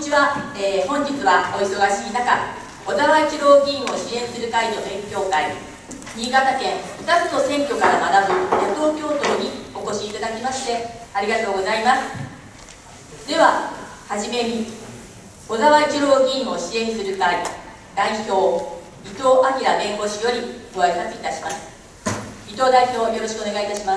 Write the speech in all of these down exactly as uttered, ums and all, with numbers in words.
ちは、えー、本日はお忙しい中、小沢一郎議員を支援する会の勉強会、新潟県ふたつの選挙から学ぶ野党共闘にお越しいただきましてありがとうございます。では、はじめに、小沢一郎議員を支援する会代表、伊藤明弁護士よりご挨拶いたします。伊藤代表、よろしくお願いいたします。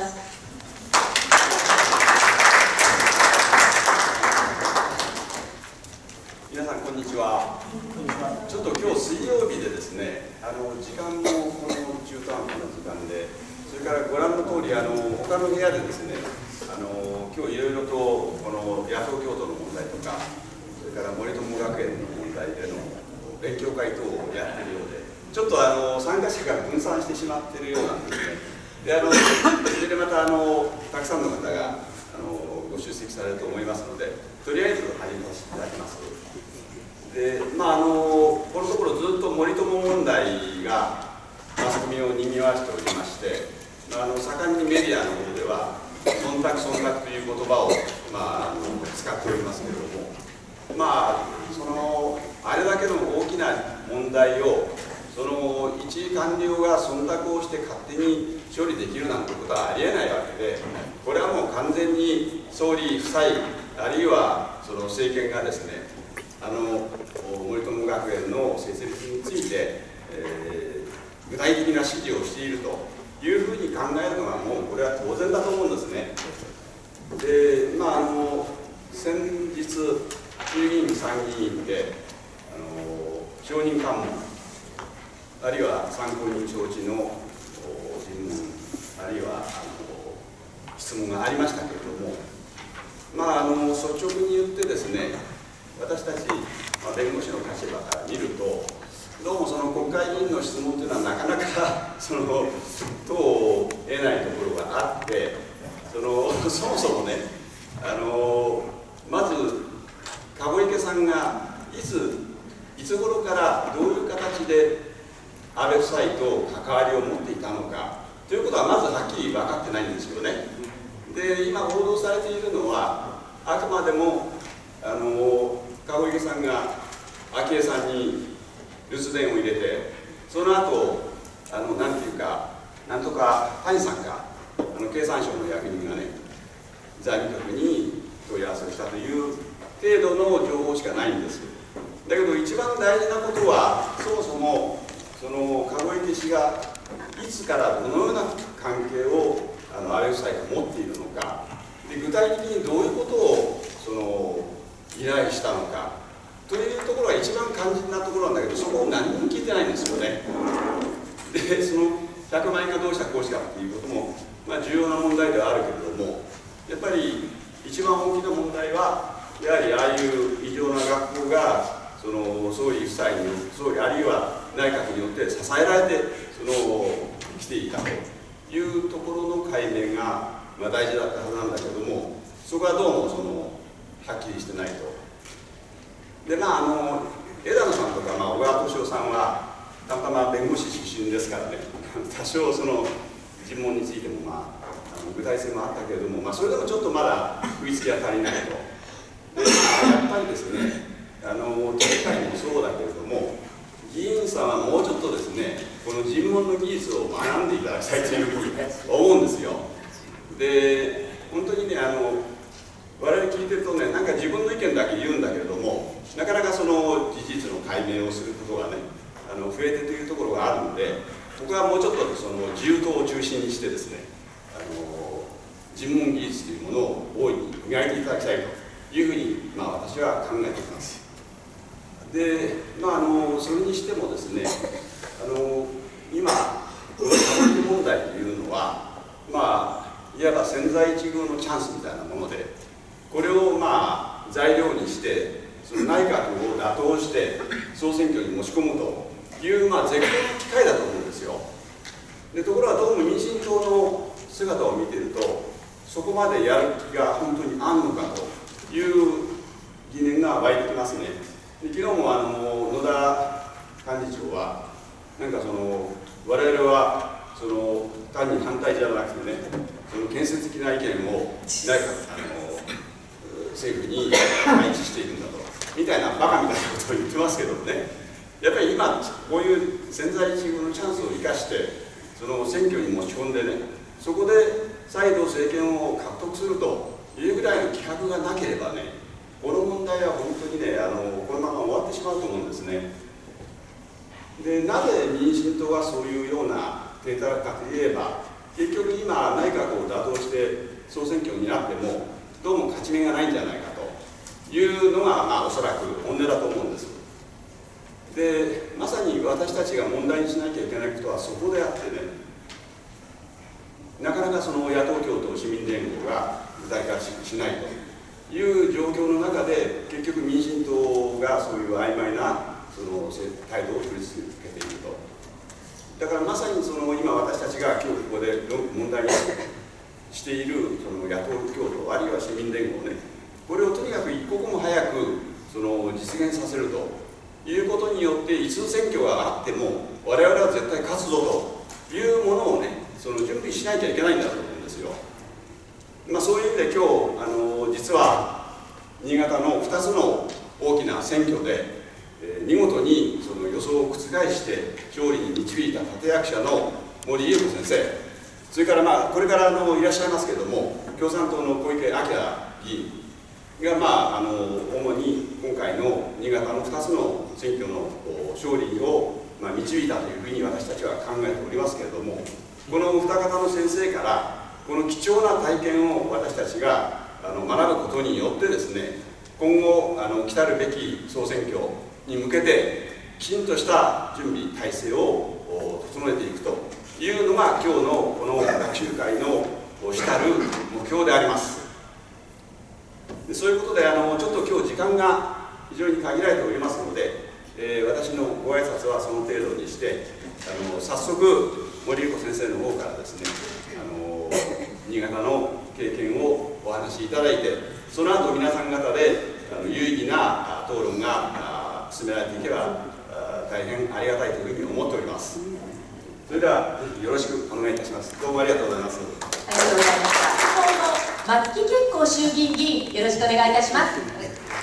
皆さんこんにちは。ちょっと今日水曜日でですね、あの時間もこの中途半端な時間で、それからご覧の通りあの他の部屋でですね、あの今日いろいろとこの野党共闘の問題とか、それから森友学園の問題での勉強会等をやっているようで、ちょっとあの参加者が分散してしまっているようなんですね。で、あのそれでまたあのたくさんの方があのご出席されると思いますので、とりあえず始めさせていただきます。で、まああのこのところずっと森友問題がマスコミを賑わしておりまして、まあ、あの盛んにメディアの方では忖度忖度という言葉を、まあ、あの使っておりますけれども、まあそのあれだけの大きな問題をその一官僚が忖度をして勝手に処理できるなんてことはありえないわけで、これはもう完全に総理夫妻あるいはその政権がですね、あの森友学園の設立について、えー、具体的な指示をしているというふうに考えるのはもうこれは当然だと思うんですね。で、まああの先日衆議院参議院であの証人喚問あるいは参考人招致の尋問あるいはあの質問がありましたけれども、まああの率直に言ってですね、私たち、まあ、弁護士の立場から見ると、どうもその国会議員の質問というのはなかなかその答を得ないところがあって、そのそもそもね、あのまず籠池さんがいついつ頃からどういう形で安倍夫妻と関わりを持っていたのかということはまずはっきり分かってないんですよね。で、今報道されているのはあくまでもあの籠池さんが昭恵さんに留守電を入れて、その後あのなんていうか、なんとか谷さんがあの経産省の役人がね、財務局に問い合わせをしたという程度の情報しかないんです。だけど一番大事なことは、そもそもその籠池氏がいつからどのような関係をあの安倍夫妻が持っているのか、で具体的にどういうことをその依頼したのかというところが一番肝心なところなんだけど、そこを何にも聞いてないんですよね。で、そのひゃくまん円がどうしたこうしたっていうことも、まあ、重要な問題ではあるけれども、やっぱり一番大きな問題はやはりああいう異常な学校がその総理夫妻に総理あるいは内閣によって支えられてその来ていたというところの解明が、まあ、大事だったはずなんだけども、そこはどうもそのはっきりしてないと。で、まああの枝野さんとか、まあ、小川敏夫さんはたまたま弁護士出身ですからね、多少その尋問についても、まあ、あの具体性もあったけれども、まあ、それでもちょっとまだ食いつきが足りないと。で、やっぱりですね、あの都議会もそうだけれども、議員さんはもうちょっとですね、この尋問の技術を学んでいただきたいというふうに思うんですよ。で、本当にね、あの我々聞いてるとね、なんか自分の意見だけ言うんだけれども、なかなかその事実の解明をすることがね、あの増えてというところがあるので、僕はもうちょっとその自由党を中心にしてですね、あの尋問技術というものを大いに磨いていただきたいというふうに、まあ、私は考えています。で、まあ、あのそれにしてもですね、あの今この籠池問題というのは、まあいわば千載一遇のチャンスみたいなもので、これをまあ材料にしてその内閣を打倒して総選挙に持ち込むという、まあ、絶好の機会だと思うんですよ。でところがどうも民進党の姿を見ていると、そこまでやる気が本当にあんのかという疑念が湧いてきますね。で昨日もあの野田幹事長はなんかその我々はその単に反対じゃなくてね、その建設的な意見を内閣あの政府に配置していくんだとみたいなバカみたいなことを言ってますけどね、やっぱり今こういう千載一遇のチャンスを生かしてその選挙に持ち込んでね、そこで再度政権を獲得するというぐらいの気迫がなければね、この問題は本当にね、あのこのまま終わってしまうと思うんですね。で、なぜ民進党がそういうような手たらかといえば、結局今内閣を打倒して総選挙になってもどうも勝ち目がないんじゃないかというのが、まあ、おそらく本音だと思うんです。で、まさに私たちが問題にしなきゃいけないことはそこであってね、なかなかその野党共闘市民連合が具体化 し, しないという状況の中で、結局民進党がそういう曖昧なその態度を取り続けていると。だからまさにその今私たちが今日ここで問題にしているその野党共闘あるいは市民連合ね、これをとにかく一刻も早くその実現させるということによって、いつ選挙があっても我々は絶対勝つぞというものをね、その準備しなきゃいけないんだと思うんですよ。まあ、そういう意味で今日あの実は新潟のふたつの大きな選挙で、えー、見事にその予想を覆して勝利に導いた立役者の森裕子先生、それからまあこれからあのいらっしゃいますけれども共産党の小池晃議員が、まあ、あの主に今回の新潟のふたつの選挙の勝利を、まあ、導いたというふうに私たちは考えておりますけれども、このお二方の先生からこの貴重な体験を私たちがあの学ぶことによってですね、今後あの来たるべき総選挙に向けてきちんとした準備体制を整えていくというのが今日のこの学習会の主たる目標であります。でそういうことであのちょっと今日時間が非常に限られておりますので、えー、私のご挨拶はその程度にして、あの早速森裕子先生の方からですね、あの新潟の経験をお話しいただいて、その後皆さん方であの有意義な討論が進められていけば大変ありがたいというふうに思っております。それではぜひよろしくお願いいたします。どうもありがとうございます。 ありがとうございました。今後の松木健康衆議院議員、よろしくお願いいたします。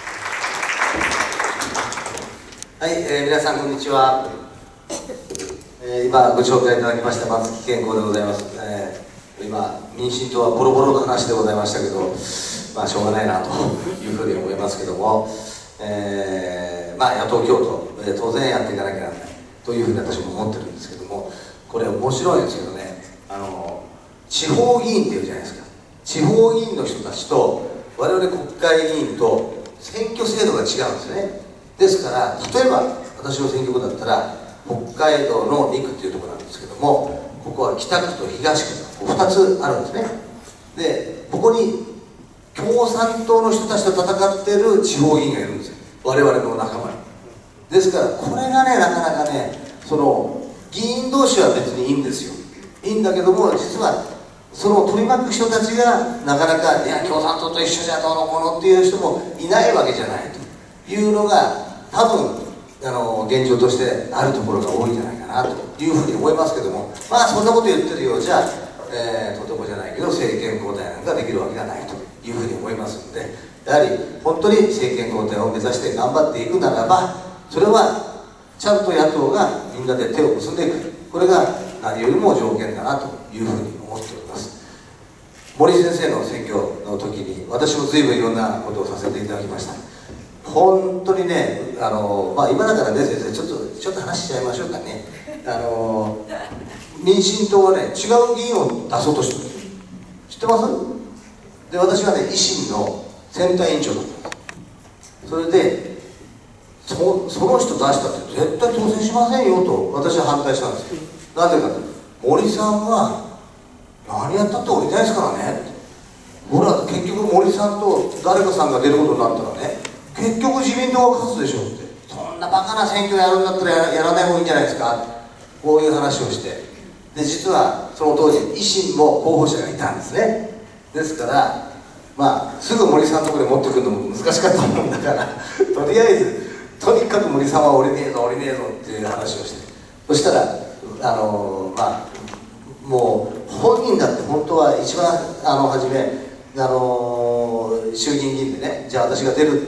はい、えー、皆さんこんにちは。えー、今ご紹介いただきました松木健康でございます。えー、今民進党はボロボロの話でございましたけど、まあしょうがないなというふうに思いますけども、えー、まあ野党共闘、えー、当然やっていかなきゃならないというふうに私も思ってるんですけども、これ面白いんですけどね、あの地方議員っていうじゃないですか。地方議員の人たちと我々国会議員と選挙制度が違うんですね。ですから例えば私の選挙区だったら北海道のに区っていうところなんですけども、ここは北区と東区とふたつあるんですね。でここに共産党の人たちと戦っている地方議員がいるんですよ、我々の仲間に。ですからこれがね、なかなかね、その議員同士は別にいいんですよ、いいんだけども、実はその取り巻く人たちがなかなか、いや共産党と一緒じゃどうのこうのっていう人もいないわけじゃないというのが多分あの現状としてあるところが多いんじゃないかなというふうに思いますけども、まあそんなこと言ってるようじゃ、えー、とてもじゃないけど政権交代なんかできるわけがないというふうに思いますので、やはり本当に政権交代を目指して頑張っていくならば、それはちゃんと野党がみんなで手を結んでいく、これが何よりも条件だなというふうに思っております。森先生の選挙の時に私も随分いろんなことをさせていただきました。本当にね、あのまあ、今だからね、先生ちょっとちょっと話しちゃいましょうかね。あの民進党はね、違う議員を出そうとしてるんです。知ってます？で私はね、維新の選対委員長だったんです。それでそ, その人出したって絶対当選しませんよと私は反対したんですよ。なぜかと、森さんは何やったって降りたいですからね。ほら結局森さんと誰かさんが出ることになったらね、結局自民党が勝つでしょうって、そんなバカな選挙やるんだったら や, やらない方がいいんじゃないですか、こういう話をして、で実はその当時維新も候補者がいたんですね。ですからまあすぐ森さんのところで持ってくるのも難しかったもんだからとりあえずとにかく森さんは降りねえぞ降りねえぞっていう話をして、そしたらあのまあもう本人だって本当は一番あの初めあの衆議院議員でね、じゃあ私が出るっていう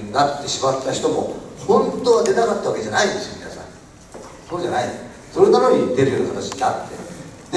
になってしまった人も本当は出なかったわけじゃないんですよ、皆さん。そうじゃない。それなのに出るような形になって、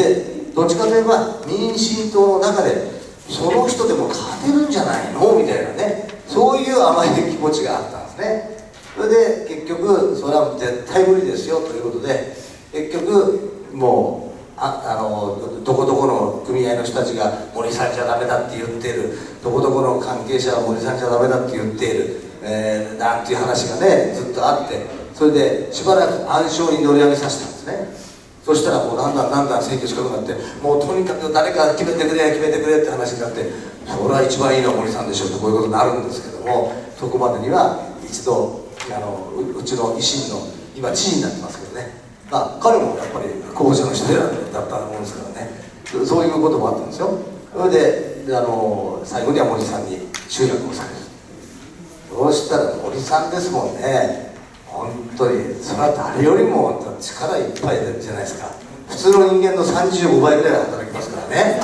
でどっちかといえば民進党の中でその人でも勝てるんじゃないのみたいなね、そういう甘い気持ちがあったんですね。それで結局それは絶対無理ですよということで、結局もうああのどこどこの組合の人たちが森さんじゃダメだって言っている、どこどこの関係者は森さんじゃダメだって言っている、えー、なんていう話がねずっとあって、それでしばらく暗礁に乗り上げさせたんですね。そしたらもうだんだんだんだん選挙近くなって、もうとにかく誰か決めてくれ決めてくれって話になって、それは一番いいのは森さんでしょうと、こういうことになるんですけども、そこまでには一度あの う, うちの維新の今知事になってますけどね、まあ、彼もやっぱり候補者の一人だったもんですからね、そういうこともあったんですよ。それで、であの最後には森さんに集約をされる。そうしたら森さんですもんね、本当にそれは誰よりも力いっぱいじゃないですか。普通の人間のさんじゅうごばいぐらいは働きますからね。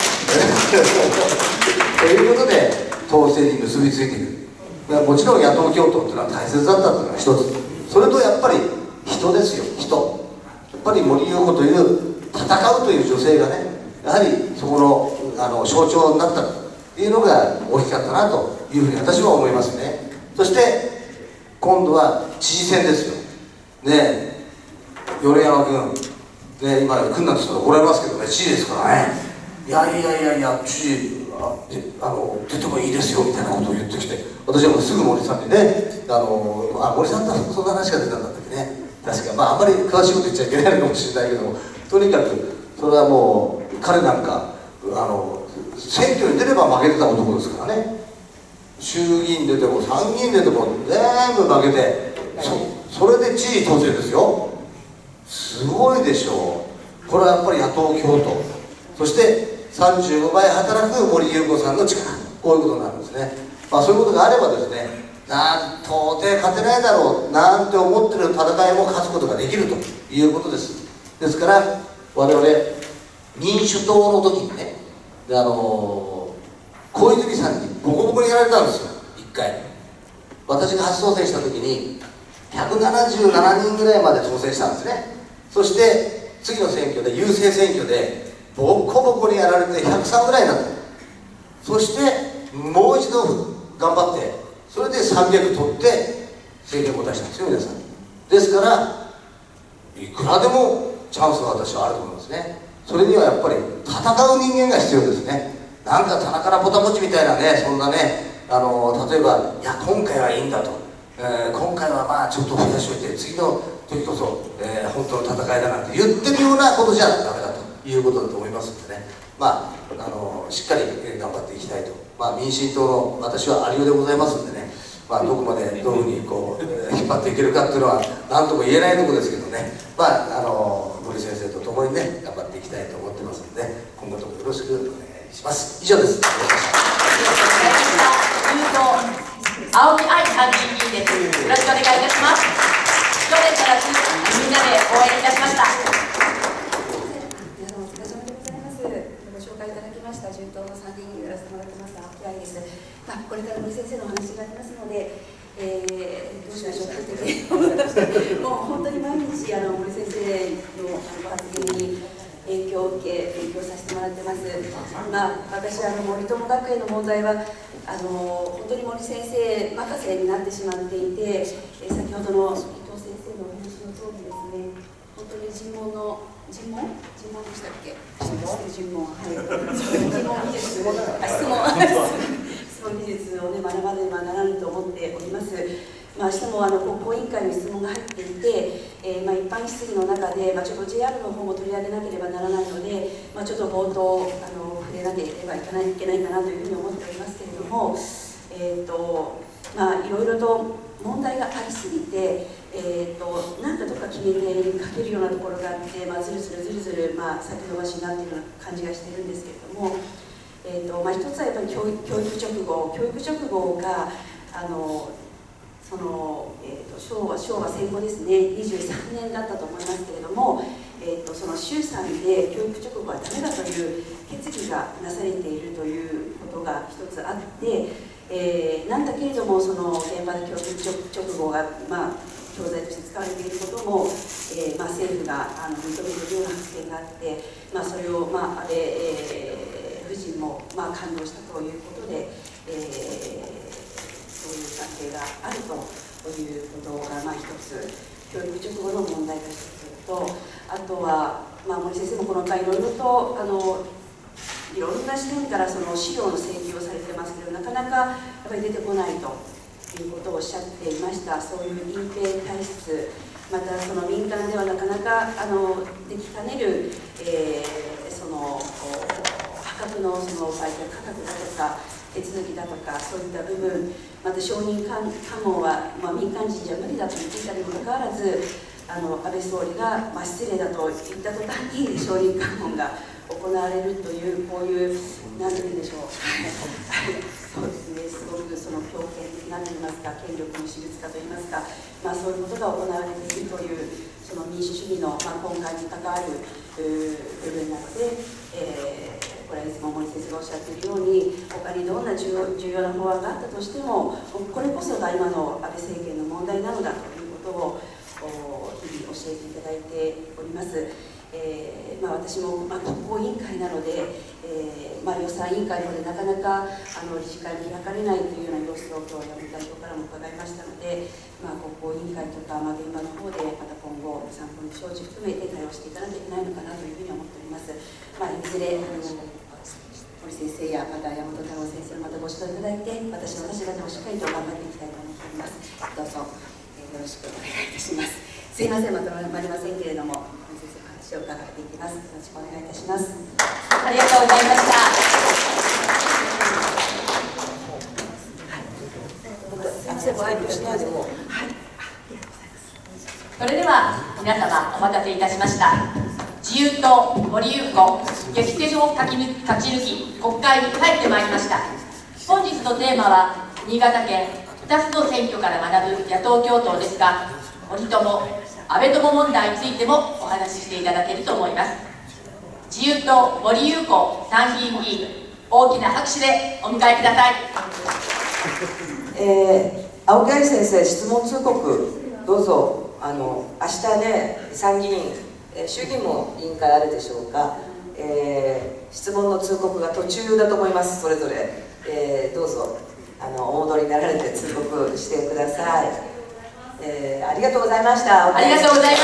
ということで党勢に結びついていく。もちろん野党共闘っていうのは大切だったっていうのは一つ、それとやっぱり人ですよ、人。やっぱり森優子という戦うという女性がね、やはりそこの、あの象徴になったというのが大きかったなというふうに私は思いますね。そして今度は知事選ですよね。米山君、ね、今君なんておられますけどね、知事ですからね、いやいやいやいや知事 あ, あの出てもいいですよみたいなことを言ってきて、私はもうすぐ森さんにね、あのあ森さんとそんな話が出たんだったっけね、確か、まああんまり詳しいこと言っちゃいけないのかもしれないけども、とにかくそれはもう彼なんかあの選挙に出れば負けてた男ですからね。衆議院出ても参議院出ても全部負けて、そ, それで知事当選ですよ。すごいでしょう。これはやっぱり野党共闘、そしてさんじゅうごばい働く森優子さんの力、こういうことになるんですね。まあ、そういうことがあればですね、なん到底勝てないだろうなんて思ってる戦いも勝つことができるということです。ですから我々民主党の時にね、であのー、小泉さんにボコボコにやられたんですよ、いっかい。私が初当選した時にひゃくななじゅうななにんぐらいまで当選したんですね。そして次の選挙で郵政選挙でボコボコにやられてひゃくさんぐらいになった。そしてもう一度頑張って、それでさんびゃく取って政権を交代したんですよ、皆さん。ですからいくらでもチャンスは私はあると思いますね。それにはやっぱり戦う人間が必要ですね。なんか棚からぼたもちみたいなね、そんなね、あの例えばいや今回はいいんだと、えー、今回はまあちょっと増やしといて次の時こそ、えー、本当の戦いだなんて言ってるようなことじゃダメだということだと思いますんでね、まあ、あのしっかり頑張っていきたいと、まあ、民進党の私は有りでございますんでね、まあ、どこまでどういうふうにこう、えー、引っ張っていけるかっていうのは何とも言えないところですけどね、まあ、あの森先生と共にね頑張っていきたいと思ってますので、今後ともよろしくお願いします。以上です。 青木愛参議院議員です。よろしくお願いいたします。去年からみんなで応援いたしました。 皆様お疲れ様でございます。ご紹介いただきました順当の参議院議員をやらせてもらってます青木愛です。まあ、これから森先生のお話がありますので、えー、どうしましょうかってもう本当に毎日あの森先生の発言に影響を受け勉強させてもらってます。まあ、私はあの森友学園の問題はあの本当に森先生任せになってしまっていて、え先ほどの伊藤先生のお話の通りですね、本当に尋問の尋問尋問でしたっけ？尋問はい尋問技術あ質問質問技術をね学ばねばならぬと思っております。まあ、明日もあの国交委員会の質問が入っていて、えーまあ、一般質疑の中で、まあ、ちょっと ジェイアール の方も取り上げなければならないので、まあ、ちょっと冒頭あの触れなければいけないいけないかなというふうに思っておりますけれども、えーとまあ、いろいろと問題がありすぎて、えーとなんかどっか決めてかけるようなところがあって、まあ、ずるずるずるずる、まあ、先延ばしになっているような感じがしているんですけれども、えーとまあ、一つはやっぱり教育、教育直後教育直後があのそのえー、と昭和、昭和戦後ですね、にじゅうさんねんだったと思いますけれども、えー、とその衆参で教育直後はダメだという決議がなされているということが一つあって、 えー、なんだけれどもその現場で教訓直後が、まあ、教材として使われていることも、えーまあ、政府があの認めるような発言があって、まあ、それを、まあ、安倍、えー、夫人も、まあ、感動したということで、えー、そういう関係があるということが、まあ、一つ、教育直後の問題が一つと、あとは、まあ、森先生もこの回いろいろとあのいろんな視点からその資料の請求をされてますけど、なかなかやっぱり出てこないということをおっしゃっていました。そういう隠蔽体質、またその民間ではなかなかあのできかねる、えー、その破格のその売却価格だとか手続きだとか、そういった部分、また承認喚問は、まあ、民間人じゃ無理だと言っていたにもかかわらず、あの安倍総理が、まあ、失礼だと言った途端に承認喚問が行われるという、こういう、なんて言うんでしょう、そうですね、すごくその強権的なといいますか、権力の私物化といいますか、まあ、そういうことが行われているという、その民主主義の、まあ、根幹に関わる部分なので、えーこれはいつも森先生がおっしゃっているように、他にどんな重要、重要な法案があったとしても、これこそが今の安倍政権の問題なのだということを日々教えていただいております。えーまあ、私も、まあ、国交委員会なので、えーまあ、予算委員会の方でなかなかあの理事会に開かれないというような様子を今日山本代表からも伺いましたので、まあ、国交委員会とか、まあ、現場の方でまた今後参考に招致含めて対応していかなきゃいけないのかなというふうに思っております。まあ、いずれあの森先生やまた山本太郎先生のまたご指導いただいて、私の立場でもしっかりと頑張っていきたいと思っております。どうぞ、えー、よろしくお願いいたします。すいません、まとまりませんけれども、森先生の話を伺っていきます。よろしくお願いいたします。 ありがとうございました。それでは皆様お待たせいたしました。自由党森裕子激戦を勝ち抜き国会に帰ってまいりました。本日のテーマは新潟県ふたつの選挙から学ぶ野党共闘ですが、森友安倍友問題についてもお話ししていただけると思います。自由党森裕子参議院議員、大きな拍手でお迎えください。 えー、青木愛先生、質問通告どうぞ。あの明日ね、参議院、えー、衆議院も委員会あるでしょうか、えー、質問の通告が途中だと思います。それぞれ、えー、どうぞあのお戻りになられて通告してください。えー、ありがとうございました。 ありがとうございました。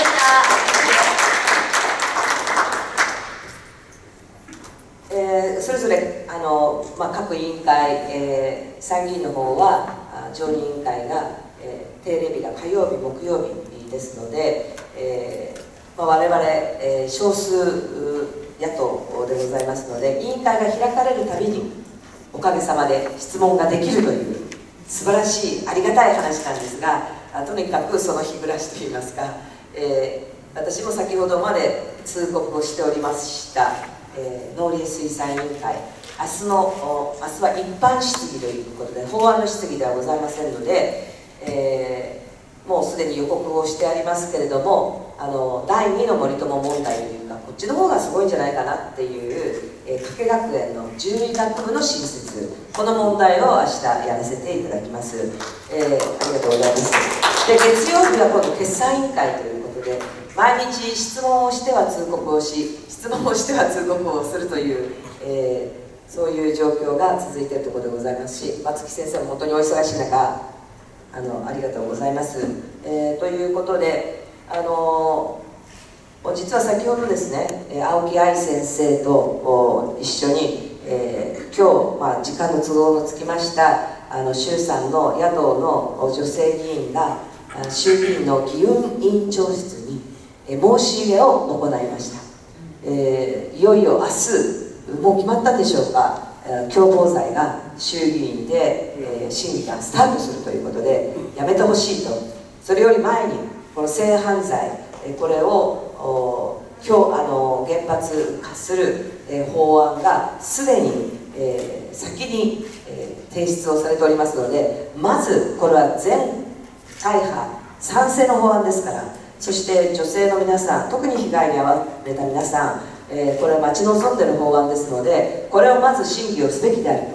えー、それぞれあの、まあ、各委員会、えー、参議院の方は常任委員会が、えー、定例日が火曜日、木曜日ですので、えーまあ、我々、えー、少数野党でございますので、委員会が開かれるたびにおかげさまで質問ができるという素晴らしいありがたい話なんですが、とにかくその日暮らしといいますか、えー、私も先ほどまで通告をしておりました、えー、農林水産委員会、明日の明日は一般質疑ということで法案の質疑ではございませんので、えー、もうすでに予告をしてありますけれども、あのだいにの森友問題というか、こっちの方がすごいんじゃないかなっていう、えー、加計学園の獣医学部の新設、この問題を明日やらせていただきます。えー、ありがとうございます。で、月曜日は今度決算委員会ということで、毎日質問をしては通告をし、質問をしては通告をするという、えーそういう状況が続いているところでございますし、松木先生も本当にお忙しい中、あのありがとうございます。えー、ということで、あの実は先ほどですね、青木愛先生と一緒に、えー、今日、まあ、時間の都合のつきましたあの衆参の野党の女性議員が衆議院の議運委員長室に申し入れを行いました。えー、いよいよ明日もう決まったでしょうか、共謀罪が衆議院で、えー、審議がスタートするということで、やめてほしいと。それより前にこの性犯罪、えー、これを今日あの原発化する、えー、法案がすでに、えー、先に、えー、提出をされておりますので、まずこれは全会派賛成の法案ですから、そして女性の皆さん、特に被害に遭われた皆さん、えー、これは待ち望んでいる法案ですので、これをまず審議をすべきであると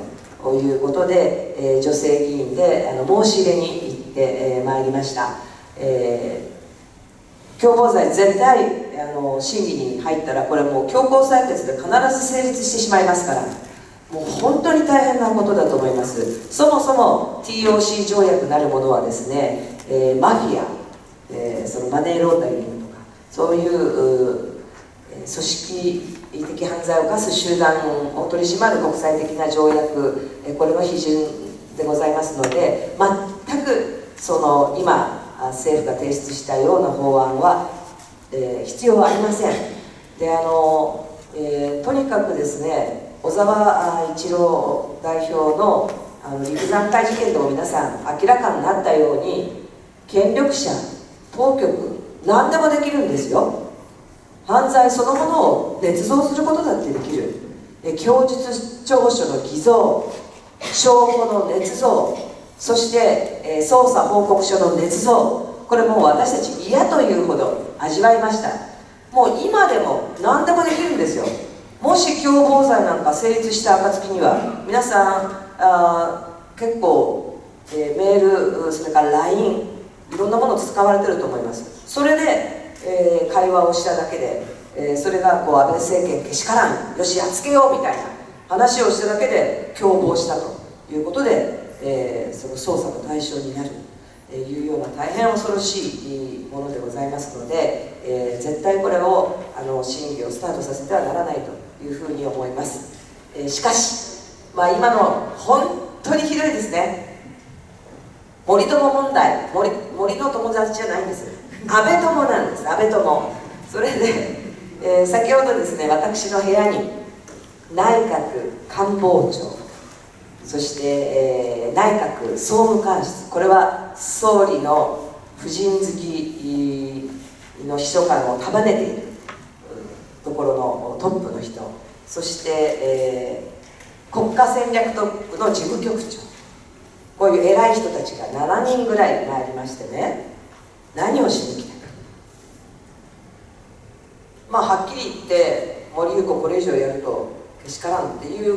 いうことで、えー、女性議員であの申し入れに行って、えー、まいりました。えー、共謀罪絶対あの審議に入ったらこれもう強行採決で必ず成立してしまいますから、もう本当に大変なことだと思います。そもそも ティーオーシー 条約なるものはですね、えー、マフィア、えー、そのマネーローダリングとかそういう組織的犯罪を犯す集団を取り締まる国際的な条約、これの批准でございますので、全くその今政府が提出したような法案は、えー、必要ありません。であの、えー、とにかくですね、小沢一郎代表のあの陸山会事件でも皆さん明らかになったように、権力者、当局、何でもできるんですよ。犯罪そのものを捏造することだってできる。え供述調書の偽造、証拠の捏造、そして、え捜査報告書の捏造、これもう私たち嫌というほど味わいました。もう今でも何でもできるんですよ。もし共謀罪なんか成立した暁には皆さんあ結構、えー、メール、それから ライン、いろんなものを使われてると思います。それでえー、会話をしただけで、えー、それがこう安倍政権けしからん、よしやっつけようみたいな話をしただけで共謀したということで、えー、その捜査の対象になるというような大変恐ろしいものでございますので、えー、絶対これをあの審議をスタートさせてはならないというふうに思います。えー、しかし、まあ、今の本当にひどいですね。森友問題、森、森の友達じゃないんです。安倍友なんです。安倍友。それで、えー、先ほどですね、私の部屋に内閣官房長、そして、えー、内閣総務官室、これは総理の夫人付きの秘書官を束ねているところのトップの人、そして、えー、国家戦略トップの事務局長、こういう偉い人たちがななにんぐらい参りましてね、何をしに来たか。まあはっきり言って森裕子これ以上やるとけしからんっていう、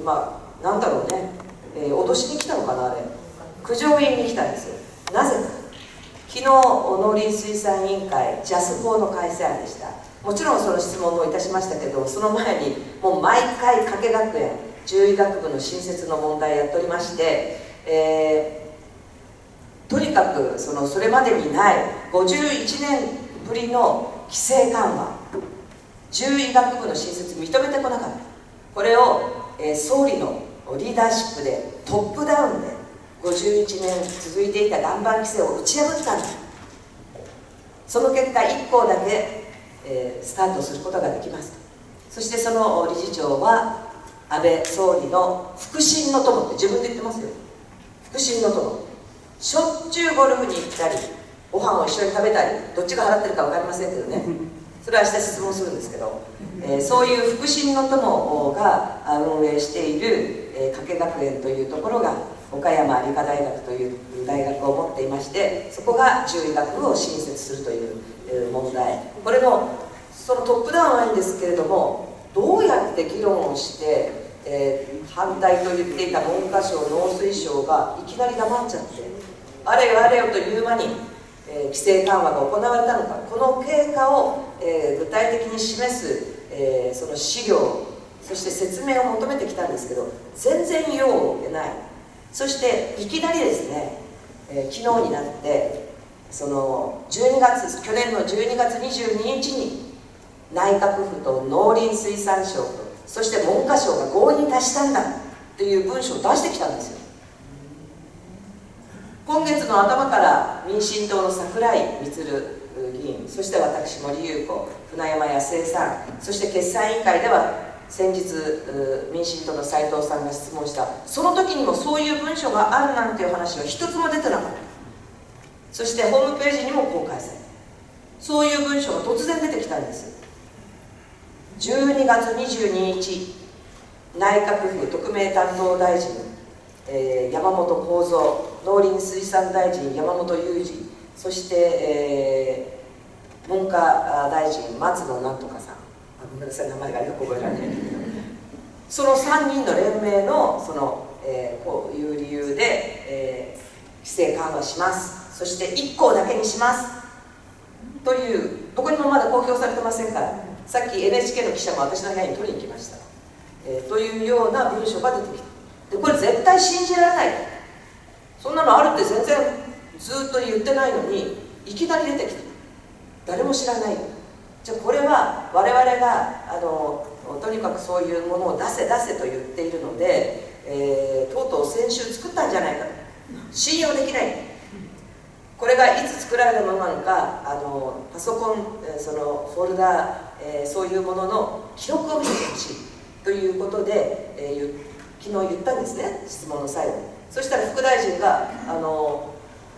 まあなんだろうね、えー、脅しに来たのかな、あれ苦情言いに来たんですよ。なぜか、昨日農林水産委員会ジャス法の改正案でした。もちろんその質問もいたしましたけど、その前にもう毎回加計学園獣医学部の新設の問題やっておりまして、えーとにかくそのそれまでにないごじゅういちねんぶりの規制緩和、獣医学部の新設認めてこなかった。これを、えー、総理のリーダーシップでトップダウンでごじゅういちねん続いていた岩盤規制を打ち破ったんだ。その結果いっこうだけ、えー、スタートすることができます。そしてその理事長は安倍総理の腹心の友って自分で言ってますよ。腹心の友、しょっちゅうゴルフに行ったりご飯を一緒に食べたり、どっちが払ってるか分かりませんけどね、それは明日質問するんですけど、えー、そういう腹心の友が運営している、えー、加計学園というところが岡山理科大学という大学を持っていまして、そこが獣医学部を新設するという、えー、問題、これもそのトップダウンはいいんですけれども、どうやって議論をして、えー、反対と言っていた文科省農水省がいきなり黙っちゃって、あれよあれよという間に、えー、規制緩和が行われたのか、この経過を、えー、具体的に示す、えー、その資料、そして説明を求めてきたんですけど、全然用を得ない。そしていきなりですね、えー、昨日になってそのじゅうにがつ、去年のじゅうにがつにじゅうににちに内閣府と農林水産省とそして文科省が合意に達したんだという文書を出してきたんですよ。今月の頭から民進党の櫻井満議員、そして私森裕子、船山康江さん、そして決算委員会では先日民進党の斉藤さんが質問した、その時にもそういう文書があるなんていう話は一つも出てなかった。そしてホームページにも公開された。そういう文書が突然出てきたんです。じゅうにがつにじゅうににち、内閣府特命担当大臣、えー、山本幸三、農林水産大臣山本有二、そして、えー、文科大臣松野なんとかさん、あ、ごめんなさい、名前がよく覚えられないけど、そのさんにんの連名のその、え規制緩和します、そしていっこうだけにしますという、どこにもまだ公表されてませんから、さっき エヌエイチケー の記者も私の部屋に取りに来ました、えー、というような文書が出てきた。でこれ絶対信じられない、そんなのあるって全然ずっと言ってないのにいきなり出てきた、誰も知らない。じゃあこれは我々があのとにかくそういうものを出せ出せと言っているので、えー、とうとう先週作ったんじゃないかと、信用できない。これがいつ作られたものなのか、あのパソコン、そのフォルダ、えー、そういうものの記録を見てほしいということで、えー、昨日言ったんですね、質問の最後に。そしたら副大臣があの、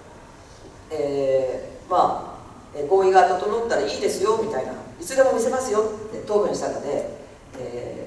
えー、まあ合意が整ったらいいですよみたいな、いつでも見せますよって答弁したので、え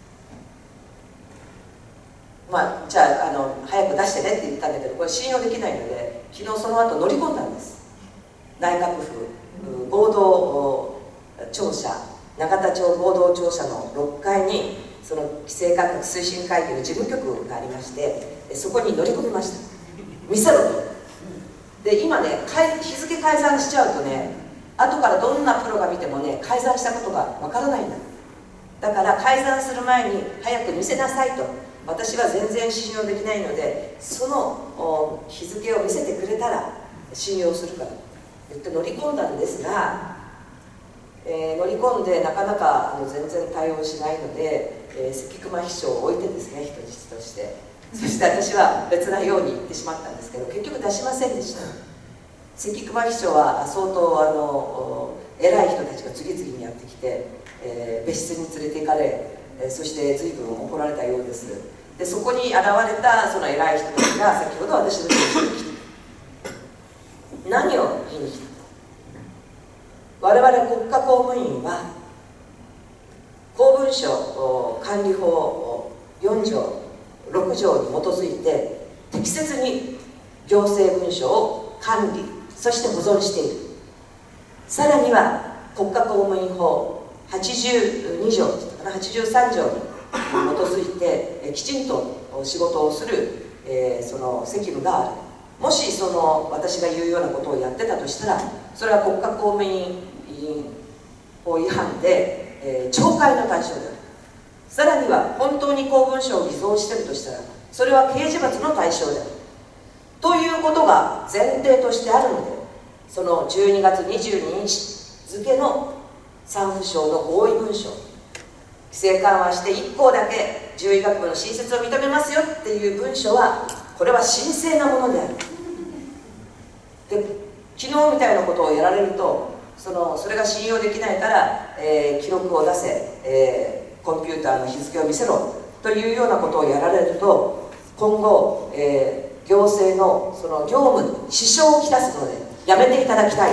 ー、まあじゃあ、あの早く出してねって言ったんだけど、これ信用できないので、昨日その後乗り込んだんです。内閣府合同庁舎、永田町合同庁舎のろっかいにその規制改革推進会議の事務局がありまして、そこに乗り込みました。見せろと。で今ね、日付改ざんしちゃうとね、後からどんなプロが見てもね、改ざんしたことがわからないんだ。だから改ざんする前に早く見せなさいと、私は全然信用できないので、その日付を見せてくれたら信用するから言って乗り込んだんですが、えー、乗り込んでなかなかあの全然対応しないので、えー、関熊秘書を置いてですね、人質として、そして私は別なように言ってしまったんですけど、結局出しませんでした。関熊秘書は相当あの偉い人たちが次々にやってきて、えー、別室に連れて行かれ、えー、そして随分怒られたようです。でそこに現れたその偉い人たちが先ほど私のところに来て、何を言いに来た。我々国家公務員は公文書管理法よんじょうろくじょうに基づいて適切に行政文書を管理、そして保存している。さらには国家公務員法はちじゅうにじょうはちじゅうさんじょうに基づいてきちんと仕事をする、えー、その責務がある。もしその私が言うようなことをやってたとしたら、それは国家公務員法違反で、えー、懲戒の対象である。さらには本当に公文書を偽造しているとしたら、それは刑事罰の対象であるということが前提としてあるので、そのじゅうにがつにじゅうににち付の産婦省の合意文書、規制緩和していっこうだけ獣医学部の新設を認めますよっていう文書は、これは神聖なものである。で昨日みたいなことをやられると、そのそれが信用できないから、えー、記録を出せ、えー、コンピューターの日付を見せろというようなことをやられると、今後、えー、行政のその業務に支障をきたすのでやめていただきたい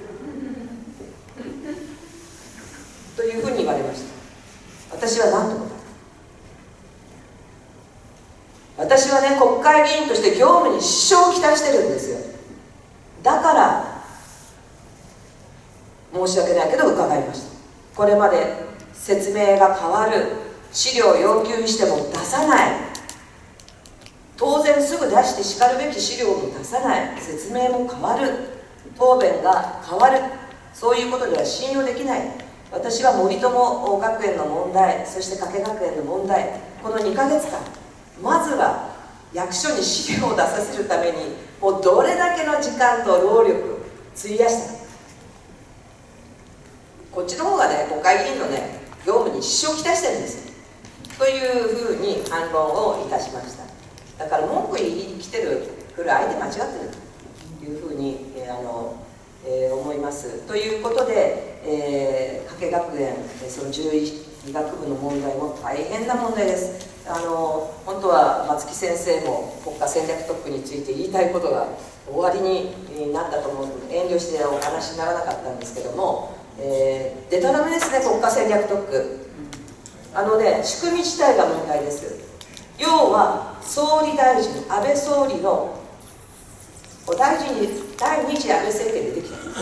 というふうに言われました。私は何と答えた。私はね、国会議員として業務に支障をきたしてるんですよ。だから申し訳ないけど伺いました。これまで説明が変わる、資料を要求しても出さない、当然すぐ出してしかるべき資料も出さない、説明も変わる、答弁が変わる、そういうことでは信用できない。私は森友学園の問題、そして加計学園の問題、このにかげつかん、まずは役所に資料を出させるためにもうどれだけの時間と労力を費やしたのか。こっちの方がね、国会議員のね、業務に支障をきたしてるんですよというふうに反論をいたしました。だから文句言いに来てる来る相手間違ってるというふうに、えーあのえー、思います。ということで、えー、加計学園その獣医学部の問題も大変な問題です。あの本当は松木先生も国家戦略特区について言いたいことが終わりになったと思うので遠慮してお話にならなかったんですけども、えー、でたらめですね、国家戦略特区。あのね、仕組み自体が問題です。要は総理大臣、安倍総理の大臣に第二次安倍政権でできたんです。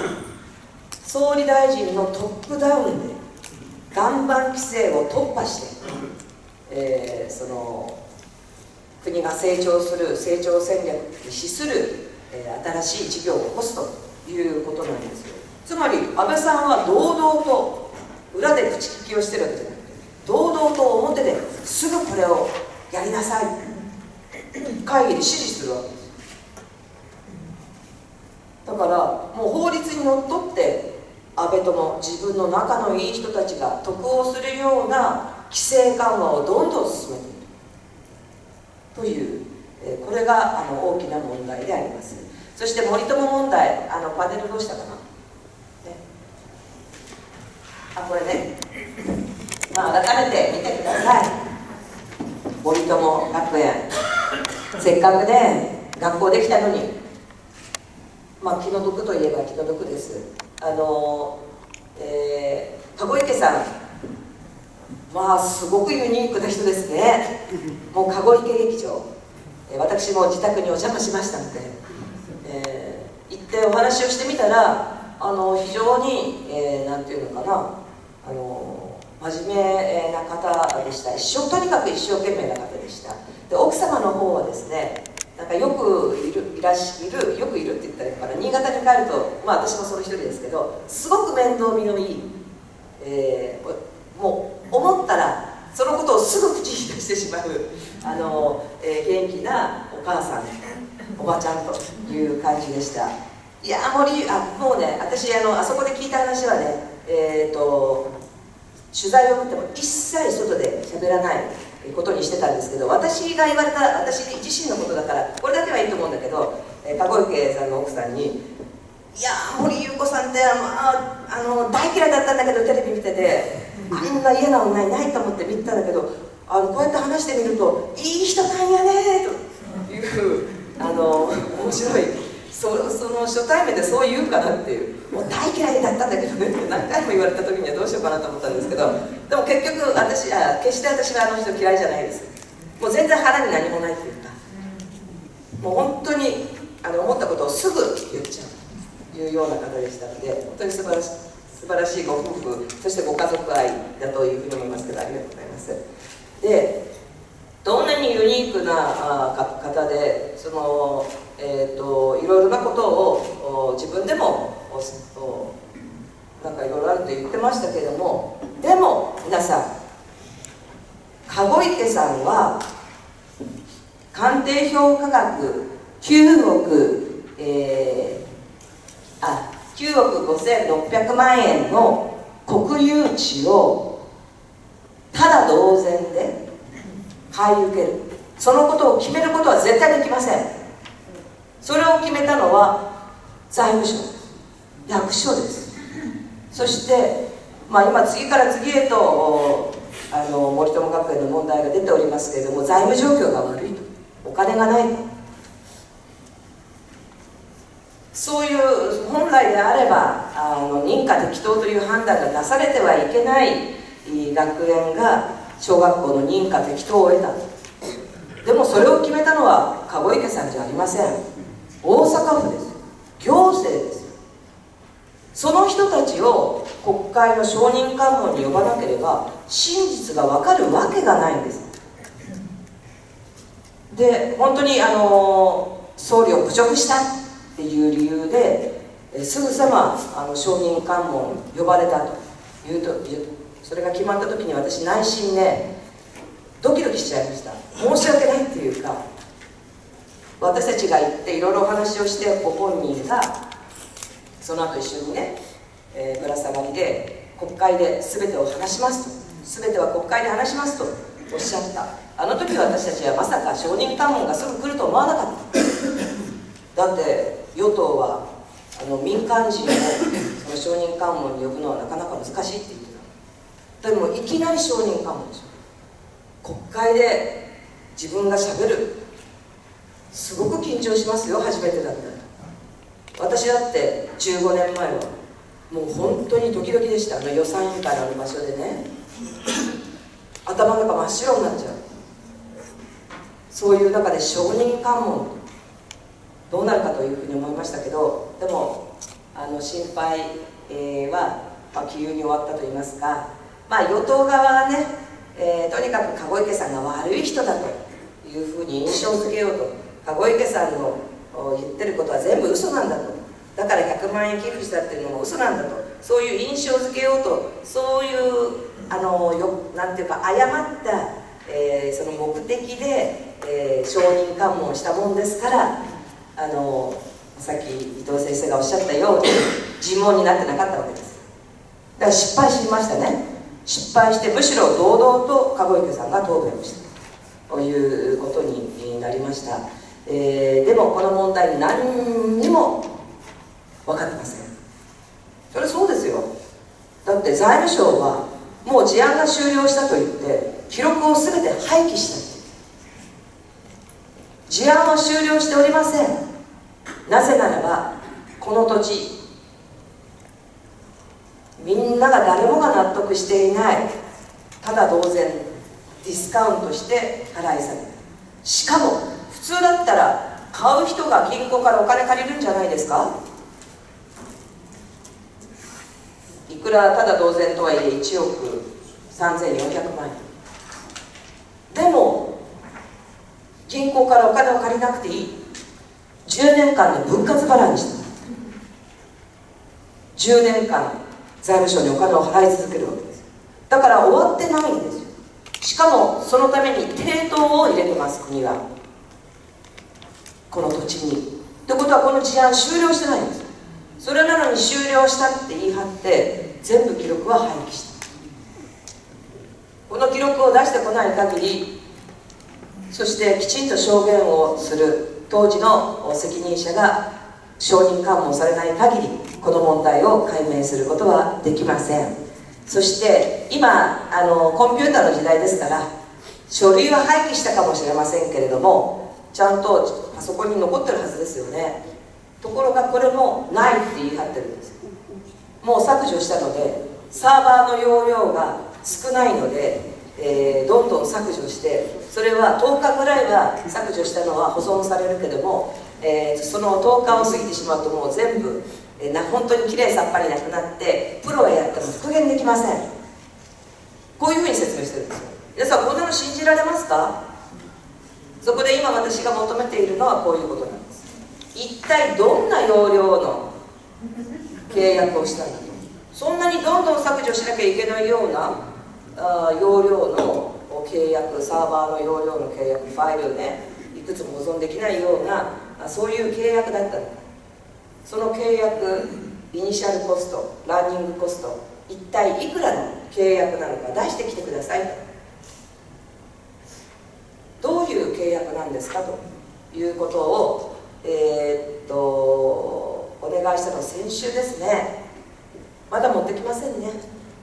総理大臣のトップダウンで岩盤規制を突破して、えー、その国が成長する成長戦略に資する、えー、新しい事業を起こすということなんですよ。つまり安倍さんは堂々と裏で口利きをしてるわけじゃなくて、堂々と表ですぐこれをやりなさい会議で指示するわけです。だからもう法律にのっとって安倍とも自分の仲のいい人たちが得をするような規制緩和をどんどん進めているという、えー、これがあの大きな問題であります。そして森友問題、あのパネルどうしたかな、ね、あこれね、まあ、改めて見てください。森友学園、せっかくね学校できたのに、まあ気の毒といえば気の毒です。あの、えー、籠池さん、まあすごくユニークな人ですね。もう籠池劇場、えー、私も自宅にお邪魔しましたので、えー、行ってお話をしてみたら、あの非常に、えー、なんていうのかな、あの真面目な方でした。一生とにかく一生懸命な方でした。で奥様の方はですね、なんかよくいるいらしいるよくいるって言ったらいいから新潟に帰ると、まあ私もその一人ですけど、すごく面倒見のいい、えー、もう思ったらそのことをすぐ口に出してしまうあの、えー、元気なお母さん、おばちゃんという感じでした。いや森あもうね、私あのあそこで聞いた話はね、えーと取材を受けても一切外で喋らないことにしてたんですけど、私が言われた私自身のことだからこれだけはいいと思うんだけど、えー、籠池さんの奥さんに「いやー森優子さんって、まあ、あの大嫌いだったんだけどテレビ見ててあんな嫌な女いないと思って見てたんだけど、あのこうやって話してみるといい人なんやね」というあの面白い。そ, その初対面でそう言うかなっていう、もう大嫌いだったんだけどねって何回も言われた時にはどうしようかなと思ったんですけど、でも結局私あ決して私はあの人嫌いじゃないです。もう全然腹に何もないっていうか、もう本当にあの思ったことをすぐ言っちゃうというような方でしたので、本当に素晴らしい素晴らしいご夫婦、そしてご家族愛だというふうに思いますけど、ありがとうございます。でどんなにユニークなあ方でそのえー、といろいろなことを自分でもなんかいろいろあると言ってましたけれども、でも皆さん、籠池さんは鑑定評価額きゅうおく、えー、あきゅうおくごせんろっぴゃくまんえんの国有地をただ同然で買い受ける、そのことを決めることは絶対できません。それを決めたのは財務省です、役所です。そして、まあ、今次から次へとあの森友学園の問題が出ておりますけれども、財務状況が悪いと、お金がないと、そういう本来であればあの認可適当という判断がなされてはいけない学園が小学校の認可適当を得た。でもそれを決めたのは籠池さんじゃありません。大阪府です。行政ですよ。その人たちを国会の証人喚問に呼ばなければ真実が分かるわけがないんです。で本当にあの総理を侮辱したっていう理由ですぐさまあの証人喚問呼ばれたというと、それが決まった時に私内心ねドキドキしちゃいました。申し訳ないっていうか、私たちが行っていろいろお話をしてご本人がその後一緒にね、えー、ぶら下がりで国会で全てを話しますと、全ては国会で話しますとおっしゃった。あの時私たちはまさか証人喚問がすぐ来ると思わなかっただって与党はあの民間人をその証人喚問に呼ぶのはなかなか難しいって言ってた。でもいきなり証人喚問でしょ。国会で自分がしゃべる、すごく緊張しますよ、初めてだったら。私だってじゅうごねんまえはもう本当にドキドキでした。あの予算委員会のある場所でね頭の中真っ白になっちゃう。そういう中で証人喚問どうなるかというふうに思いましたけど、でもあの心配、えー、は、まあ、気流に終わったといいますか、まあ、与党側はね、えー、とにかく籠池さんが悪い人だというふうに印象づけようと、籠池さんの言ってることは全部嘘なんだと、だからひゃくまんえん寄付したっていうのも嘘なんだと、そういう印象づけようと、そういうあのよなんていうか誤った、えー、その目的で、えー、証人喚問したもんですから、あのさっき伊藤先生がおっしゃったように尋問になってなかったわけです。だから失敗しましたね。失敗して、むしろ堂々と籠池さんが答弁をしたということになりました。えー、でもこの問題何にも分かってません。それはそうですよ。だって財務省はもう事案が終了したと言って記録を全て廃棄した。事案は終了しておりません。なぜならばこの土地、みんなが誰もが納得していない、ただ同然ディスカウントして払い下げる。しかも普通だったら買う人が銀行からお金借りるんじゃないですか。いくらただ同然とはいえいちおくさんぜんよんひゃくまんえんでも銀行からお金を借りなくていい、じゅうねんかんで分割払いにした。じゅうねんかん財務省にお金を払い続けるわけです。だから終わってないんですよ。しかもそのために抵当を入れてます、国がこの土地に。ってことはこの事案終了してないんです。それなのに終了したって言い張って全部記録は廃棄した。この記録を出してこない限り、そしてきちんと証言をする当時の責任者が証人喚問されない限りこの問題を解明することはできません。そして今あのコンピューターの時代ですから、書類は廃棄したかもしれませんけれどもちゃんとパソコンに残ってるはずですよね。ところがこれもないって言い張ってるんです。もう削除したのでサーバーの容量が少ないので、えー、どんどん削除して、それはとおかぐらいは削除したのは保存されるけども、えー、そのとおかを過ぎてしまうともう全部、えー、な本当にきれいさっぱりなくなってプロがやっても復元できません。こういうふうに説明してるんですよ。皆さんこんなの信じられますか？そこで今私が求めているのはこういうことなんです。一体どんな容量の契約をしたんだと。そんなにどんどん削除しなきゃいけないようなあ容量の契約、サーバーの容量の契約、ファイルをねいくつも保存できないようなあそういう契約だったのか。その契約、イニシャルコスト、ランニングコスト、一体いくらの契約なのか出してきてくださいと。どういう契約なんですかということを、えー、っとお願いしたのは先週ですね。まだ持ってきませんね。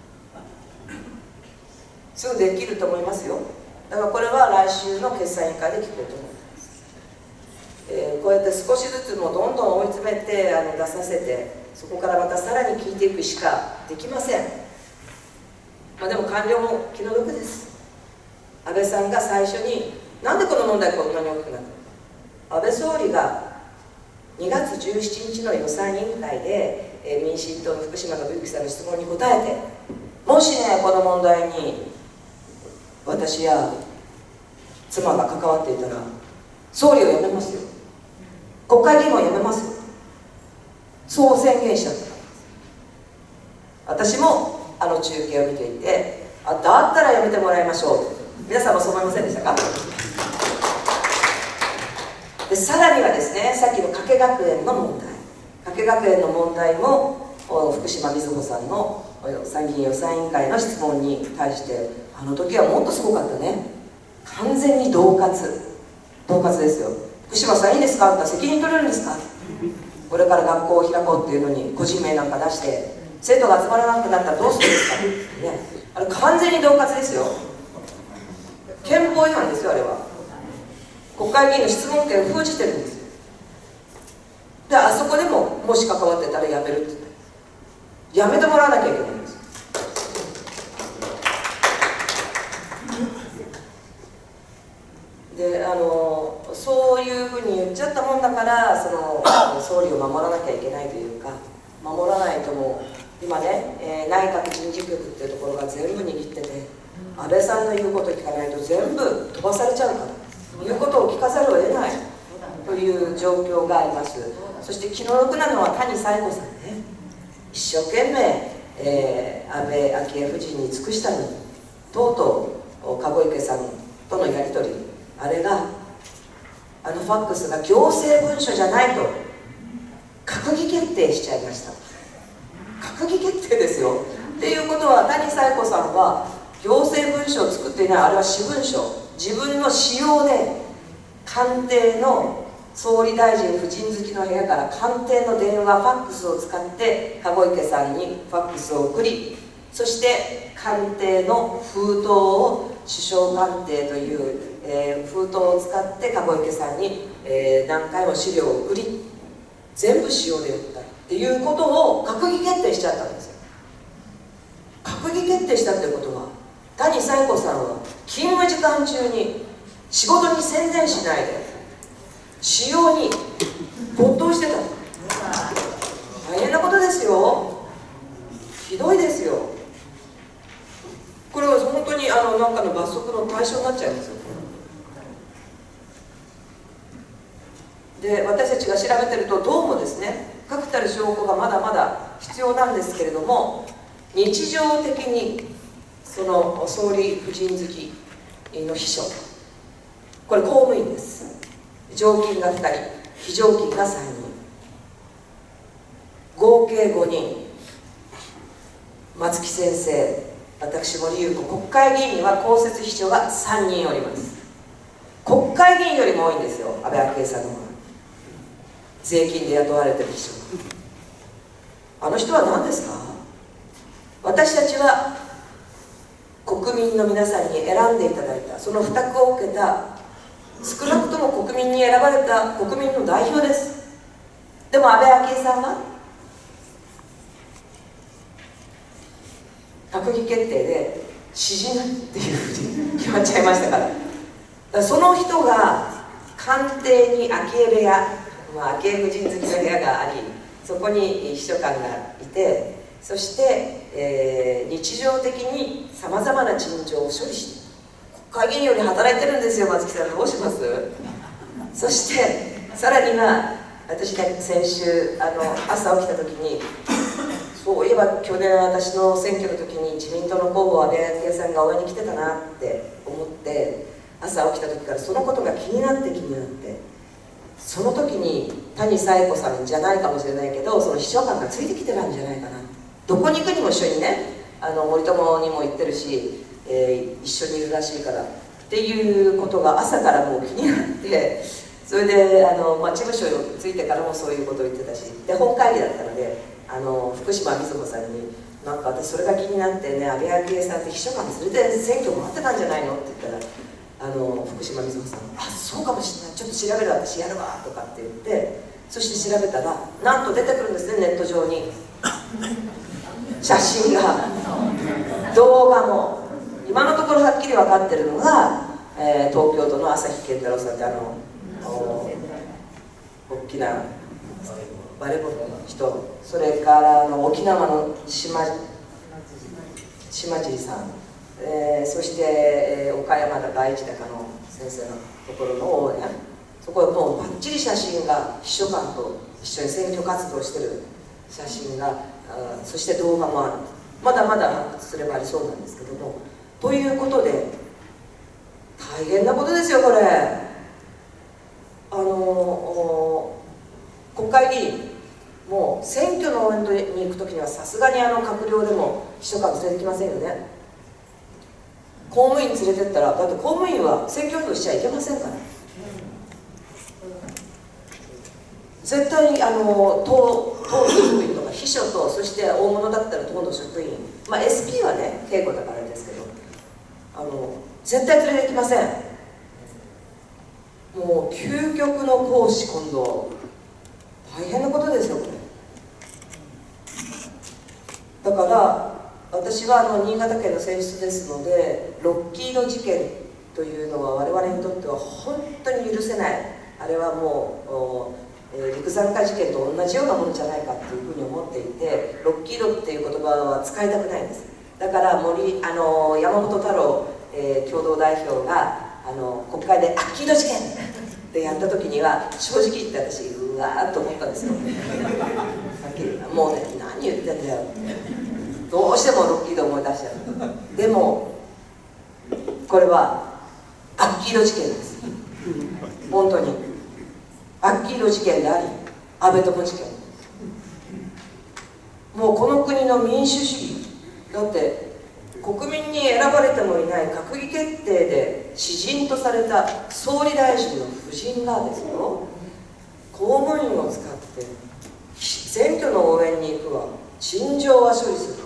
すぐできると思いますよ。だからこれは来週の決算委員会で聞こうと思います。えー、こうやって少しずつもどんどん追い詰めてあの出させて、そこからまたさらに聞いていくしかできません。まあ、でも官僚も気の毒です。安倍さんが最初になんでこの問題がこんなに大きくなったのか。安倍総理がにがつじゅうしちにちの予算委員会で、えー、民進党の福島伸之さんの質問に答えて、もしねこの問題に私や妻が関わっていたら総理を辞めますよ、国会議員を辞めますよ、そう宣言しちゃった。私もあの中継を見ていて、あだったら辞めてもらいましょう。皆さんもそう思いませんでしたか？でさらにはですね、さっきの加計学園の問題、加計学園の問題も福島みずほさんの参議院予算委員会の質問に対して、あの時はもっとすごかったね。完全に恫喝恫喝ですよ。福島さんいいんですかって言ったら、責任取れるんですか、これから学校を開こうっていうのに個人名なんか出して生徒が集まらなくなったらどうするんですか、ね、あれ完全に恫喝ですよ。憲法違反ですよ。あれは国会議員の質問権を封じてるんですよ。であそこでももし関わってたら辞めるって言って、辞めてもらわなきゃいけないんです。であのそういうふうに言っちゃったもんだから、その総理を守らなきゃいけないというか、守らないともう今ね、えー、内閣人事局っていうところが全部握ってて、安倍さんの言うこと聞かないと全部飛ばされちゃうから、 いうことを聞かざるを得ないという状況があります。そして気の毒なのは谷彩子さんね、一生懸命、えー、安倍昭恵夫人に尽くしたのに、とうとう籠池さんとのやり取り、あれがあのファックスが行政文書じゃないと閣議決定しちゃいました。閣議決定ですよ。っていうことは谷彩子さんは行政文書を作っていない、あれは私文書、自分の私用で官邸の総理大臣夫人付きの部屋から官邸の電話ファックスを使って籠池さんにファックスを送り、そして官邸の封筒を首相官邸という、えー、封筒を使って籠池さんに、えー、何回も資料を送り、全部私用でやったっていうことを閣議決定しちゃったんですよ。閣議決定したってことは、谷彩子さんは勤務時間中に仕事に専念しないで使用に没頭してた。大変なことですよ。ひどいですよ。これは本当にあのなんかの罰則の対象になっちゃいますよ。で、私たちが調べてるとどうもですね、確たる証拠がまだまだ必要なんですけれども、日常的にその総理夫人付きの秘書、これ公務員です。常勤がふたり、非常勤がさんにん、合計ごにん。松木先生、私森優子、国会議員には公設秘書がさんにんおります。国会議員よりも多いんですよ、安倍昭恵さんの方が。税金で雇われてる秘書。あの人は何ですか？私たちは国民の皆さんに選んでいただいた、その負託を受けた、少なくとも国民に選ばれた国民の代表です。でも安倍昭恵さんは閣議決定で私人っていうふうに決まっちゃいましたから。だからその人が官邸に昭恵部屋、まあ、昭恵夫人付きの部屋があり、そこに秘書官がいて、そして、えー、日常的にさまざまな陳情を処理して、国会議員より働いてるんですよ。松木さんどうします？そしてさらには私が先週あの朝起きた時に、そういえば去年私の選挙の時に自民党の候補安倍昭恵さんが応援に来てたなって思って、朝起きた時からそのことが気になって気になって、その時に谷彩子さんじゃないかもしれないけど、その秘書官がついてきてたんじゃないかな。どこに行くにも一緒にね、あの森友にも行ってるし、えー、一緒にいるらしいからっていうことが朝からもう気になって、それであの、まあ、事務所に着いてからもそういうことを言ってたし、で本会議だったので、あの福島みずほさんに「なんか私それが気になってね、安倍昭恵さんって秘書官連れて選挙回ってたんじゃないの?」って言ったら、あの福島みずほさん「あ、そうかもしれない、ちょっと調べる、私やるわ」とかって言って、そして調べたらなんと出てくるんですね、ネット上に写真が、動画も。今のところはっきり分かってるのが、えー、東京都の朝日健太郎さんってあの大きなバレーボールの人、それからの沖縄の島島尻さん、えー、そして、えー、岡山だか愛知だかの先生のところの応援、そこはもうばっちり写真が秘書官と一緒に選挙活動してる写真が、あ、そして動画もある。まだまだ発掘すればありそうなんですけども、ということで大変なことですよこれ。あの国会議員もう選挙の応援に行く時にはさすがにあの閣僚でも秘書官連れてきませんよね。公務員連れてったら、だって公務員は選挙運動しちゃいけませんから、絶対にあの党党の職員とか秘書と、そして大物だったら党の職員、まあ エスピー はね警護だからですけど、あの絶対連れてきません。もう究極の行使、今度大変なことですよこれ。だから私はあの新潟県の選出ですので、ロッキード事件というのは我々にとっては本当に許せない。あれはもう陸山化事件と同じようなものじゃないかっていうふうに思っていて、ロッキードっていう言葉は使いたくないんです。だから森あの山本太郎、えー、共同代表が、 あの国会で「アッキード事件!」ってやった時には正直言って私うわーっと思ったんですよ。もうね何言ってんだよ、どうしてもロッキード思い出しちゃう。でもこれはアッキード事件です。本当にアッキード事件であり安倍友事件。もうこの国の民主主義だって国民に選ばれてもいない閣議決定で私人とされた総理大臣の夫人がですよ、公務員を使って選挙の応援に行くわ、陳情は処理する、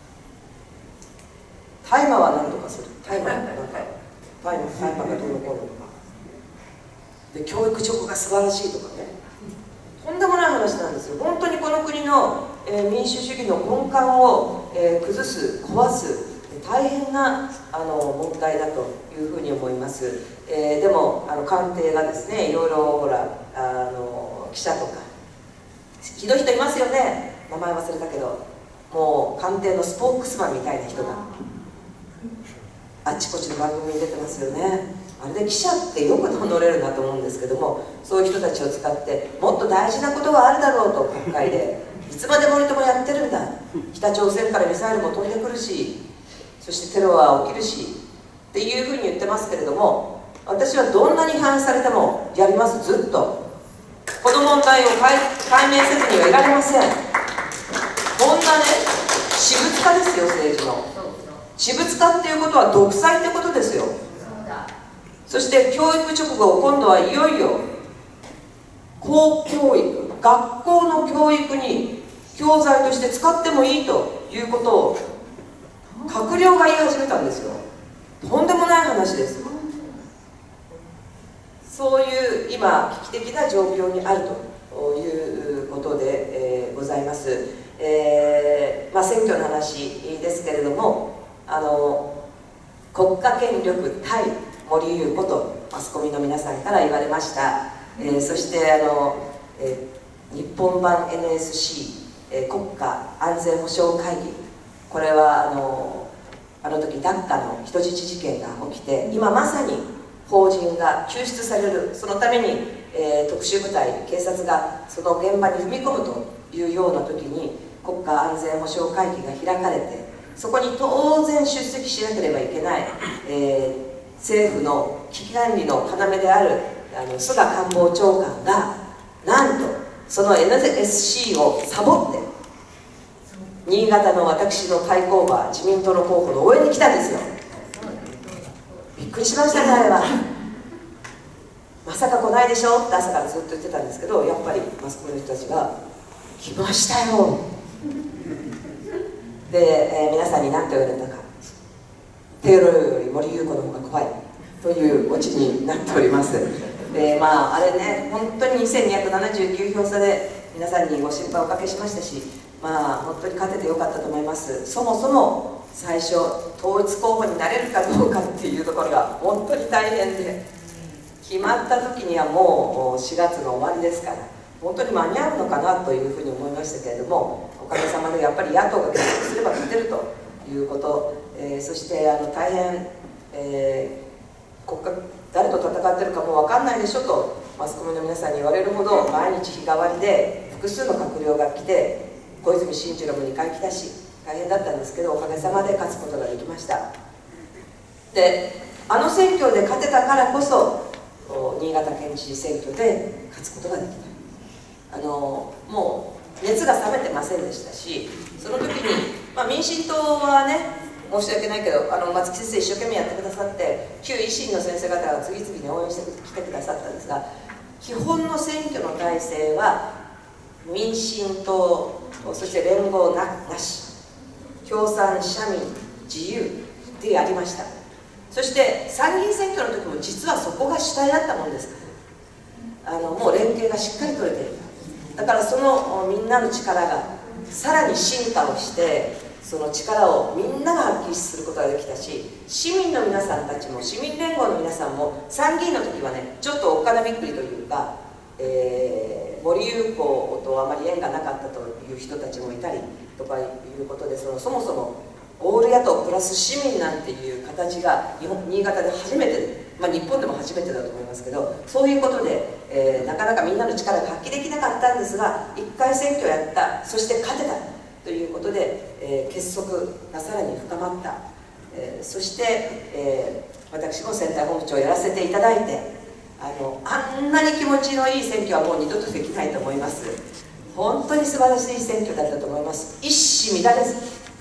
大麻は何とかする、大麻なんか大麻大麻がどうのこうのとかで、教育直が素晴らしいとかね、とんでもない話なんですよ。本当にこの国の、えー、民主主義の根幹を、えー、崩す壊す大変なあの問題だというふうに思います。えー、でもあの官邸がですね、いろいろほらあの記者とかひどい人いますよね、名前忘れたけど、もう官邸のスポークスマンみたいな人があっちこっちの番組に出てますよね。あれで記者ってよく名乗れるなと思うんですけども、そういう人たちを使ってもっと大事なことがあるだろうと国会でいつまで森友やってるんだ、北朝鮮からミサイルも飛んでくるし、そしてテロは起きるしっていうふうに言ってますけれども、私はどんなに批判されてもやります。ずっとこの問題を解明せずにはいられません。こんなね私物化ですよ、政治の私物化っていうことは独裁ってことですよ。そして教育直後、今度はいよいよ公教育、学校の教育に教材として使ってもいいということを閣僚が言い始めたんですよ。とんでもない話です。そういう今危機的な状況にあるということで、えー、ございます。えーまあ、選挙の話ですけれども、あの国家権力対森裕子とマスコミの皆さんから言われました。えー、そしてあの、えー、日本版 エヌエスシー、えー、国家安全保障会議、これはあのあの時ダッカの人質事件が起きて、今まさに邦人が救出される、そのために、えー、特殊部隊警察がその現場に踏み込むというような時に国家安全保障会議が開かれて、そこに当然出席しなければいけない、えー政府の危機管理の要であるあの菅官房長官がなんとその エヌエスシー をサボって新潟の私の対抗馬自民党の候補の応援に来たんですよ。びっくりしましたね、あれは。まさか来ないでしょって朝からずっと言ってたんですけど、やっぱりマスコミの人たちが来ましたよで、えー、皆さんに何と言われたか、テロより森裕子の方が怖いというオチになっております。で、まあ、あれね、本当ににせんにひゃくななじゅうきゅうひょう差で皆さんにご心配をおかけしましたし、まあ、本当に勝ててよかったと思います。そもそも最初、統一候補になれるかどうかっていうところが本当に大変で、決まった時にはもうしがつの終わりですから、本当に間に合うのかなというふうに思いましたけれども、おかげさまでやっぱり野党が結束すれば勝てるということ、えー、そしてあの大変、えー、国家誰と戦ってるかもう分かんないでしょとマスコミの皆さんに言われるほど、毎日日替わりで複数の閣僚が来て、小泉進次郎もにかい来たし大変だったんですけど、おかげさまで勝つことができました。で、あの選挙で勝てたからこそ新潟県知事選挙で勝つことができた。あのもう熱が冷めてませんでしたし、その時に、まあ、民進党はね、申し訳ないけど、あの松木先生一生懸命やってくださって、旧維新の先生方が次々に応援してきてくださったんですが、基本の選挙の体制は民進党、そして連合 な, なし共産、社民、自由でやりました。そして参議院選挙の時も実はそこが主体だったもんですから、あのもう連携がしっかり取れている。だからそのみんなの力がさらに進化をして、その力をみんなが発揮することができたし、市民の皆さんたちも市民連合の皆さんも参議院の時はね、ちょっとおっかなびっくりというか、えー、森裕子とあまり縁がなかったという人たちもいたりとかいうことで、そのそもそもオール野党プラス市民なんていう形が日本新潟で初めてまあ、日本でも初めてだと思いますけど、そういうことで、えー、なかなかみんなの力が発揮できなかったんですが、いっかい選挙をやった、そして勝てたということで、えー、結束がさらに深まった、えー、そして、えー、私もセンター本部長をやらせていただいて、あのあんなに気持ちのいい選挙はもう二度とできないと思います。本当に素晴らしい選挙だったと思います。一糸乱れず、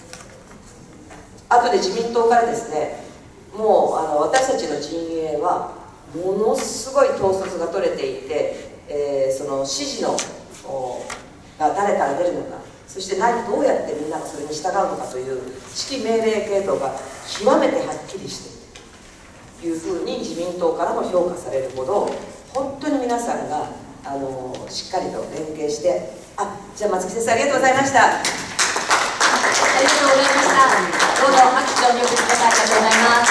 後で自民党からですね、もうあの私たちの陣営はものすごい統率が取れていて、えー、その指示のが誰から出るのか、そして何どうやってみんながそれに従うのかという指揮命令系統が極めてはっきりしているというふうに自民党からも評価されるほど、本当に皆さんがあのしっかりと連携して、あ、じゃあ松木先生ありがとうございました。 ありがとうございました。どうぞ拍手をお見送りください。ありがとうございます。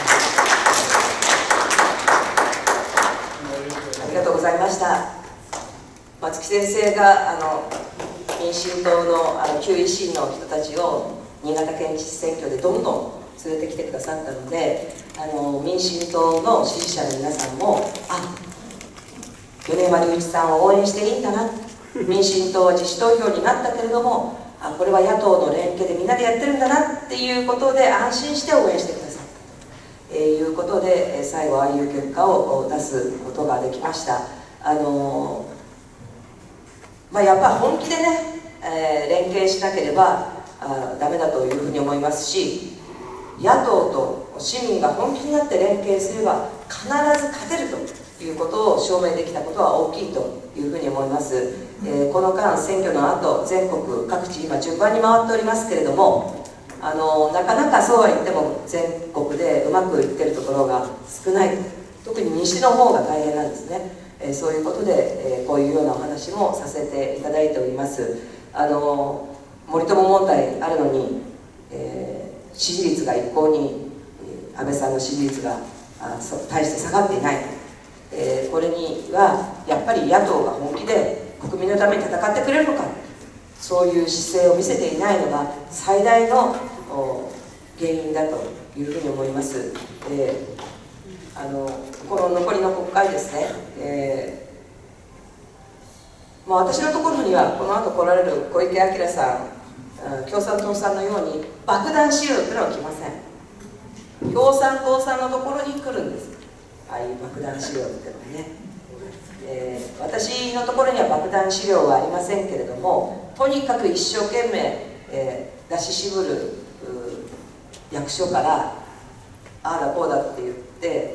ありがとうございました。松木先生があの民進党のあの旧維新の人たちを新潟県知事選挙でどんどん連れてきてくださったので、あの民進党の支持者の皆さんも、あ、米山隆一さんを応援していいんだな、民進党は自主投票になったけれども、あ、これは野党の連携でみんなでやってるんだなっていうことで安心して応援してくださったということで、最後ああいう結果を出すことができました。あのまあ、やっぱ本気でね、えー、連携しなければあダメだというふうに思いますし、野党と市民が本気になって連携すれば必ず勝てるということを証明できたことは大きいというふうに思います。えー、この間選挙の後全国各地今順番に回っておりますけれども、あのなかなかそうは言っても全国でうまくいってるところが少ない、特に西の方が大変なんですね。えー、そういうことで、えー、こういうようなお話もさせていただいております。あの森友問題あるのに、えー、支持率が一向に、えー、安倍さんの支持率があそ大して下がっていない、えー、これにはやっぱり野党が本気で国民のために戦ってくれるのか、そういう姿勢を見せていないのが最大の原因だというふうに思います。えー、あのこの残りの国会ですね、えーまあ、私のところにはこの後来られる小池晃さん、共産党さんのように爆弾資料というのは来ません。共産党さんのところに来るんです、ああいう爆弾資料っていうのはね。えー、私のところには爆弾資料はありませんけれども、とにかく一生懸命、えー、出し渋る役所からああだこうだって言って、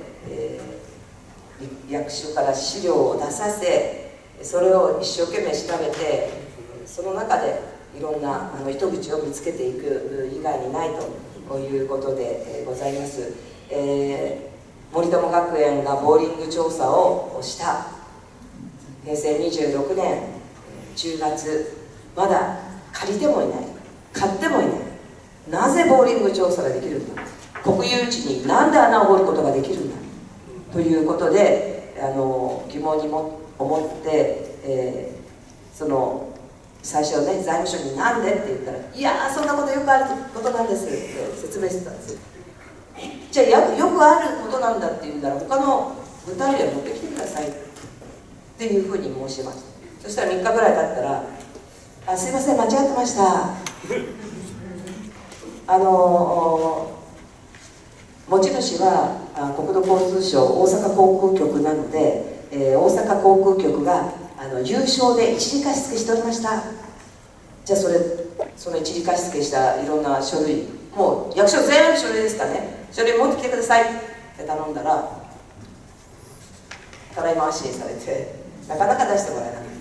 えー、役所から資料を出させ、それを一生懸命調べて、その中でいろんなあの糸口を見つけていく以外にないということで、えー、ございます。えー、森友学園がボーリング調査をしたへいせいにじゅうろくねんじゅうがつ、まだ借りてもいない、買ってもいない。なぜボーリング調査ができるんだ、国有地になんで穴を掘ることができるんだということで、あの疑問にも思って、えー、その最初ね、財務省に「なんで?」って言ったら「いやーそんなことよくあることなんです」って説明してたんです。じゃあよくあることなんだって言うんなら他の具体例を持ってきてくださいっていうふうに申しました。そしたらみっかぐらい経ったら「あ、すいません間違ってました」あの持ち主は国土交通省大阪航空局なので、えー、大阪航空局があの優勝で一時貸付しておりました。じゃあそれその一時貸付したいろんな書類、もう役所全部書類ですからね、書類持ってきてくださいって頼んだらたらい回しにされて、なかなか出してもらえなかった。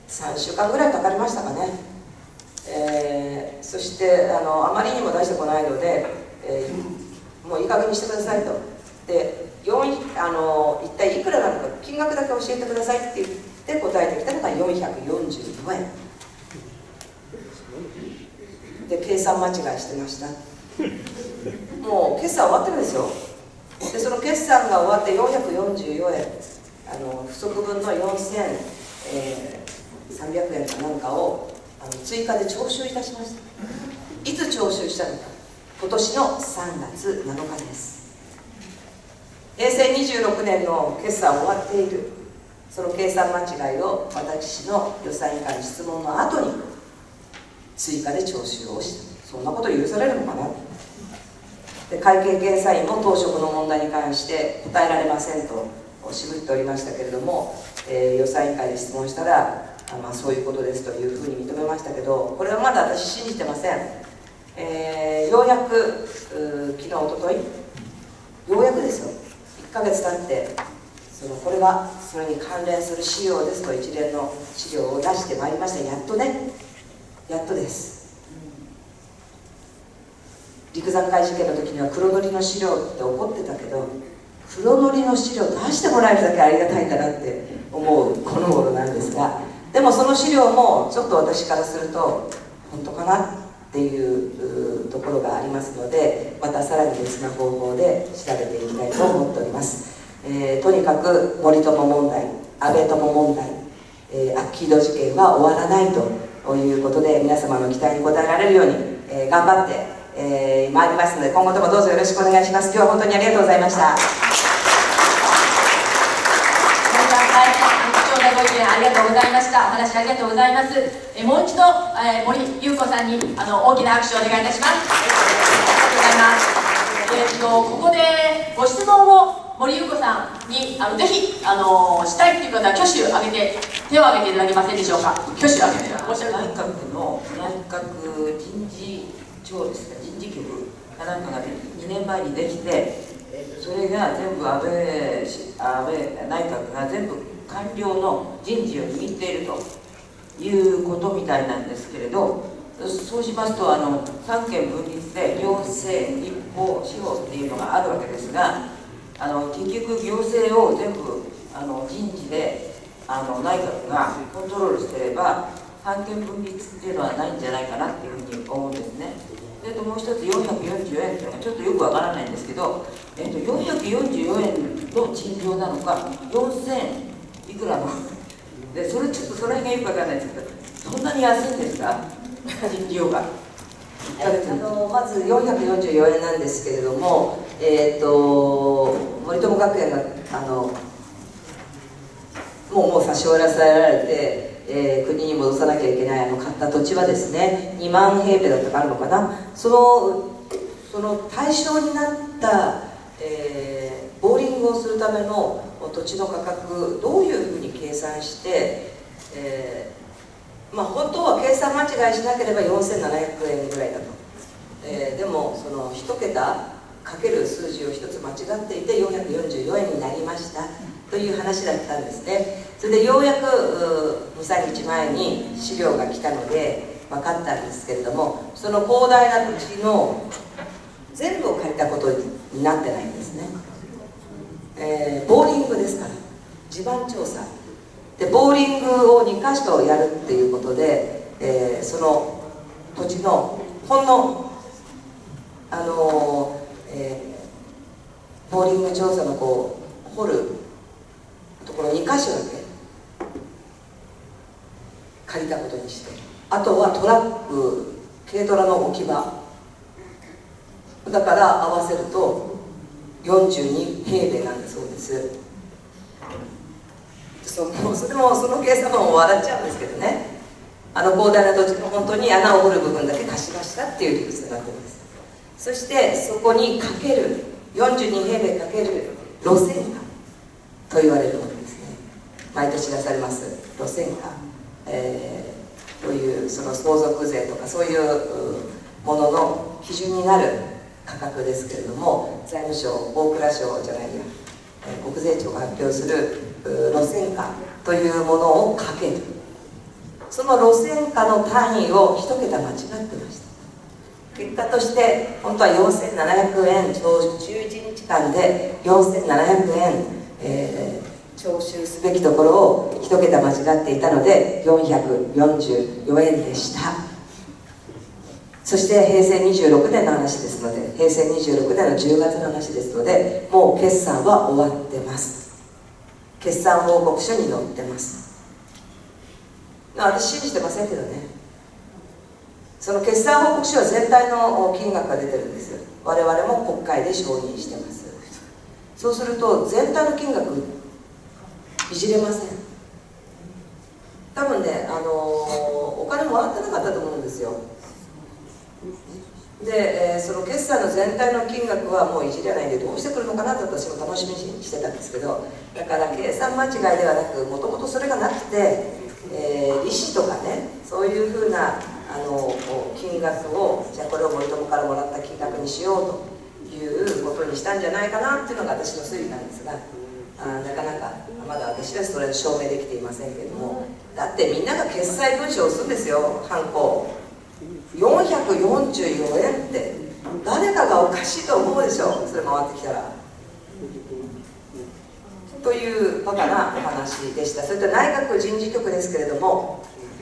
さんしゅうかんぐらいかかりましたかね。えー、そしてあのあまりにも出してこないので、えー、もういい加減にしてくださいと。であの一体いくらなのか金額だけ教えてくださいって言って答えてきたのがよんひゃくよんじゅうよえんで、計算間違いしてました。もう決算終わってるんですよ。でその決算が終わってよんひゃくよんじゅうよえん、あの不足分のよんせんさんびゃくえんかなんかをあの追加で徴収いたしました。いつ徴収したのか、今年のさんがつなのかです。 平成にじゅうろくねんの決算終わっている。その計算間違いを私の予算委員会の質問の後に追加で徴収をした。そんなこと許されるのかな。で、会計検査院も当職の問題に関して答えられませんと渋っておりましたけれども、えー、予算委員会で質問したら、あ、まあ、そういうことですというふうに認めましたけど、これはまだ私信じてません。えー、ようやく昨日おとといようやくですよ、いっかげつ経ってそのこれがそれに関連する資料ですと一連の資料を出してまいりました。やっとね、やっとです。陸山会事件の時には黒塗りの資料って怒ってたけど、黒塗りの資料出してもらえるだけありがたいんだなって思うこの頃なんですが、でもその資料もちょっと私からすると本当かなっていうところがありますので、またさらに別な方法で調べていきたいと思っております。えー、とにかく森友問題、安倍友問題、えー、アッキード事件は終わらないということで、皆様の期待に応えられるように、えー、頑張って、えー、参りますので、今後ともどうぞよろしくお願いします。今日は本当にありがとうございました。 ご意見ありがとうございました。お話ありがとうございます。えもう一度、えー、森優子さんにあの大きな拍手をお願いいたします。ありがとうございます。えー、とここでご質問を森優子さんにあのぜひあのしたいという方は挙手を挙げて手を挙げていただけませんでしょうか。挙手を挙げて内閣の内閣人事庁ですか、人事局かなんかがにねんまえにできて、それが全部安倍安倍内閣が全部官僚の人事を握っているということみたいなんですけれど、そうしますとあの三権分立で行政、立法、司法っていうのがあるわけですが、あの結局行政を全部あの人事であの内閣がコントロールしていれば三権分立っていうのはないんじゃないかなっていうふうに思うんですね。それともう一つよんひゃくよんじゅうえんっていうのがちょっとよくわからないんですけど、えっと、よんひゃくよんじゅうよえんの賃料なのかよんせんいくらので、それちょっとその辺がよくわからないんですけど、そんなに安いんですか賃料が。 あのまずよんひゃくよんじゅうよえんなんですけれども、えー、と森友学園があのもうもう差し押さえられて、えー、国に戻さなきゃいけないあの買った土地はですね、にまんへいべいだったかあるのかな、そのその対象になった、えー、ボーリングをするための土地の価格、どういうふうに計算して、えーまあ、本当は計算間違いしなければよんせんななひゃくえんぐらいだと、えー、でもその一桁かける数字を一つ間違っていてよんひゃくよんじゅうよえんになりましたという話だったんですね。それでようやくにさんにちまえに資料が来たので分かったんですけれども、その広大な土地の全部を借りたことになってないんですね。えー、ボーリングですから、地盤調査でボーリングをにかしょやるっていうことで、えー、その土地のほんのあのーえー、ボーリング調査のこう掘るところにかしょだけ借りたことにして、あとはトラック、軽トラの置き場だから合わせるとよんじゅうにへいべいなんだそうです。そのそれもその計算も笑っちゃうんですけどね、あの広大な土地の本当に穴を掘る部分だけ貸しましたっていう理屈になっています。そしてそこにかけるよんじゅうにへいべいかける路線価と言われるものですね。毎年出されます路線価、えー、というその相続税とかそういうものの基準になる価格ですけれども、財務省、大蔵省じゃないや、国税庁が発表する路線価というものをかける、その路線価の単位を一桁間違ってました。結果として本当はよんせんななひゃくえん、じゅういちにちかんでよんせんななひゃくえん、えー、徴収すべきところを一桁間違っていたのでよんひゃくよんじゅうよえんでした。そして平成にじゅうろくねんの話ですので、平成にじゅうろくねんのじゅうがつの話ですので、もう決算は終わってます。決算報告書に載ってます。私信じてませんけどね。その決算報告書は全体の金額が出てるんです。我々も国会で承認してます。 そうすると全体の金額いじれません。多分ね、あのー、お金もらってなかったと思うんですよ。で、えー、その決算の全体の金額はもういじれないんでどうしてくるのかなと私も楽しみにしてたんですけど、だから計算間違いではなく、もともとそれがなくて、えー、利子とかね、そういうふうなあの金額を、じゃあこれを森友からもらった金額にしようということにしたんじゃないかなっていうのが私の推理なんですが、あなかなかまだ私はそれを証明できていませんけれども、だってみんなが決済文書を押すんですよ、ハンコ。よんひゃくよんじゅうよえんって誰かがおかしいと思うでしょ、それ回ってきたら。というバカなお話でした。それと内閣人事局ですけれども、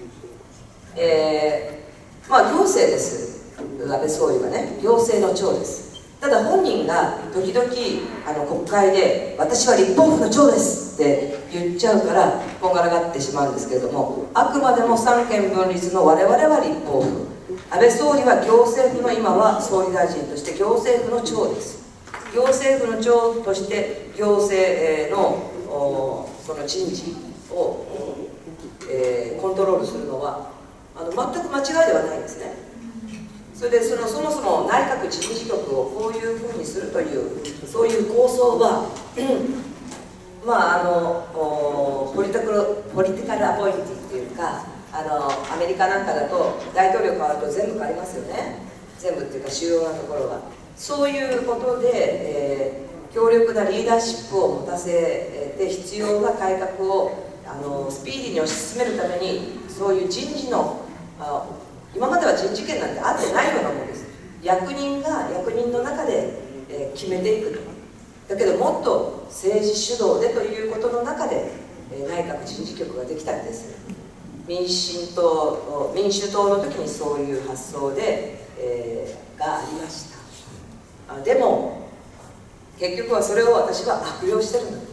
えー、まあ行政です。安倍総理はね、行政の長です。ただ本人が時々あの国会で「私は立法府の長です」って言っちゃうからこんがらがってしまうんですけれども、あくまでも三権分立の我々は立法府、安倍総理は行政府の今は総理大臣として行政府の長です。行政府の長として行政のその人事を、えー、コントロールするのはあの全く間違いではないんですね。それでそのそもそも内閣人事局をこういうふうにするというそういう構想は、うん、まああのポリティカルポリティカルアポインティっていうか、あのアメリカなんかだと大統領変わると全部変わりますよね。全部っていうか主要なところはそういうことで、えー、強力なリーダーシップを持たせて必要な改革をあのスピーディーに推し進めるためにそういう人事のあ今までは人事権なんてあってないようなものです。役人が役人の中で、えー、決めていくと。だけどもっと政治主導でということの中で、えー、内閣人事局ができたんです。民進党民主党の時にそういう発想で、えー、がありました。あでも結局はそれを私は悪用してるんだ。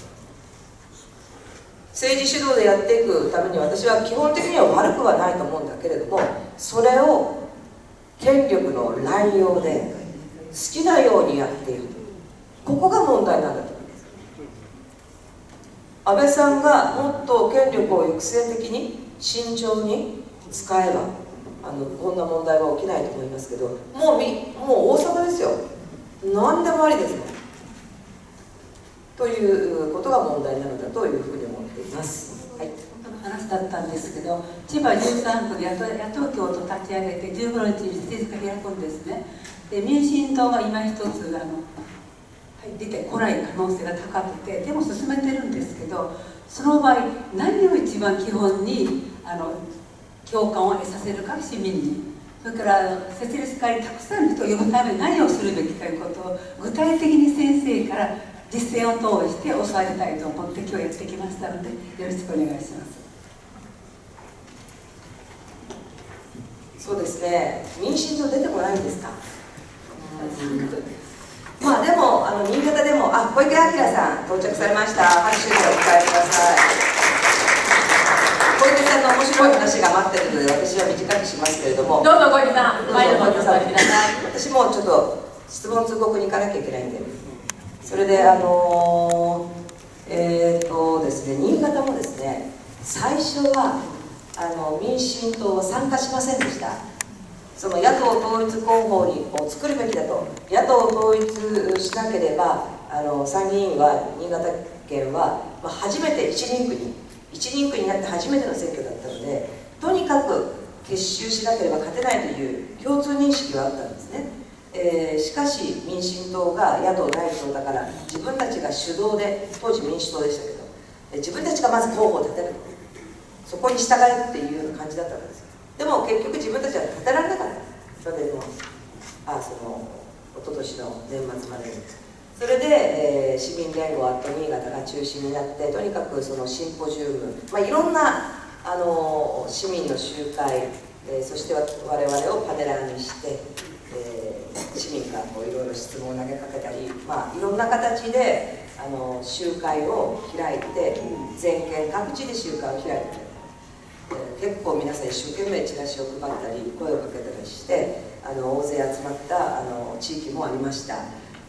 政治主導でやっていくために私は基本的には悪くはないと思うんだけれども、それを権力の乱用で好きなようにやっている、ここが問題なんだと思います。安倍さんがもっと権力を抑制的に慎重に使えばあのこんな問題は起きないと思いますけど、もうみもう大阪ですよ、何でもありですもんということが問題なのだというふうに思っています。はい、 話だったんですけど、千葉じゅうさんくで野党野党協と立ち上げてじゅうごにちに政治が開くんですね。で民進党が今一つあの出てこない可能性が高くて、でも進めてるんですけど、その場合何を一番基本にあの共感を得させるか、市民に。それから設立会にたくさんの人を呼ぶために何をするべきかということを具体的に先生から実践を通して教わりたいと思って今日やってきましたので、よろしくお願いします。 そうですね、民進党出てこないんですか。まあでもあの新潟でもあ小池晃さん到着されました。拍手でお迎えください。小池さんの面白い話が待ってるので私は短くしますけれども、 どうぞ小池さん、前の方にお座りください。 私もちょっと質問通告に行かなきゃいけないんで、それであのー、えっ、ー、とですね新潟もですね最初はあの民進党は参加しませんでした。その野党統一候補にを作るべきだと、野党統一しなければあの参議院は新潟県は、まあ、初めて一人区に一人区になって初めての選挙だったので、とにかく結集しなければ勝てないという共通認識はあったんですね。えー、しかし民進党が野党第一党だから自分たちが主導で、当時民主党でしたけど、え自分たちがまず候補を立てる、そこに従えっていうような感じだったわけですよ。でも結局自分たちは立てられなかった。去年のあその一昨年の年末までに。それで、えー、市民連合あと新潟が中心になって、とにかくそのシンポジウム、まあ、いろんなあの市民の集会、えー、そして我々をパネラーにして、えー、市民からこういろいろ質問を投げかけたり、まあ、いろんな形であの集会を開いて、全県各地で集会を開いて、えー、結構皆さん一生懸命チラシを配ったり声をかけたりして、あの大勢集まったあの地域もありました。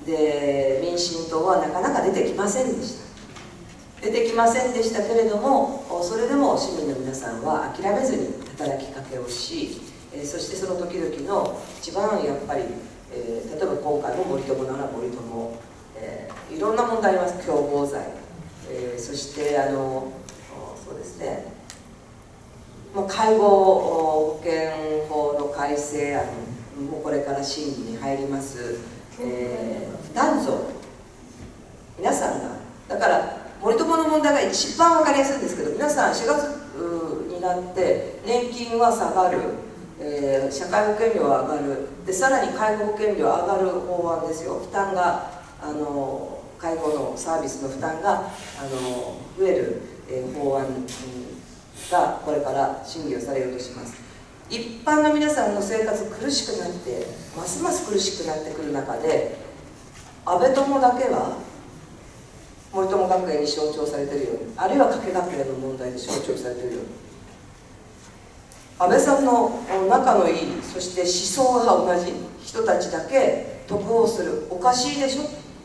で民進党はなかなか出てきませんでした出てきませんでしたけれども、それでも市民の皆さんは諦めずに働きかけをし、そしてその時々の一番やっぱり、えー、例えば今回も森友なら森友、えー、いろんな問題あります。共謀罪、えー、そしてあのそうですね、まあ、介護保険法の改正案もこれから審議に入ります、えー、負担増、皆さんがだから森友の問題が一番分かりやすいんですけど、皆さんしがつになって年金は下がる、えー、社会保険料は上がるで、さらに介護保険料上がる法案ですよ。負担があの介護のサービスの負担があの増える、えー、法案がこれから審議をされようとします。一般の皆さんの生活苦しくなってますます苦しくなってくる中で、安倍友だけは森友学園に象徴されているように、あるいは加計学園の問題で象徴されているように、安倍さんの仲のいい、そして思想が同じ人たちだけ得をする、おかしいでしょ。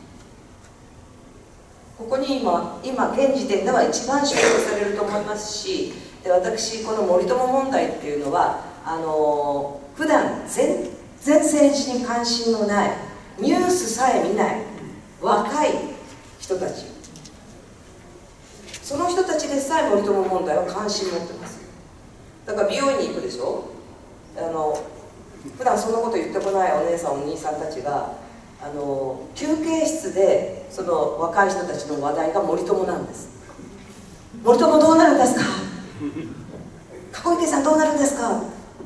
ここに今今現時点では一番象徴されると思いますし、で私この森友問題っていうのはあの普段全然政治に関心のない、ニュースさえ見ない若い人たち、その人たちでさえ森友問題は関心持ってます。だから美容院に行くでしょ。あの普段そんなこと言ってこないお姉さんお兄さんたちがあの休憩室でその若い人たちの話題が森友なんです。森友どうなるんですか、籠池さんどうなるんですか。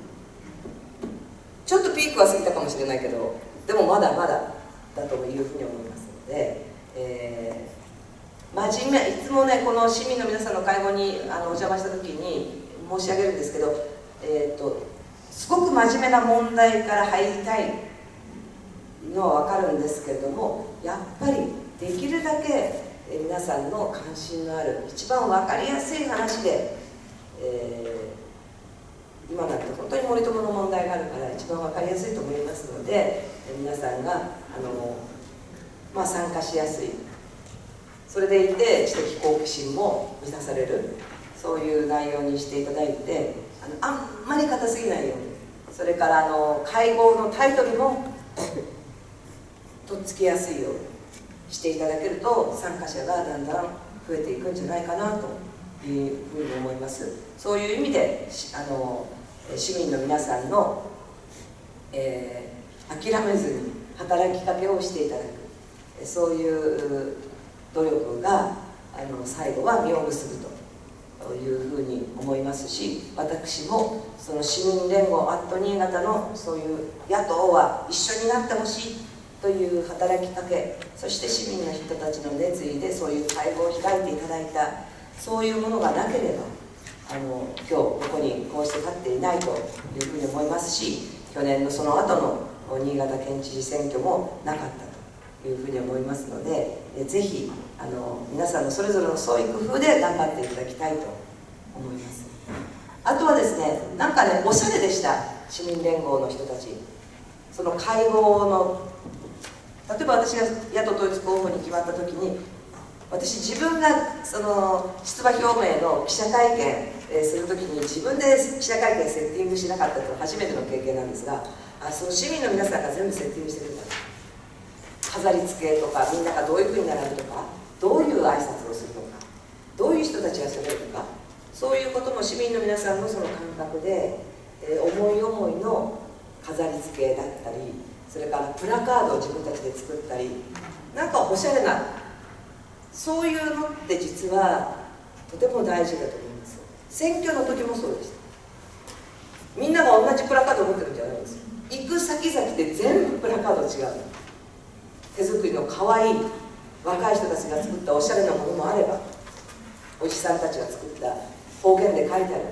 ちょっとピークは過ぎたかもしれないけど、でもまだまだだというふうに思いますので、えー、真面目、いつもねこの市民の皆さんの会合にあのお邪魔した時に申し上げるんですけど、えーと、すごく真面目な問題から入りたいのは分かるんですけれども、やっぱりできるだけ皆さんの関心のある一番分かりやすい話で、えー、今なんて本当に森友の問題があるから一番分かりやすいと思いますので、皆さんがあの、まあ、参加しやすい、それでいて知的好奇心も満たされる、そういう内容にしていただいて、あのあんまり硬すぎないように、それからあの会合のタイトルもとっつきやすいようにしていただけると、参加者がだんだん増えていくんじゃないかなというふうに思います。そういう意味であの市民の皆さんの、えー、諦めずに働きかけをしていただく、そういう努力があの最後は実を結ぶというふうに思いますし、私もその市民連合アット新潟のそういう野党は一緒になってほしいという働きかけ、そして市民の人たちの熱意でそういう会合を開いていただいた、そういうものがなければあの今日ここにこうして立っていないというふうに思いますし、去年のその後の新潟県知事選挙もなかったというふうに思いますので、ぜひあの皆さんのそれぞれの創意工夫で頑張っていただきたいと思います。あとはですね、なんかねおしゃれでした、市民連合の人たち。その会合の例えば私が野党統一候補に決まった時に、私自分がその出馬表明の記者会見する時に自分で記者会見セッティングしなかったというのは初めての経験なんですが、あその市民の皆さんが全部セッティングしてくれた。飾り付けとか、みんながどういうふうに並ぶとか、どういう挨拶をするのか、どういう人たちがしゃべるとか、そういうことも市民の皆さんのその感覚で、えー、思い思いの飾り付けだったり、それからプラカードを自分たちで作ったり、なんかおしゃれな、そういうのって実はとても大事だと思います。選挙の時もそうでした。みんなが同じプラカードを持ってるんじゃないんですよ。行く先々で全部プラカード違う。手作りの可愛い若い人たちが作ったおしゃれなものもあれば、おじさんたちが作った方言で書いてある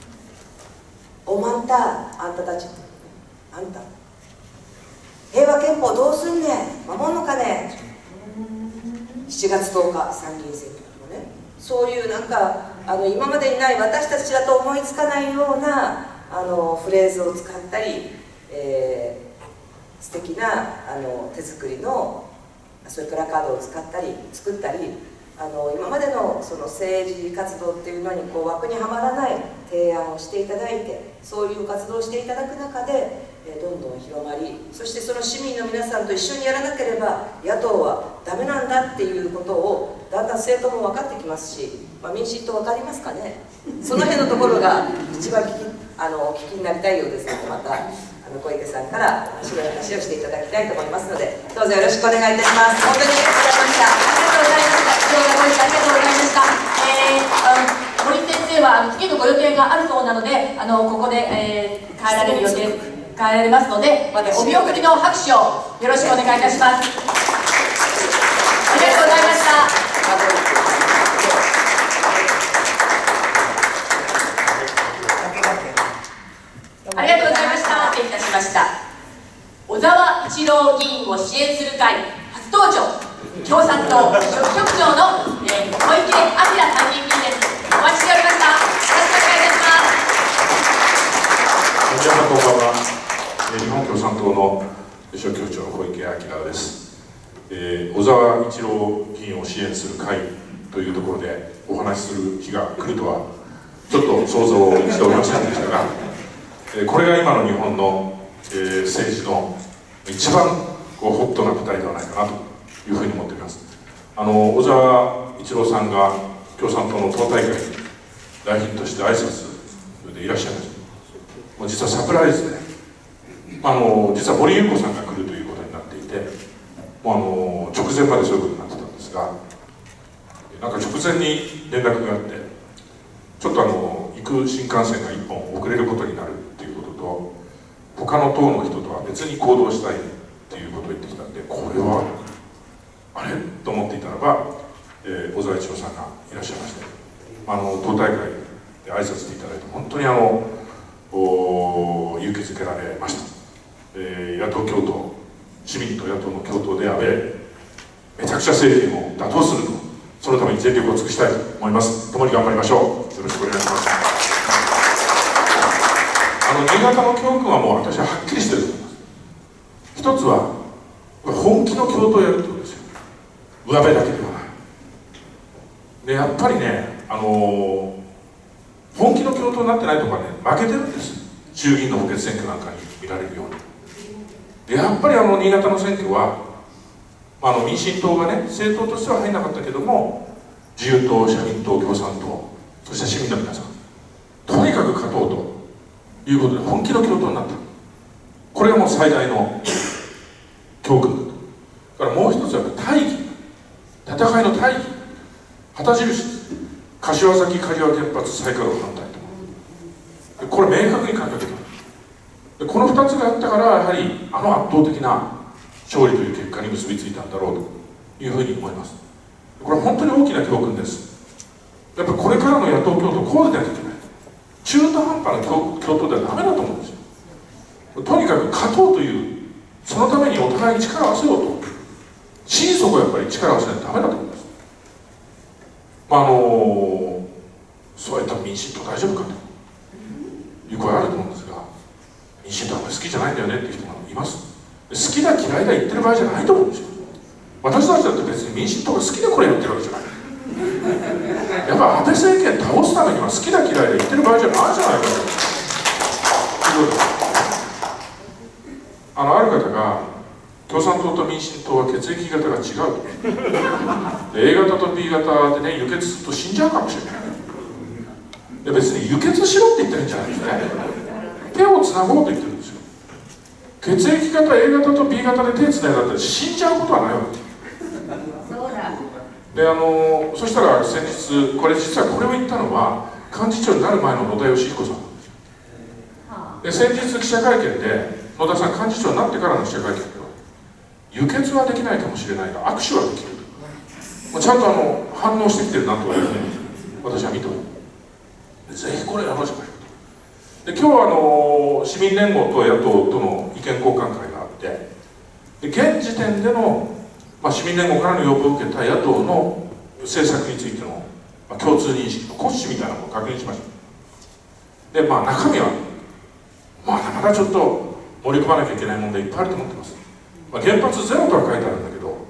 「おまんたあんたたちあんた平和憲法どうすんねん守んのかね」しちがつとおか参議院選挙とかね、そういうなんかあの今までにない私たちだと思いつかないようなあのフレーズを使ったり、えー、素敵なあの手作りのそういうプラカードを使ったり作ったり、あの今までのその政治活動っていうのにこう枠にはまらない提案をしていただいて、そういう活動をしていただく中で、えー、どんどん広まり、そしてその市民の皆さんと一緒にやらなければ野党はダメなんだっていうことをだんだん政党も分かってきますし、まあ、民進党分かりますかね、その辺のところが一番聞きあのお聞きになりたいようですので、またあの小池さんから白い話をしていただきたいと思いますので、どうぞよろしくお願いいたします。本当にありがとうございました。 ありがとうございました。今日はご一緒ありがとうございました。えー、あの森先生はあの次のご予定があるそうなので、あのここで、えー、帰られる予定帰られますので、お見送りの拍手をよろしくお願いいたします。ありがとうございました。ありがとうございました。失礼いたしました。小沢一郎議員を支援する会初登場、共産党書記局長の、えー、小池晃参議院議員です。お待ちしておりました。よろしくお願いいたします。 皆さんこんばんは。日本共産党の書記局長の小池晃です。えー、小沢一郎議員を支援する会というところでお話しする日が来るとはちょっと想像しておりませんでしたが、えー、これが今の日本の、えー、政治の一番こうホットな舞台ではないかなというふうに思っております。あの小沢一郎さんが共産党の党大会に来賓として挨拶でいらっしゃいました。もう実はサプライズで、あの実は森裕子さんが来るということになっていて、もうあの直前までそういうことになってたんですが、なんか直前に連絡があって、ちょっとあの行く新幹線がいっぽん遅れることになるっていうことと、他の党の人とは別に行動したいっていうことを言ってきたんで、これはあれと思っていたらば、えー、小沢一郎さんがいらっしゃいまして、あの党大会で挨拶していただいて本当にあの勇気づけられました。えー、野党共闘、市民と野党の共闘で安倍めちゃくちゃ政権を打倒すると、そのために全力を尽くしたいと思います。共に頑張りましょう。よろしくお願いします。あの新潟の教訓はもう私ははっきりしてると思います。一つは本気の共闘をやるってことですよ。上辺だけではないで、やっぱりね、あのー、本気の共闘になってないところはね負けてるんです。衆議院の補欠選挙なんかに見られるように。でやっぱりあの新潟の選挙は、あの民進党がね政党としては入んなかったけども、自由党、社民党、共産党、そして市民の皆さん、とにかく勝とうということで本気の共闘になった。これがもう最大の教訓だと。だからもう一つはやっぱり大義、戦いの大義、旗印です。柏崎刈羽原発再稼働反対と、これ明確に書きかけた。でこのふたつがあったから、やはりあの圧倒的な勝利という結果に結びついたんだろうというふうに思います。これは本当に大きな教訓です。やっぱりこれからの野党共闘、こうでなきゃいけない。中途半端な共闘ではダメだと思うんですよ。とにかく勝とうという、そのためにお互いに力を合わせようと、心底やっぱり力を合わせないとダメだと思うんです。まああのそういった民進党大丈夫かという声あると思うんですが、民進党は好きじゃないんだよねっていう人がいます。好きだ嫌いだ言ってる場合じゃないと思うんですよ。私たちだって別に民進党が好きでこれやってるわけじゃない。やっぱ安倍政権倒すためには好きだ嫌いだ言ってる場合じゃないじゃないかということです。あのある方が共産党と民進党は血液型が違うとで A 型と B 型でね輸血すると死んじゃうかもしれない。で別に輸血しろって言ってるんじゃないですね。手をつなごうと言ってるんですよ。血液型 A 型と B 型で手つないだったら死んじゃうことはないわけで、あのそしたら先日、これ実はこれを言ったのは幹事長になる前の野田佳彦さんで、先日記者会見で野田さん幹事長になってからの記者会見では輸血はできないかもしれないが握手はできると、ちゃんとあの反応してきてるなというふうに私は見ております。ぜひこれやろうじゃないかと。で今日はあの市民連合と野党との意見交換会があって、で現時点での、まあ、市民連合からの要望を受けた野党の政策についての、まあ、共通認識の骨子みたいなものを確認しました。でまあ中身はまだまだちょっと盛り込まなきゃいけない問題いっぱいあると思ってます。まあ、原発ゼロとは書いてあるんだけど、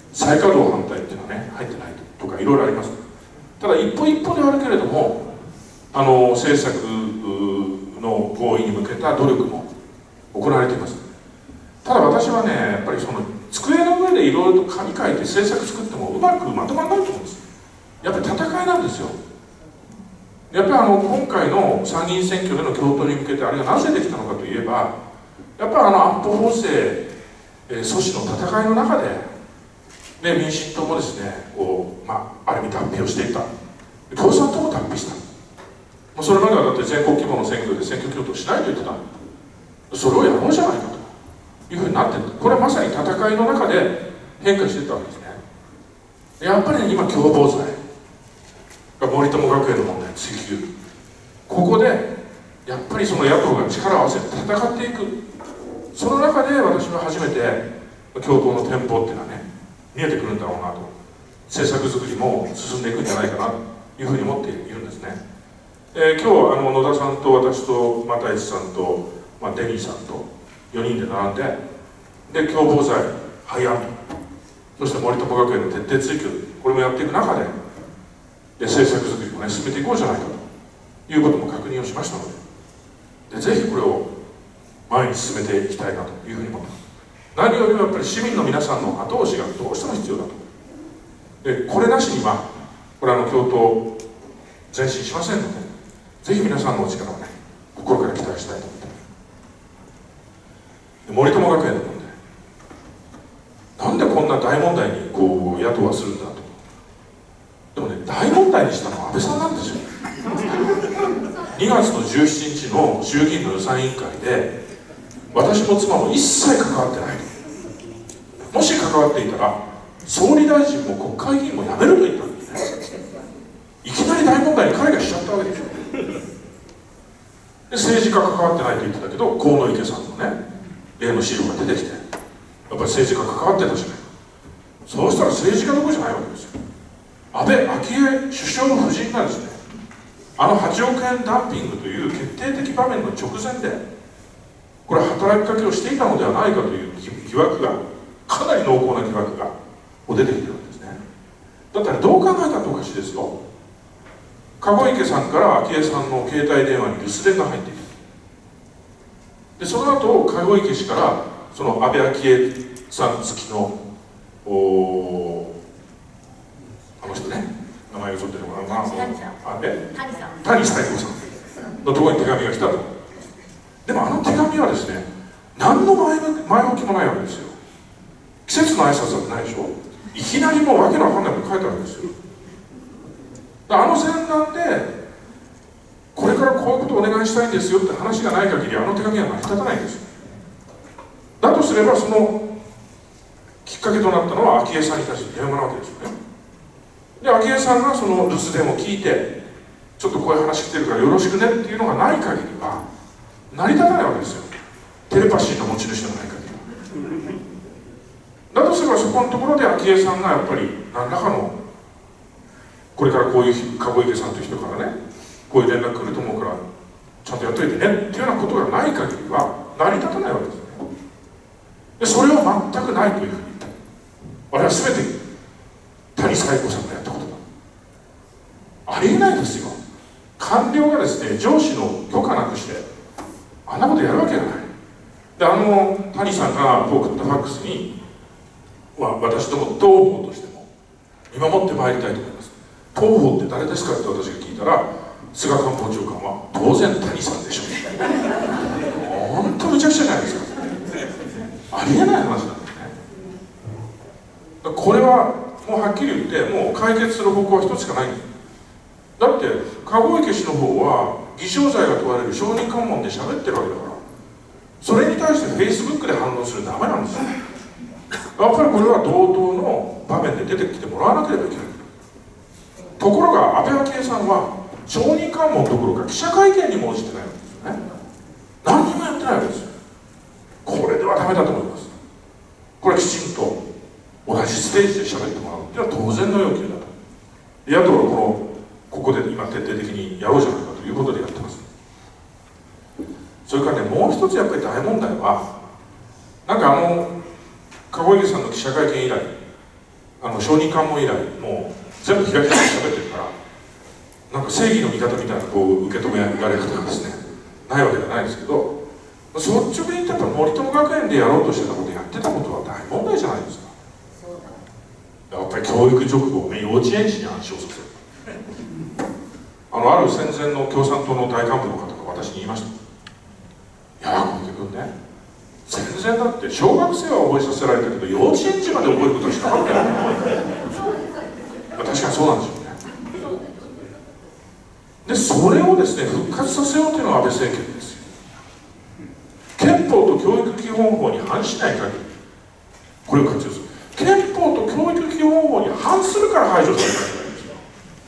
再稼働反対っていうのはね入ってないとかいろいろあります。ただ一歩一歩ではあるけれども、あの政策の合意に向けた努力も行われています。ただ私はね、やっぱりその机の上でいろいろと紙書いて政策作ってもうまくまとまらないと思うんです。やっぱり戦いなんですよ。やっぱりあの今回の参議院選挙での共闘に向けてあれがなぜできたのかといえば、やっぱりあの安保法制、えー、阻止の戦いの中で、ね、民進党もですねこう、まあ、ある意味脱皮をしていた、共産党も脱皮した。それまではだって全国規模の選挙で選挙共闘しないと言ってた。それをやろうじゃないかというふうになっている。これはまさに戦いの中で変化していったわけですね。やっぱり、ね、今共謀罪、森友学園の問題追及、ここでやっぱりその野党が力を合わせて戦っていく、その中で私は初めて共闘の展望っていうのはね見えてくるんだろうなと、政策作りも進んでいくんじゃないかなというふうに思っているんですね。えー、今日あの野田さんと私と又市さんと、まあ、デニーさんとよにんで並んで、で共謀罪廃案、そして森友学園の徹底追及、これもやっていく中でで政策作りもね進めていこうじゃないかということも確認をしましたので、でぜひこれを前に進めていきたいなというふうに思ってます。何よりもやっぱり市民の皆さんの後押しがどうしても必要だと。でこれなしにはこれあの共闘前進しませんので、ぜひ皆さんのお力をね心から期待したいと思ってます。森友学園の問題、なんでこんな大問題にこう野党はするんだと。でもね、大問題にしたのは安倍さんなんですよ。にがつのじゅうしちにちの衆議院の予算委員会で私も妻も一切関わってないと。もし関わっていたら総理大臣も国会議員も辞めると言ったんですね。いきなり大問題に海外しちゃったわけですよ。で政治家関わってないと言ってたけど、河野池さんのね例の資料が出てきて、やっぱり政治家関わってたじゃないか。そうしたら政治家どころじゃないわけですよ。安倍昭恵首相の夫人がですね、あのはちおくえんダンピングという決定的場面の直前でこれ働きかけをしていたのではないかという疑惑が、かなり濃厚な疑惑が出てきてるんですね。だったらどう考えたっておかしいですよ。籠池さんから昭恵さんの携帯電話に留守電が入っている。でその後籠池氏からその安倍昭恵さん付きのおあの人ね、名前がちょっと出てこないな、谷さんのところに手紙が来たと。でもあの手紙はですね、何の前前置きもないわけですよ。季節の挨拶だってないでしょ。いきなりもうわけのわかんないこと書いてあるんですよ。あの前段でこれからこういうことをお願いしたいんですよって話がない限りあの手紙は成り立たないんですよ。だとすればそのきっかけとなったのは昭恵さんに対して電話なわけですよね。で昭恵さんがその留守電を聞いて、ちょっとこういう話来てるからよろしくねっていうのがない限りは成り立たないわけですよ。テレパシーの持ち主でもない限り。だとすればそこのところで昭恵さんがやっぱり何らかのこれからこういう籠池さんという人からねこういう連絡来ると思うからちゃんとやっといてねっていうようなことがない限りは成り立たないわけですね。でそれは全くないというふうに言った。あれは全て谷彩子さんがやったことだ。ありえないですよ。官僚がですね上司の許可なくしてあんなことやるわけがない。であの谷さんが送ったファックスに、まあ、私ども当方としても見守ってまいりたいと思います。当方って誰ですかって私が聞いたら、菅官房長官は当然谷さんでしょう。本当むちゃくちゃじゃないですか。ありえない話なんですね。これはもうはっきり言ってもう解決する方向は一つしかないんです。だって籠池氏の方は偽証罪が問われる証人喚問で喋ってるわけだから、それに対してフェイスブックで反応するとダメなんですよ。やっぱりこれは同等の場面で出てきてもらわなければいけない。ところが安倍昭恵さんは証人喚問どころか記者会見にも応じてないわけですよね。何にもやってないわけですよ。これではダメだと思います。これはきちんと同じステージで喋ってもらうっていうのは当然の要求だと。野党はこのここで今徹底的にやろうじゃないかということでやってます。それからね、もう一つやっぱり大問題は、なんかあの籠池さんの記者会見以来あの小児科も以来もう全部開き直って喋ってるからなんか正義の味方みたいなこう受け止められ方がですねないわけじゃないですけど、率直に言ってやっぱ森友学園でやろうとしてたことやってたことは大問題じゃないですか。やっぱり教育直後幼稚園児に話をさせる。あのある戦前の共産党の大幹部の方が私に言いました。いや小池君ね、戦前だって小学生は覚えさせられたけど幼稚園児まで覚えることはしなかったよね。確かにそうなんですよね。でそれをですね復活させようというのが安倍政権ですよ。憲法と教育基本法に反しない限りこれを活用する。憲法と教育基本法に反するから排除されたわけなんですよ。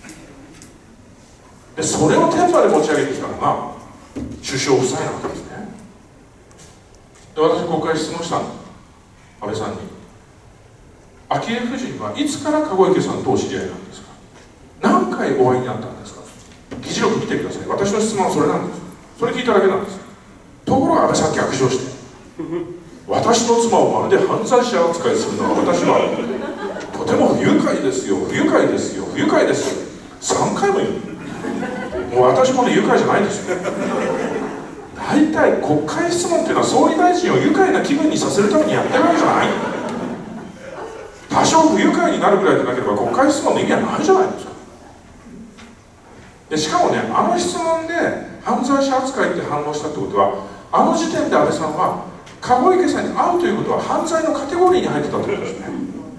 でそれを天馬で持ち上げてきたのが首相夫妻なわけですね。で私国会質問したんです、安倍さんに。昭恵夫人はいつから籠池さんとお知り合いなんですか、何回お会いになったんですか、議事録見てください。私の質問はそれなんです。それ聞いただけなんです。ところが安倍さん逆上して私の妻をまるで犯罪者扱いするのは私はとても不愉快ですよ不愉快ですよ不愉快ですよさんかいも言う。もう私もね愉快じゃないんですよ。大体国会質問っていうのは総理大臣を愉快な気分にさせるためにやってるわけじゃない。多少不愉快になるぐらいでなければ国会質問の意味はないじゃないですか。でしかもねあの質問で犯罪者扱いって反応したってことはあの時点で安倍さんは籠池さんに会うということは犯罪のカテゴリーに入ってたということですね。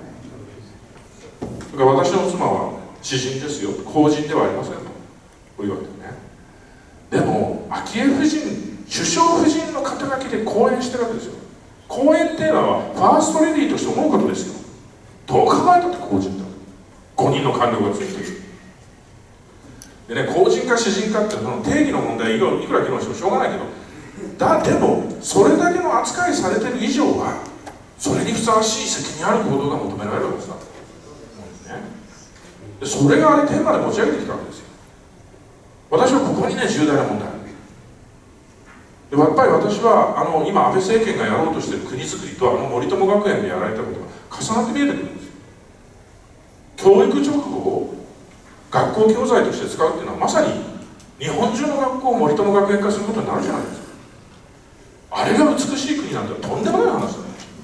だから私の妻は私人ですよ、公人ではありませんとこういうわけでね。でも昭恵夫人首相夫人の肩書きで講演してるわけですよ。講演っていうのはファーストレディーとして思うことですよ。どう考えたって公人だ。ごにんの官僚がついてる。でね、公人か私人かっていうの定義の問題いくら議論してもしょうがないけど、だでもそれだけの扱いされてる以上はそれにふさわしい責任ある行動が求められるわけですから、ね、でそれがあれテーマで持ち上げてきたわけですよ。私はここにね重大な問題でやっぱり私はあの今安倍政権がやろうとしている国づくりとあの森友学園でやられたことが重なって見えてくるんですよ。教育直後を学校教材として使うっていうのはまさに日本中の学校を森友学園化することになるじゃないですか。あれが美しい国なんてとんでもない話だね。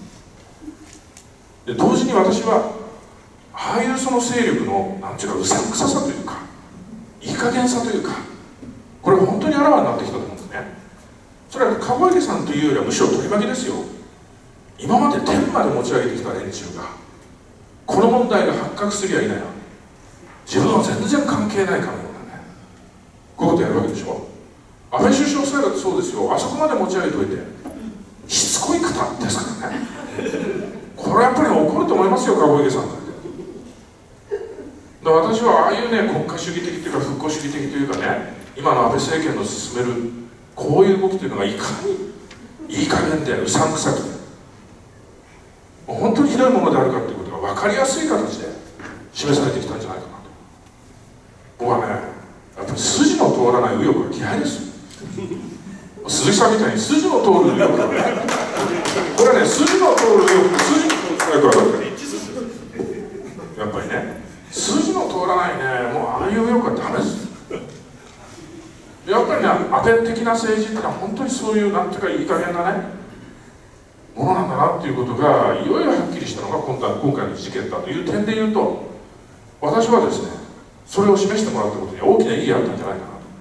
で同時に私はああいうその勢力のなんていうかうさんくささというかいい加減さというかこれ本当にあらわになってきたと思うんですね。それは籠池さんというよりはむしろ取り巻きですよ。今まで天まで持ち上げてきた連中がこの問題が発覚すりゃいないな自分は全然関係ないかのようなねこういうことやるわけでしょ。安倍首相夫妻だってそうですよ。あそこまで持ち上げておいてしつこい方ですからねこれはやっぱり怒ると思いますよ籠池さんだって。だから私はああいうね国家主義的というか復興主義的というかね今の安倍政権の進めるこういう動きというのがいかにいい加減でうさんくさくて本当にひどいものであるかということが分かりやすい形で示されてきたんじゃないかなと。僕はねやっぱり筋の通らない右翼が嫌いです。鈴木さんみたいに筋の通る右翼がねこれはね筋の通る右翼筋の通る右翼やっぱりね筋の通らないねもうああいう右翼はダメです。やっぱりね安倍的な政治ってのは本当にそういうなんていうかいい加減なねものなんだなっていうことがいよいよはっきりしたのが今回今回の事件だという点で言うと私はですねそれを示してもらったことに大きな意義があったんじゃないか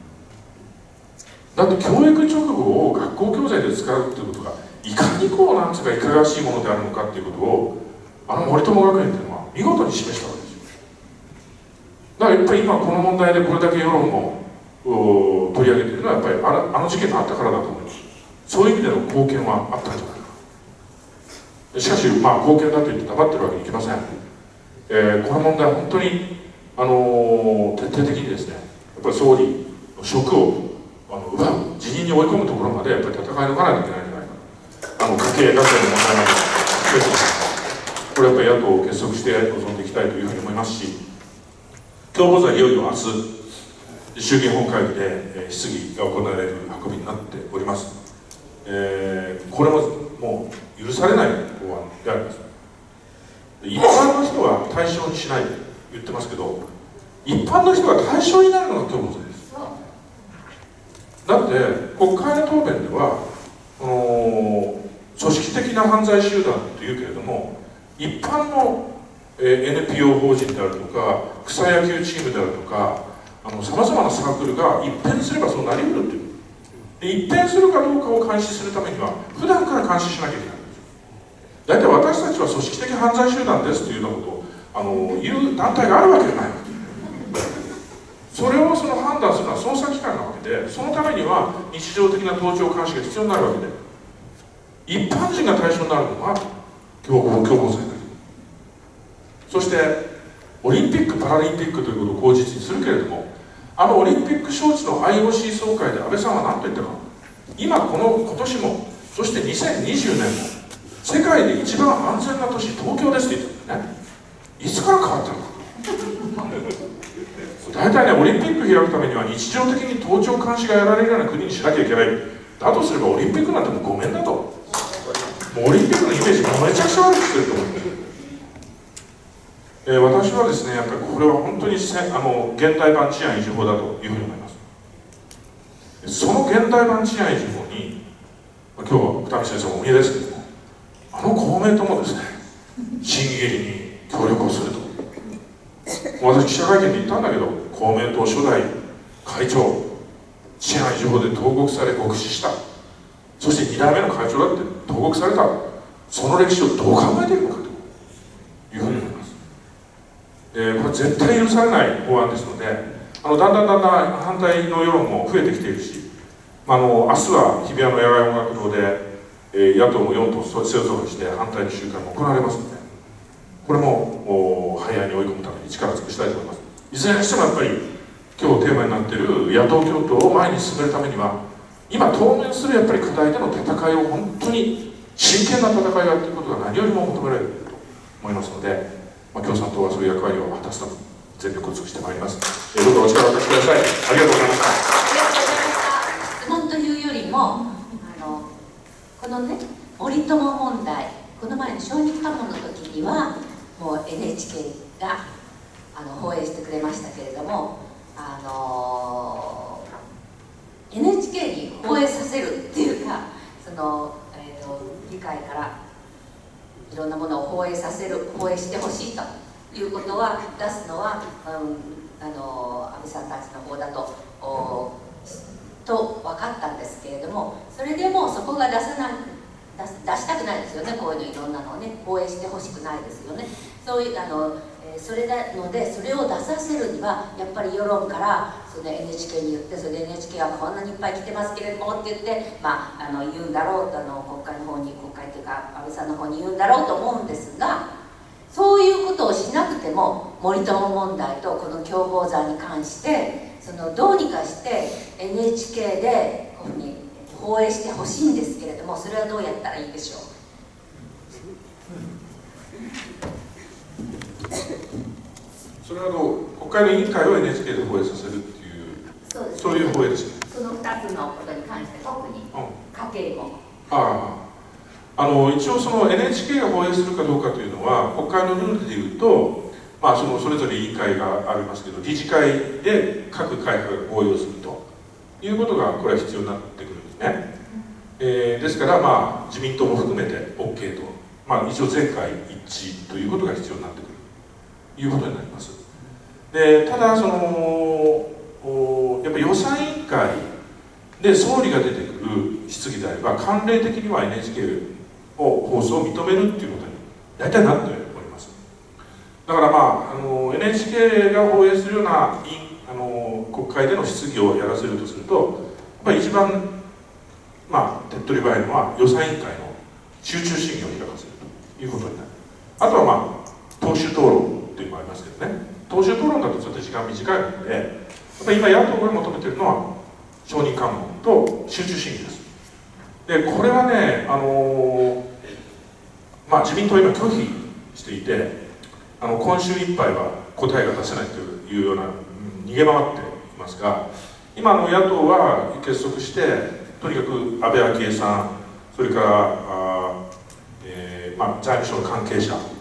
なと。だって教育直後を学校教材で使うっていうことがいかにこうなんていうかいかがわしいものであるのかっていうことをあの森友学園っていうのは見事に示したわけですよ。だからやっぱり今この問題でこれだけ世論を取り上げているのはやっぱりあの、あの事件があったからだと思います。そういう意味での貢献はあったんじゃないかな。しかしまあ貢献だと言って黙ってるわけにいきません。えー、この問題は本当にあのー、徹底的にですねやっぱり総理の職をあの奪う辞任に追い込むところまでやっぱり戦い抜かないといけないんじゃないかな。あの家計合戦の問題などこれやっぱり野党を結束して臨んでいきたいというふうに思いますし共謀罪いよいよ明日衆議院本会議で、えー、質疑が行われる運びになっております。えー、これももう許されない法案であります。 一般の人は対象にしないと言ってますけど、一般の人が対象になるのが共謀罪です。だって国会の答弁ではこの組織的な犯罪集団というけれども、一般の エヌピーオー 法人であるとか草野球チームであるとかさまざまなサークルが一変すればそうなりうるという。で一変するかどうかを監視するためには普段から監視しなきゃいけないんですよ。大体私たちは組織的犯罪集団ですというようなことをあの言う団体があるわけじゃない。それをその判断するのは捜査機関なわけで、そのためには日常的な盗聴監視が必要になるわけで、一般人が対象になるのは共謀罪だけ。そしてオリンピック・パラリンピックということを口実にするけれども、あのオリンピック招致の アイオーシー 総会で安倍さんは何と言ったか、今この今年も、そしてにせんにじゅうねんも世界で一番安全な都市東京ですって言ったんだよね。いつから変わったのか。大体ね、オリンピック開くためには日常的に盗聴監視がやられるような国にしなきゃいけない。だとすればオリンピックなんてもうごめんだと。もうオリンピックのイメージもめちゃくちゃ悪くしてると思う。えー、私はですね、やっぱりこれは本当にせあの現代版治安維持法だというふうに思います。その現代版治安維持法に、まあ、今日は二見先生もお見えですけれども、あの公明党もですね、審議入りに協力をすると。私、記者会見で言ったんだけど、公明党初代会長、治安維持法で投獄され、獄死した。そしてに代目の会長だって投獄された。その歴史をどう考えているのかというふうに思います。えー、これ絶対許されない法案ですので、あのだんだんだんだん反対の世論も増えてきているし、まあ、あの明日は日比谷の野外音楽堂で、えー、野党もよん党勢ぞろいして反対の集会も行われますので、これも廃案に追い込むために力を尽くしたいと思います。いずれにしてもやっぱり今日テーマになっている野党共闘を前に進めるためには、今当面するやっぱり課題での戦いを本当に真剣な戦いをやっていくことが何よりも求められると思いますので、まあ、共産党はそういう役割を果たすために全力を尽くしてまいります。えー、どうぞお力をお貸しください。ありがとうございました。 質問というよりも、あのこのね、森友問題、この前の小児科門の時にはもう エヌエイチケー があの放映してくれましたけれども、あの エヌエイチケー に放映させるっていうか、その、えーと、議会からいろんなものを放映させる、放映してほしいということは、出すのは、うん、あの安倍さんたちの方だとと分かったんですけれども、それでもそこが出さない出, 出したくないですよね。こういうのいろんなのをね、放映してほしくないですよね。そういうあの、えー、それなので、それを出させるにはやっぱり世論からその エヌエイチケー に言って、それで エヌエイチケー はこんなにいっぱい来てますけれどもって言って、まあ、あの言うんだろうと、あの国会の方に、国会というか安倍さんの方に言うんだろうと思うんですが、そういうことをしなくても森友問題とこの共謀罪に関してそのどうにかして エヌエイチケー でこういうふうに放映してほしいんですけれども、それはどうやったらいいでしょう。 それはあの国会の委員会を エヌエイチケー で放映させるっていう、そうですね、そういう放映ですね。 そのふたつのことに関して特に家計も、うん、 ああ、あの一応その エヌエイチケー が放映するかどうかというのは国会のルールでいうと、まあ、そのそれぞれ委員会がありますけど、理事会で各会派が合意をするということがこれは必要になってくるんですね。えー、ですから、まあ、自民党も含めて オーケー と、まあ、一応全会一致ということが必要になってくるということになります。でただそのやっぱり予算委員会で総理が出てくる質疑であれば慣例的には エヌエイチケー を放送を認めるっていうことに大体なっております。だからまあ、あの エヌエイチケー が放映するようなあの国会での質疑をやらせるとすると、やっぱり一番まあ手っ取り早いのは予算委員会の集中審議を開かせるということになる。あとはまあ党首討論っていうのもありますけどね、党首討論だとちょっと時間短いので、やっぱり今野党が求めているのは承認喚問と集中審議です。でこれはね、あのー、まあ自民党は今拒否していて、あの今週いっぱいは答えが出せないというような、うん、逃げ回っていますが、今の野党は結束してとにかく安倍昭恵さん、それからあ、えーまあ、財務省の関係者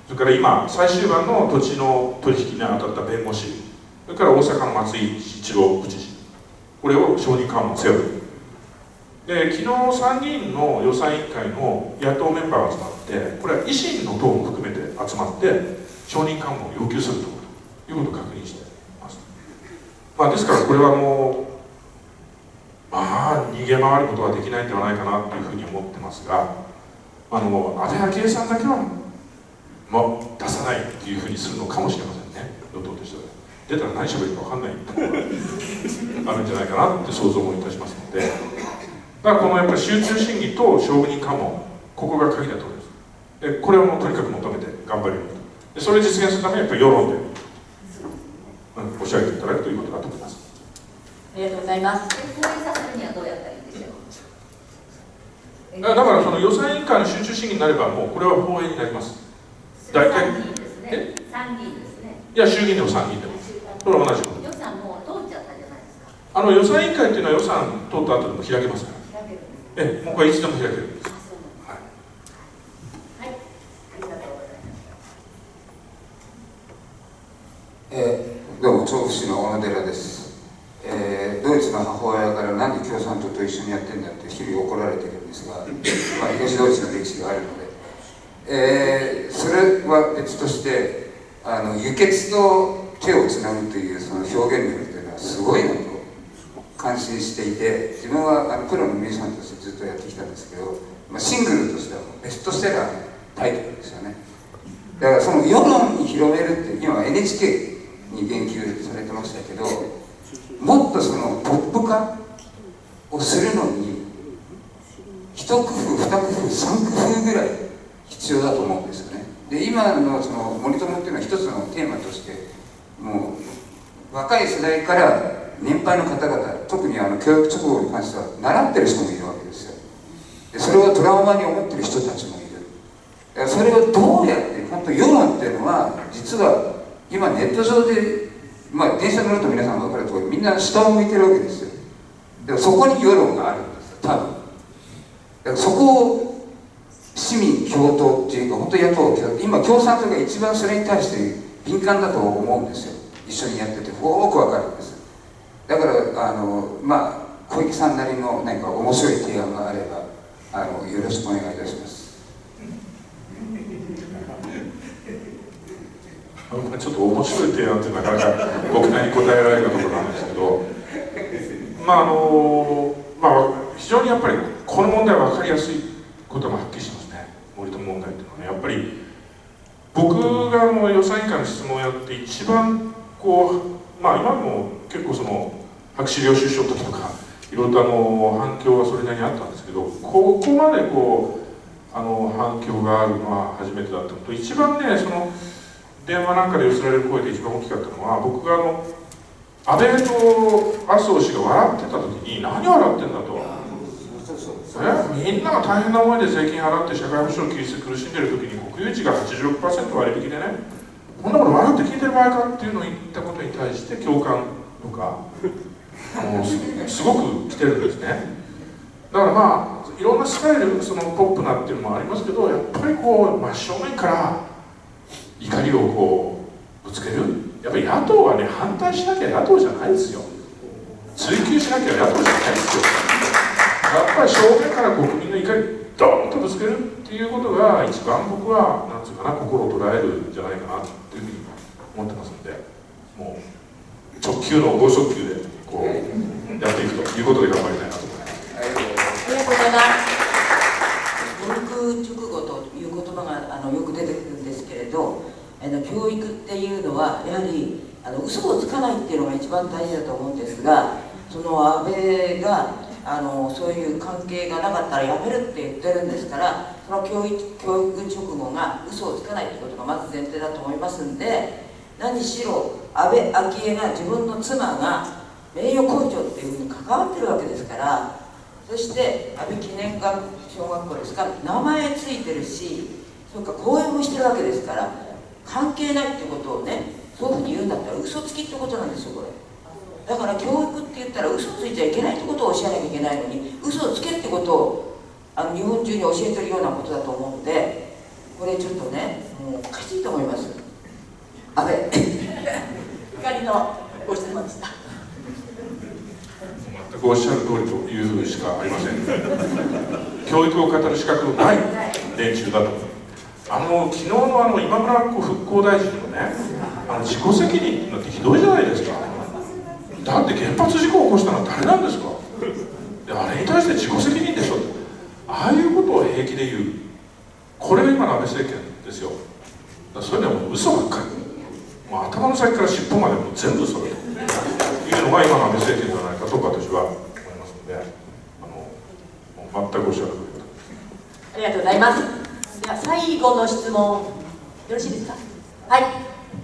それから今最終盤の土地の取引に当たった弁護士、それから大阪の松井一郎府知事、これを承認喚問せよと。で昨日参議院の予算委員会の野党メンバーが集まって、これは維新の党も含めて集まって承認喚問を要求するということを確認しています。まあ、ですからこれはもうまあ逃げ回ることはできないんではないかなというふうに思ってますが、あの安倍昭恵さんだけは、まあ、出さないというふうにするのかもしれませんね、与党としては。出たら何しゃべるか分かんないところがあるんじゃないかなって想像もいたしますので、だからこのやっぱり集中審議と承認喚問、ここが鍵だと思います。でこれをもうとにかく求めて頑張るようにで、それを実現するためにやっぱり世論で、うん、押し上げていただくということだと思います。 ありがとうございます。 講演させるにはどうやったらいいんでしょう。 だからその予算委員会の集中審議になれば、もうこれは放映になります。大体参議院ですね。参議院ですね。 いや、衆議院でも参議院でも、それは同じこと。 予算もう通っちゃったじゃないですか。 あの予算委員会っていうのは予算通った後でも開けますから。 開けるんです。 ええ、もうこれいつでも開けるんです。 はい。はい。ありがとうございました。 えー、どうも調布市の小野寺です。えー、ドイツの母親からなんで共産党と一緒にやってんだって日々怒られてるんですが、まあ、東ドイツの歴史があるので、えー、それは別として、あの輸血と手をつなぐというその表現力というのはすごいなと感心していて、自分はあのプロのミュージシャンとしてずっとやってきたんですけど、まあ、シングルとしてはもうベストセラーのタイトルですよね。だからその世論に広めるって、今 エヌエイチケー に言及されてましたけど、もっとそのポップ化をするのに一工夫二工夫三工夫ぐらい必要だと思うんですよね。で今のその森友っていうのは一つのテーマとして、もう若い世代から年配の方々、特にあの教育直後に関しては習ってる人もいるわけですよ。でそれをトラウマに思ってる人たちもいる。だからそれをどうやって本当世論っていうのは実は今ネット上で、まあ、電車乗ると皆さん分かるとおりみんな下を向いてるわけですよ。でそこに世論があるんですよ、多分。だからそこを市民共闘っていうか、本当に野党、今共産党が一番それに対して敏感だと思うんですよ。一緒にやっててよく分かるんです。だからあのまあ小池さんなりの何か面白い提案があればあのよろしくお願いいたします。 ちょっと面白い提案ってなかなかご期待に応えられるところなんですけど、まああのまあ非常にやっぱりこの問題は分かりやすいことがはっきりしますね。森友問題っていうのはね、やっぱり僕があの予算委員会の質問をやって一番こう、まあ今も結構その博士領収書の時とかいろいろとあの反響がそれなりにあったんですけど、ここまでこうあの反響があるのは初めてだったのと、一番ねその電話なんかで寄せられる声で一番大きかったのは、僕があの安倍と麻生氏が笑ってた時に、何笑ってんだと、えみんなが大変な思いで税金払って社会保障を苦しんでる時に国有地が はちじゅうろくパーセント 割引でね、こんなこと笑って聞いてる場合かっていうのを言ったことに対して共感とかもう す, すごく来てるんですね。だからまあいろんなスタイル、そのポップなっていうのもありますけど、やっぱりこう真正面から怒りをこうぶつける、やっぱり野党はね反対しなきゃ野党じゃないですよ、追及しなきゃ野党じゃないですよ。やっぱり正面から国民の怒りドーンとぶつけるっていうことが一番僕はなんていうかな、心を捉えるんじゃないかなっていうふうに思ってますので、もう直球の剛速球でこうやっていくということで頑張りたいなと思います。 ありがとうございます。 教育直後という言葉があのよく出てくるんですけれど、あの教育っていうのはやはりあの嘘をつかないっていうのが一番大事だと思うんですが、その安倍があのそういう関係がなかったらやめるって言ってるんですから、その教育教育直後が嘘をつかないということがまず前提だと思いますんで、何しろ安倍昭恵が自分の妻が名誉校長っていうふうに関わってるわけですから、そして安倍記念学小学校ですか、名前ついてるし、それから講演もしてるわけですから、関係ないってことをね、そういうふうに言うんだったら嘘つきってことなんですよ、これ。だから教育って言ったら嘘ついちゃいけないってことを教えなきゃいけないのに、嘘をつけってことをあの日本中に教えてるようなことだと思うので、 これちょっとね、もうおかしいと思います。安倍光のご質問でした。 全くおっしゃる通りというしかありません。教育を語る資格のない連中だと。あの昨日のあの今村復興大臣のね、あの自己責任なんてひどいじゃないですか。だって原発事故を起こしたのは誰なんですか。であれに対して自己責任でしょ。ああいうことを平気で言う。これが今の安倍政権ですよ。だそれではもう嘘ばっかり。もう頭の先から尻尾までも全部それというのが今の安倍政権じゃないかと私は思いますので、あの全くおっしゃる通りだ。 ありがとうございます。では最後の質問よろしいですか。はい。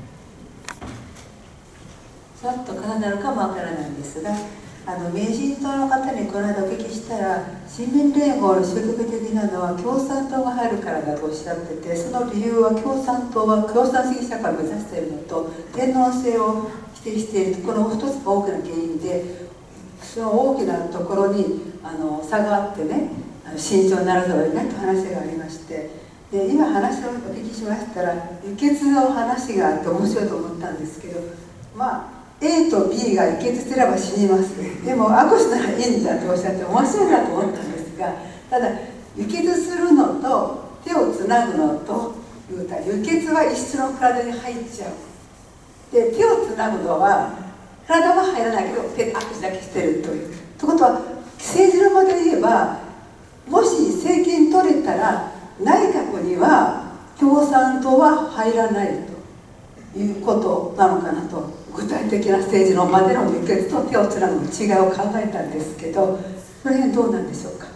ちょっとかなるかもわからないんですが、あの民進党の方にこの間お聞きしたら、市民連合の消極的なのは共産党が入るからだとおっしゃってて、その理由は共産党は共産主義社会を目指しているのと天皇制を否定している、このふたつが大きな原因で、その大きなところにあの差があってね、慎重にならざるを得ないという話がありまして、で今話をお聞きしましたら、輸血の話があって面白いと思ったんですけど、まあA と B が輸血すれば死にます。でも握手ならいいんだとおっしゃって面白いなと思ったんですが、ただ輸血するのと手をつなぐのというたら、輸血は一緒の体に入っちゃう。で手をつなぐのは体は入らないけど手で握手だけしてるという。ということは政治の場で言えば、もし政権取れたら内閣には共産党は入らないということなのかなと。具体的な政治の場での輸血と手をつなぐの違いを考えたんですけど、それどうなんでしょうか。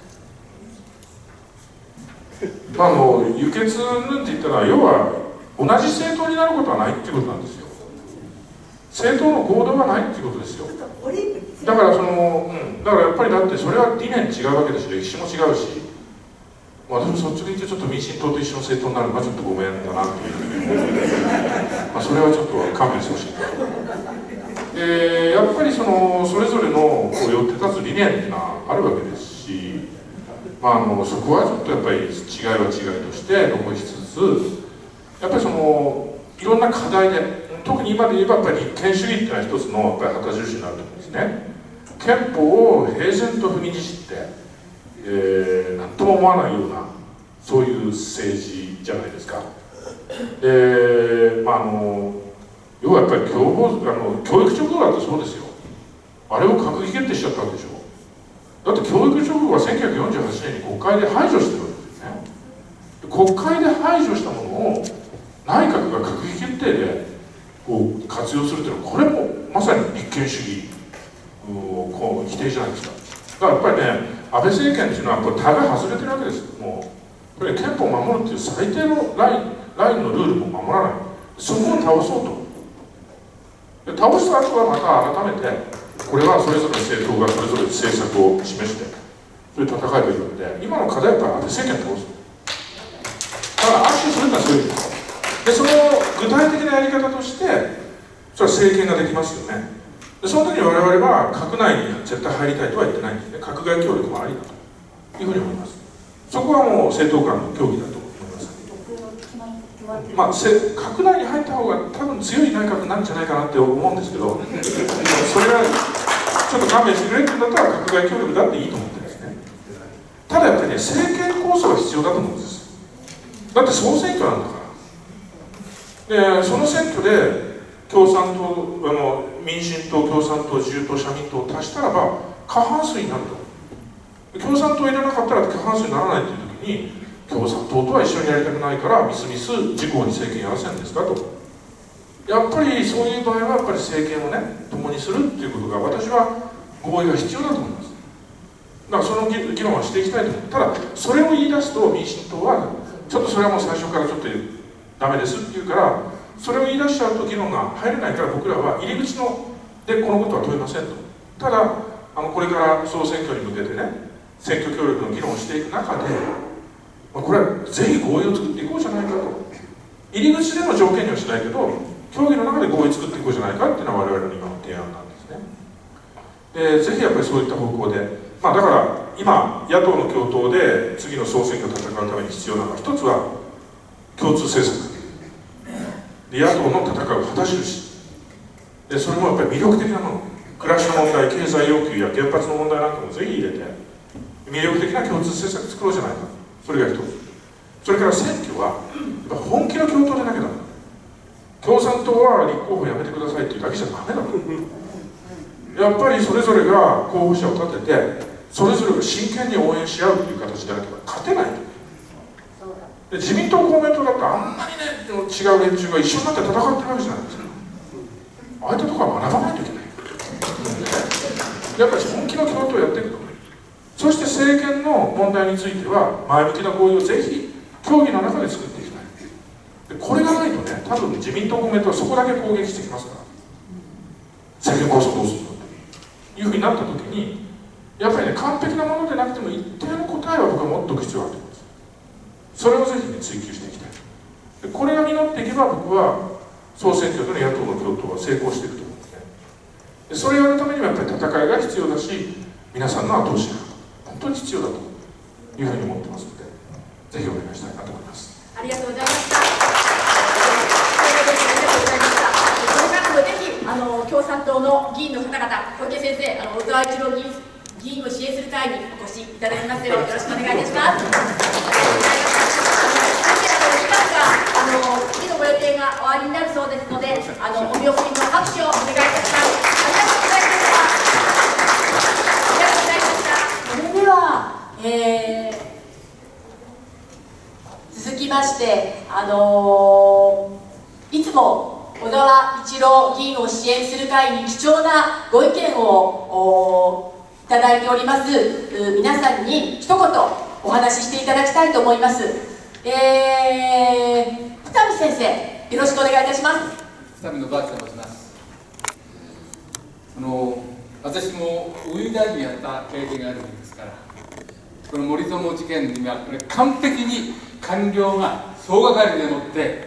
あの輸血なんて言ったら、要は同じ政党になることはないっていうことなんですよ。政党の合同がないっていうことですよ。だからその、うん、だからやっぱりだってそれは理念違うわけですし、歴史も違うし、私もそっちで言ってちょっと民進党と一緒の政党になるのはちょっとごめんだなというまあそれはちょっと勘弁してほしい。でやっぱりそのそれぞれのこう寄って立つ理念っていうのはあるわけですし、まあ、あのそこはちょっとやっぱり違いは違いとして残しつつ、やっぱりそのいろんな課題で、特に今で言えばやっぱり立憲主義っていうのは一つのやっぱり旗印になると思うんですね。憲法を平然と踏みにじって、えー、何とも思わないようなそういう政治じゃないですか。で、まあ、あの要はやっぱり教法あの教育直後だってそうですよ。あれを閣議決定しちゃったわけでしょ。だって教育直後はせんきゅうひゃくよんじゅうはちねんに国会で排除してるわけですね。国会で排除したものを内閣が閣議決定でこう活用するというのは、これもまさに立憲主義をこう否定じゃないですか。だからやっぱりね、安倍政権っていうのはやっぱりタガ外れてるわけです。もうこれ憲法を守るっていう最低のラインラインのルールも守らない。そこを倒そうと。で倒した後はまた改めて、これはそれぞれの政党がそれぞれ政策を示して、それで戦えばいいわけで、今の課題はやっぱり安倍政権を倒す。だから握手するのはそういう意味です。で、その具体的なやり方として、それは政権ができますよね。で、その時に我々は閣内に絶対入りたいとは言ってないんですね。閣外協力もありだというふうに思います。そこはもう政党間の協議だと思います。まあ、せ閣内に入った方が多分強い内閣になるんじゃないかなって思うんですけど、それはちょっと勘弁してくれって言うんだったら閣外協力だっていいと思ってるんですね。ただやっぱりね、政権構想は必要だと思うんです。だって総選挙なんだから。でその選挙で共産党あの民進党、共産党、自由党、社民党を足したらば過半数になると。共産党を入れなかったら過半数にならないという時に、共産党とは一緒にやりたくないからみすみす自公に政権やらせるんですかと。やっぱりそういう場合はやっぱり政権をね共にするっていうことが、私は合意が必要だと思います。だからその議論はしていきたいと思う。ただそれを言い出すと民進党はちょっとそれはもう最初からちょっとダメですって言うから、それを言い出しちゃうと議論が入れないから、僕らは入り口のでこのことは問いませんと。ただあのこれから総選挙に向けてね、選挙協力の議論をしていく中で、まあ、これはぜひ合意を作っていこうじゃないかと。入り口での条件にはしないけど、協議の中で合意作っていこうじゃないかっていうのは我々の今の提案なんですね。でぜひやっぱりそういった方向で、まあ、だから今野党の共闘で次の総選挙を戦うために必要なのは、一つは共通政策で、野党の戦う旗印で、それもやっぱり魅力的なもの、暮らしの問題、経済要求や原発の問題なんかもぜひ入れて魅力的な共通政策作ろうじゃないか、それが一つ。それから選挙はやっぱ本気の共闘でなきゃだめだ。共産党は立候補やめてくださいっていうだけじゃダメだと。やっぱりそれぞれが候補者を立てて、それぞれが真剣に応援し合うという形でなければ勝てないと。で自民党公明党だってあんなにね違う連中が一緒になって戦ってるわけじゃないですか。ああいったところは学ばないといけない。やっぱり本気の共闘をやっていくと。そして政権の問題については前向きな合意をぜひ協議の中で作っていきたい。でこれがないとね、多分自民党公明党はそこだけ攻撃してきますから、政権構想どうするのというふうになった時に、やっぱりね、完璧なものでなくても一定の答えは僕は持っておく必要があると思います。それをぜひね追求していきたい。でこれが実っていけば、僕は総選挙での野党の共闘は成功していくと思うんですね。でそれをやるためにはやっぱり戦いが必要だし、皆さんの後押しが本当に必要だというふうに思ってますので、ぜひお願いしたいなと思います。 ありがとうございました。ありがとうございました。これからもぜひあの共産党の議員の方々、小池先生、あの小沢一郎議員議員を支援する会にお越しいただきますようよろしくお願いいたします。あの次のご予定が終わりになるそうですので、あのお見送りの拍手をお願いいたします。ありがとうございました。ありがとうございました。それでは、えー、続きまして、あのー、いつも小沢一郎議員を支援する会に貴重なご意見をいただいております皆さんに一言お話ししていただきたいと思います。えー、二見先生、よろしくお願いいたします。 二見のバーチと申します。あの私も運輸大臣やった経験があるんですから、この森友事件にはこれ完璧に官僚が総がかりでもって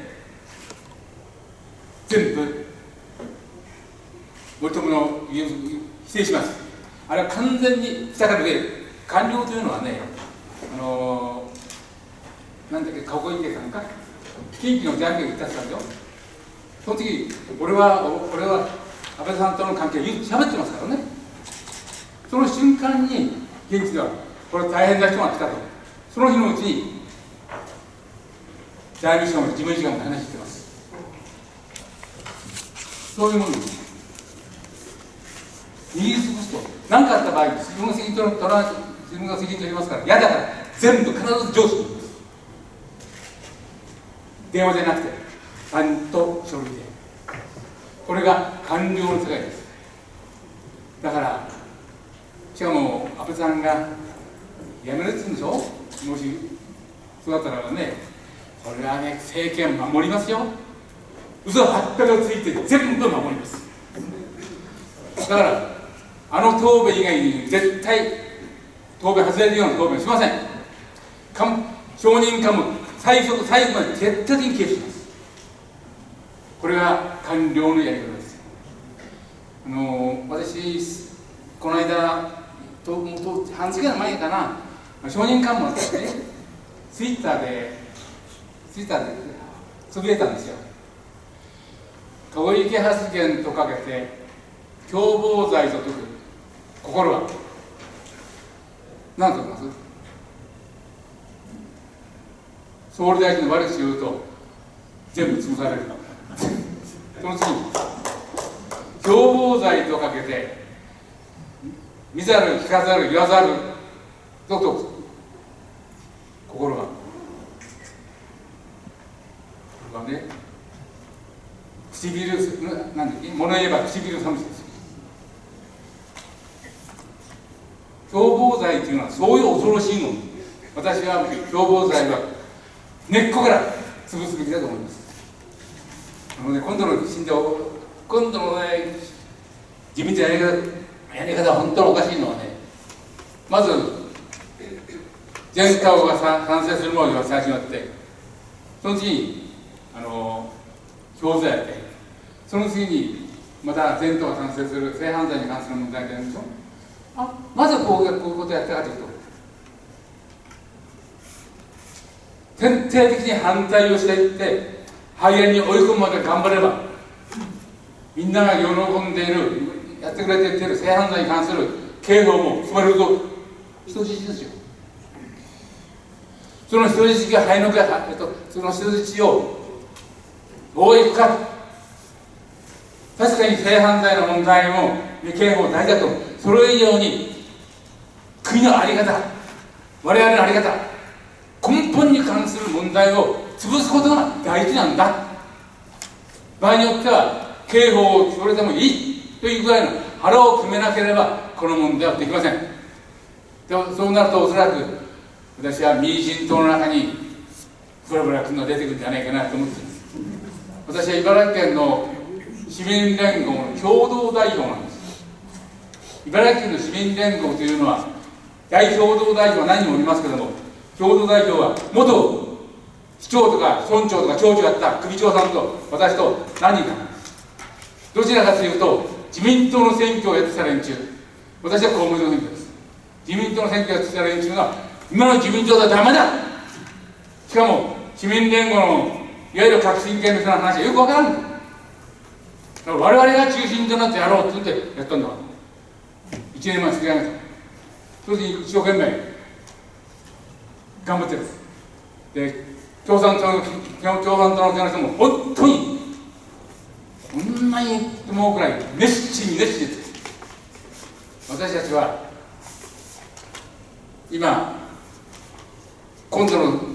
全部森友の言う否定します。あれは完全にしたからで、官僚というのはね、あのー、なんだっけ、籠池さんか、近畿のじゃんけんを言ったんですよ。その時、俺は、俺は安倍さんとの関係を喋ってますからね。その瞬間に、現地では、これ大変な人が来たと。その日のうちに、財務省の事務次官が話してます。そういうものです。握りつぶすと、何かあった場合、自分が責任取らないと、自分が責任取りますから、嫌だから、全部必ず上司に言います。電話じゃなくて、ちゃんと書類で。これが官僚の世界です。だから、しかも安倍さんが辞めるって言うんでしょ、もしそうだったらね、これはね、政権守りますよ。嘘はっぴゃくついて全部守ります。だから、あの答弁以外に絶対答弁外れるような答弁しません。証人喚問、最初と最後まで徹底的に軽視します。これが官僚のやり方です。あの私、この間、ともうと半月ぐらい前かな、証人喚問ってね、ツイッターで、ツイッターでつぶやいたんですよ。籠池発言とかけて、共謀罪と解く心は何と言います？総理大臣の悪口を言うと全部潰される。その次に共謀罪とかけて見ざる聞かざる言わざると解く心は、これはね、唇、なんだっけ、物言えば唇寒しですよ。共謀罪というのはそういう恐ろしいもの。私は共謀罪は根っこから潰すべきだと思います。あのね、今度の信条、今度のね、地道なやり方、やり方は本当におかしいのはね、まず、全党が賛成するものが最初にあって、その次に、あの、表罪やって、その次に、また全党が賛成する性犯罪に関する問題があるんでしょ。あ、まずこういうことをやったかというと、 徹底的に反対をしていって廃園に追い込むまで頑張れば、みんなが喜んでいる、やってくれている性犯罪に関する刑法もつまり言うと人質ですよ。その人質が入るのか、えっと、その人質をどういくか。確かに性犯罪の問題も刑法大事だと思う。それ以上に国の在り方、我々の在り方、根本に関する問題を潰すことが大事なんだ。場合によっては刑法をそれでもいいというぐらいの腹を決めなければこの問題はできません。でもそうなるとおそらく私は民進党の中にブラブラ君が出てくるんじゃないかなと思っています。私は茨城県の市民連合の共同代表なんです。茨城県の市民連合というのは大共同代表は何人もおりますけれども、共同代表は元市長とか村長とか町長だった首長さんと私と何人かなんです。どちらかというと自民党の選挙をやってきた連中、私は公明党の選挙です。自民党の選挙をやってきた連中が今の自民党ではダメだ、しかも市民連合のいわゆる革新系の人の話はよくわからん。だから我々が中心となってやろうって言ってやったんだから、いちねんまえ作り上げた。それで一生懸命頑張ってるんです。で共産党の共産党の人も本当にこんなに思うくらい熱心に熱心です。私たちは今今度の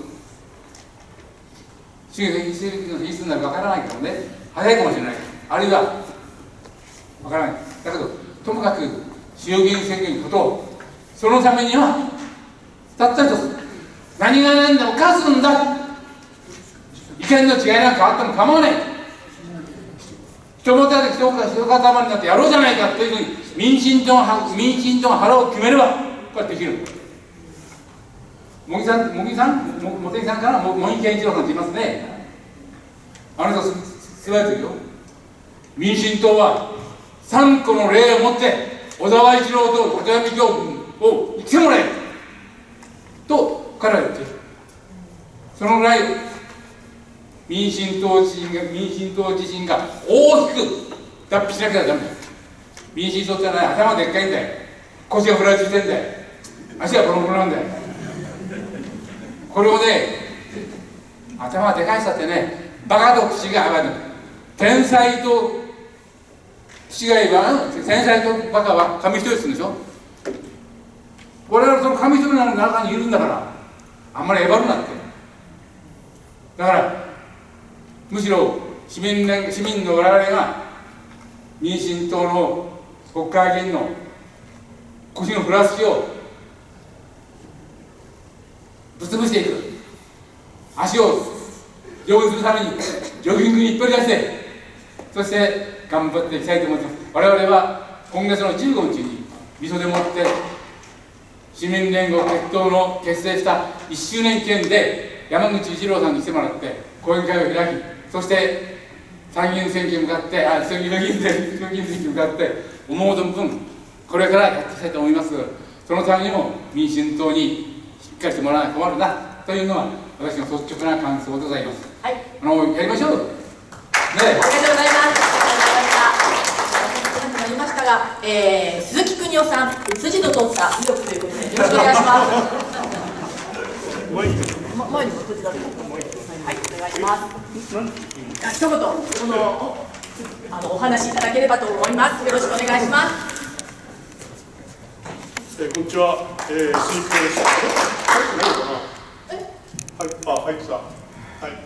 衆議院選挙のいつになるかわからないけどね、早いかもしれない、あるいはわからない。だけどともかく衆議院選挙にことを、そのためにはたった一つ、何が何でも勝つんだ。意見の違いなんかあっても構わない。人もたで人が人塊になってやろうじゃないかというふうに民進党が民進党が腹を決めればこれできる。茂木さん、茂木さん、茂木さんから茂木健一郎さんって言いますね。あの人すばやいてるよ。民進党はさんこの例を持って小沢一郎と立山教訓を言ってもらえと彼は言っている。そのぐらい民進党自身が民進党自身が大きく脱皮しなきゃダメだ。民進党ってのは頭でっかいんだよ、腰がふらついてんだよ、足がボロボロなんだよ。これをね、頭でかい人ってね、バカと口が合わない。天才と口が言えば、天才とバカは紙一重するんでしょ。我々その紙一重の中にいるんだから、あんまりえばるなって。だからむしろ市民連市民の我々が民進党の国会議員の腰のふらつきをぶつぶしていく、足を丈夫にするためにジョギングに引っ張り出して、そして頑張っていきたいと思います。我々は今月のじゅうごにちにみそでもって市民連合結党の結成したいっしゅうねん記念で山口一郎さんに来てもらって講演会を開き、そして参議院選挙に向かって、あ、参議院選挙に向かって思う存分これからやっていきたいと思います。そのためにも民進党にしっかりしてもらわないと困るなというのは私の率直な感想でございます。 はい、 あのやりましょう。ね、 ありがとうございます。ありがとうございましたが、えー、鈴木邦夫さん、筋の通った意欲ということでよろしくお願いします。前にもこちらでもはい、お願いします。一言このあのお話しいただければと思います。よろしくお願いします。 えー、こんにちは、えー、鈴木邦夫です。はい、あ、入ってた。はい、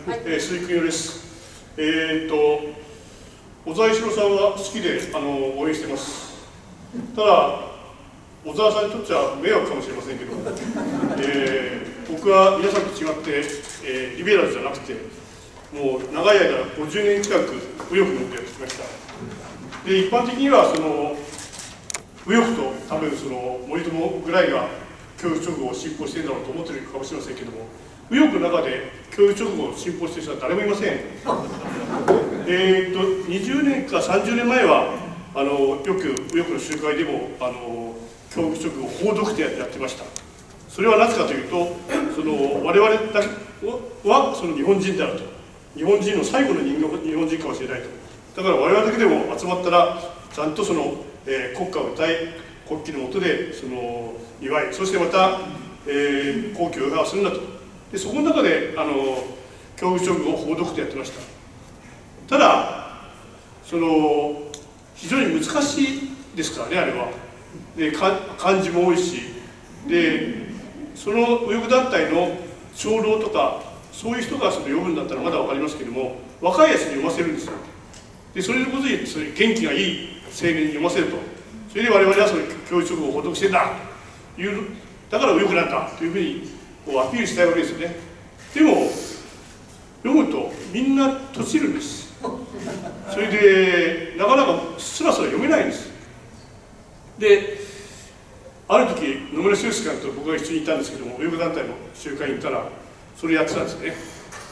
はい、えー、鈴木邦夫です。えー、っと小沢一郎さんは好きであの応援してます。ただ小沢さんにとっては迷惑かもしれませんけど、えー、僕は皆さんと違って、えー、リベラルじゃなくて、もう長い間ごじゅうねん近く右翼のことをやってきました。で、一般的にはその右翼と多分その森友ぐらいが教育直後を信奉しているんだろうと思っているかもしれませんけども、右翼の中で教育直後を信奉している人は誰もいません。えーとにじゅうねんかさんじゅうねんまえはあのよく右翼の集会でもあの教育直後を報読でやってました。 それはなぜかというと、その我々だけはその日本人であると、日本人の最後の人間日本人かもしれないと。だから我々だけでも集まったらちゃんとその、えー、国歌を歌い、国旗の下でその祝い、そしてまた、えー、皇居を表するんだと。でそこの中であの教育職を報読とやってました。ただその非常に難しいですからね、あれは。で漢字も多いし、でその右翼団体の長老とかそういう人がそれ読むんだったらまだ分かりますけども、若いやつに読ませるんですよ。でそれでこそそれ元気がいい青年に読ませると。それで我々はその教育職を報読してんだという、だから右翼なんだというふうにこうアピールしたいわけですよね。でも読むとみんな閉じるんです。それでなかなかスラスラ読めないんです。である時野村修介さんと僕が一緒にいたんですけども、右翼団体の集会に行ったらそれやってたんですね。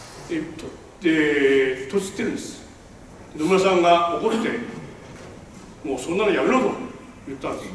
で閉じてるんです。野村さんが怒って「もうそんなのやめろ」と言ったんです。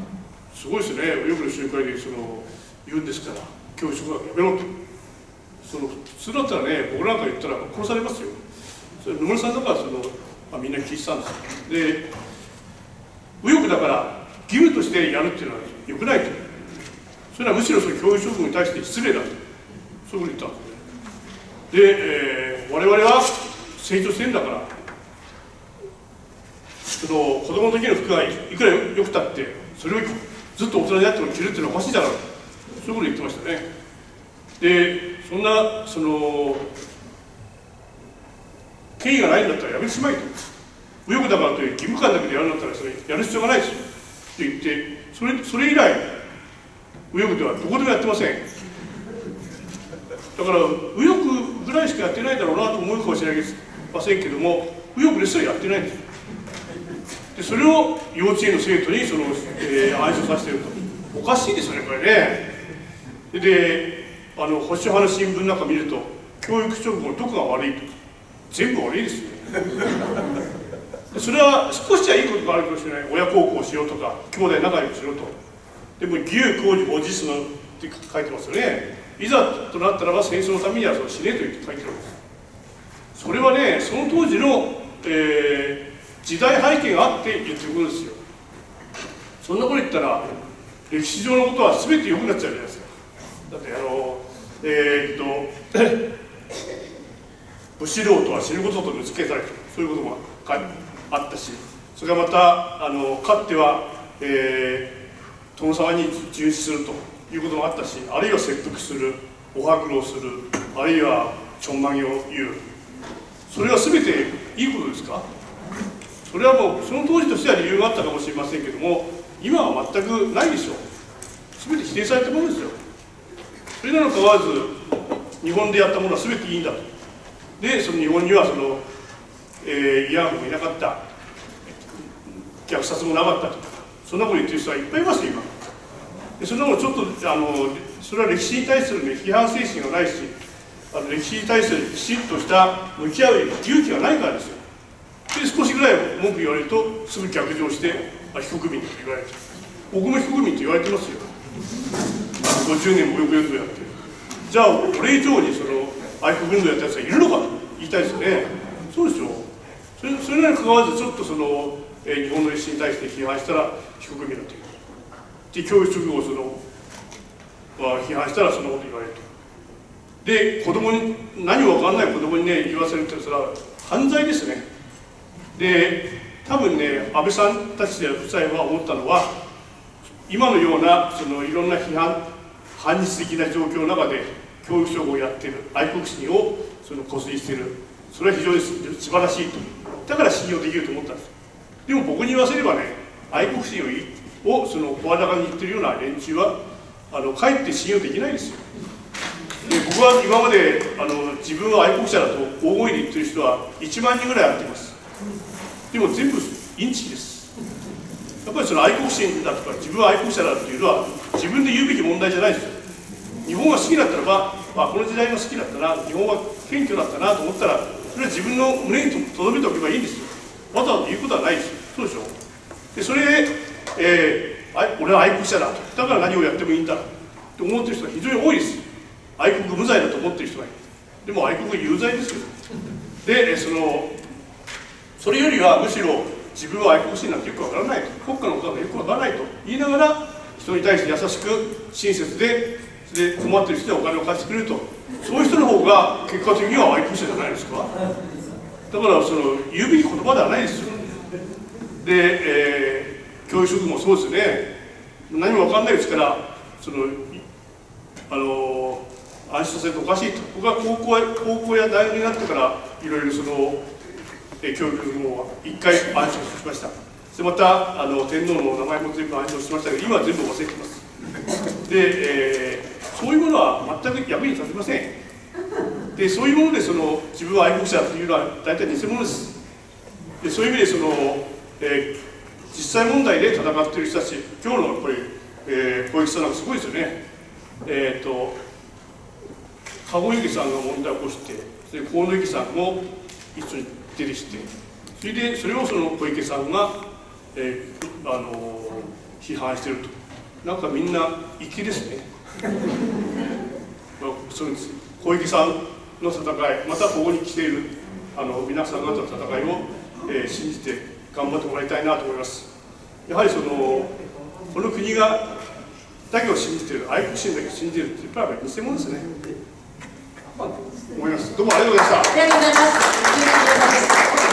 すごいですね、右翼の集会でその言うんですから教育職はやめろと。その普通だったらね、僕なんか言ったら殺されますよ。それ野村さんだからその、まあ、みんな聞いてたんです。で右翼だから義務としてやるっていうのは良くないと。それはむしろその教育職に対して失礼だと、そういうふうに言ったんですね。で、えー、我々は成長してるんだから、その子供の時の服がいくら良くたってそれをずっと大人になっても着るっていうのはおかしいだろうと、そういうことを言ってましたね。でそんなその権威がないんだったらやめてしまいと。右翼だからという義務感だけでやるんだったらそれやる必要がないですよって言って、それそれ以来右翼ではどこでもやってません。だから右翼ぐらいしかやってないだろうなと思うかもしれませんけども、右翼ですらやってないんです。でそれを幼稚園の生徒にその、えー、暗唱させてると。おかしいですよねこれね。であの保守派の新聞なんか見ると教育職のどこが悪いと、全部悪いですよね。それは少しはいいことがあるかもしれない。親孝行しようとか兄弟仲良くしろと。でも義勇公示保持すのって書いてますよね。いざとなったらば戦争のためにはその死ねと言って書いてるんです。それはね、その当時の、えー、時代背景があって言ってることですよ。そんなこと言ったら歴史上のことは全て良くなっちゃうじゃないですか。だってあのえー、っと武士道とは死ぬことと見つけたりと、そういうこともあったし、それからまたあのかつては、えー、殿様に従事するということもあったし、あるいは切腹する、お白老する、あるいはちょんまげを言う、それは全ていいことですか？それはもうその当時としては理由があったかもしれませんけども、今は全くないでしょう。全て否定されたものですよ。それなのかわらず日本でやったものは全ていいんだと。でその日本にはその、えー、慰安婦もいなかった、虐殺もなかったとか、そんなこと言ってる人はいっぱいいますよ今。でそんなものちょっとあのそれは歴史に対する、ね、批判精神がないし、あの歴史に対するきちっとした向き合う勇気がないからですよ。で少しぐらい文句言われるとすぐ逆上してあ非国民と言われて、僕も非国民と言われてますよ。ごじゅうねんも右翼運動やってる。じゃあ俺以上にその愛国運動やったやつがいるのかと言いたいですよね。そうでしょう。それそれなにかかわらずちょっとその、えー、日本の歴史に対して批判したら非国民だという。で教育職をその、まあ、批判したらそんなこと言われると。で子供に何も分かんない子供にね言わせるってそれは犯罪ですね。で多分ね安倍さんたち夫妻は思ったのは、今のようなそのいろんな批判反日的な状況の中で教育職をやっている愛国心をその固遂している、それは非常に素晴らしいと、だから信用できると思ったんです。でも僕に言わせればね、愛国心をその声高に言ってるような連中はあのかえって信用できないですよ。で僕は今まであの自分は愛国者だと大声で言ってる人はいちまんにんぐらい会っています。でも全部インチキです。やっぱりその愛国心だとか自分は愛国者だっていうのは自分で言うべき問題じゃないですよ。日本が好きだったらば、まあ、この時代が好きだったな、日本は謙虚だったなと思ったら、それは自分の胸にとどめておけばいいんですよ。わざわざ言うことはないですよ。そうでしょ。でそれで、えー、俺は愛国者だと、だから何をやってもいいんだと思っている人が非常に多いです。愛国無罪だと思っている人がいる。でも愛国有罪ですよ。でそのそれよりはむしろ自分は愛国心なんてよくわからないと、国家のことなんてよくわからないと言いながら人に対して優しく親切で、で困っている人にお金を貸してくれると、そういう人の方が結果的には愛国者じゃないですか。だからその言うべき言葉ではないですよ。で、えー、教育職もそうですね。何も分かんないうちからそのあの安心させるとおかしいと。僕は高校高校や大学になってからいろいろそのえ教育も一回安心しました。でまたあの天皇の名前も全部安心しましたけど、今は全部忘れてます。で、えー、そういうものは全く役に立ちません。でそういうものでその自分は愛国者というのは大体偽物です。でそういう意味でその、えー、実際問題で戦っている人たち、今日のやっぱり、えー、小池さんなんかすごいですよね。えーと籠池さんが問題を起こして、それで河野池さんも一緒に出てきて、それでそれをその小池さんが、えー、あのー、批判していると。なんかみんな粋ですね。そうです。小池さんの戦い、またここに来ているあの皆さん方の戦いを、えー、信じて頑張ってもらいたいなと思います。やはりそのこの国がだけを信じている、愛国心だけを信じるってやっぱり偽物ですね。思います。どうもありがとうございました。 ありがとうございます。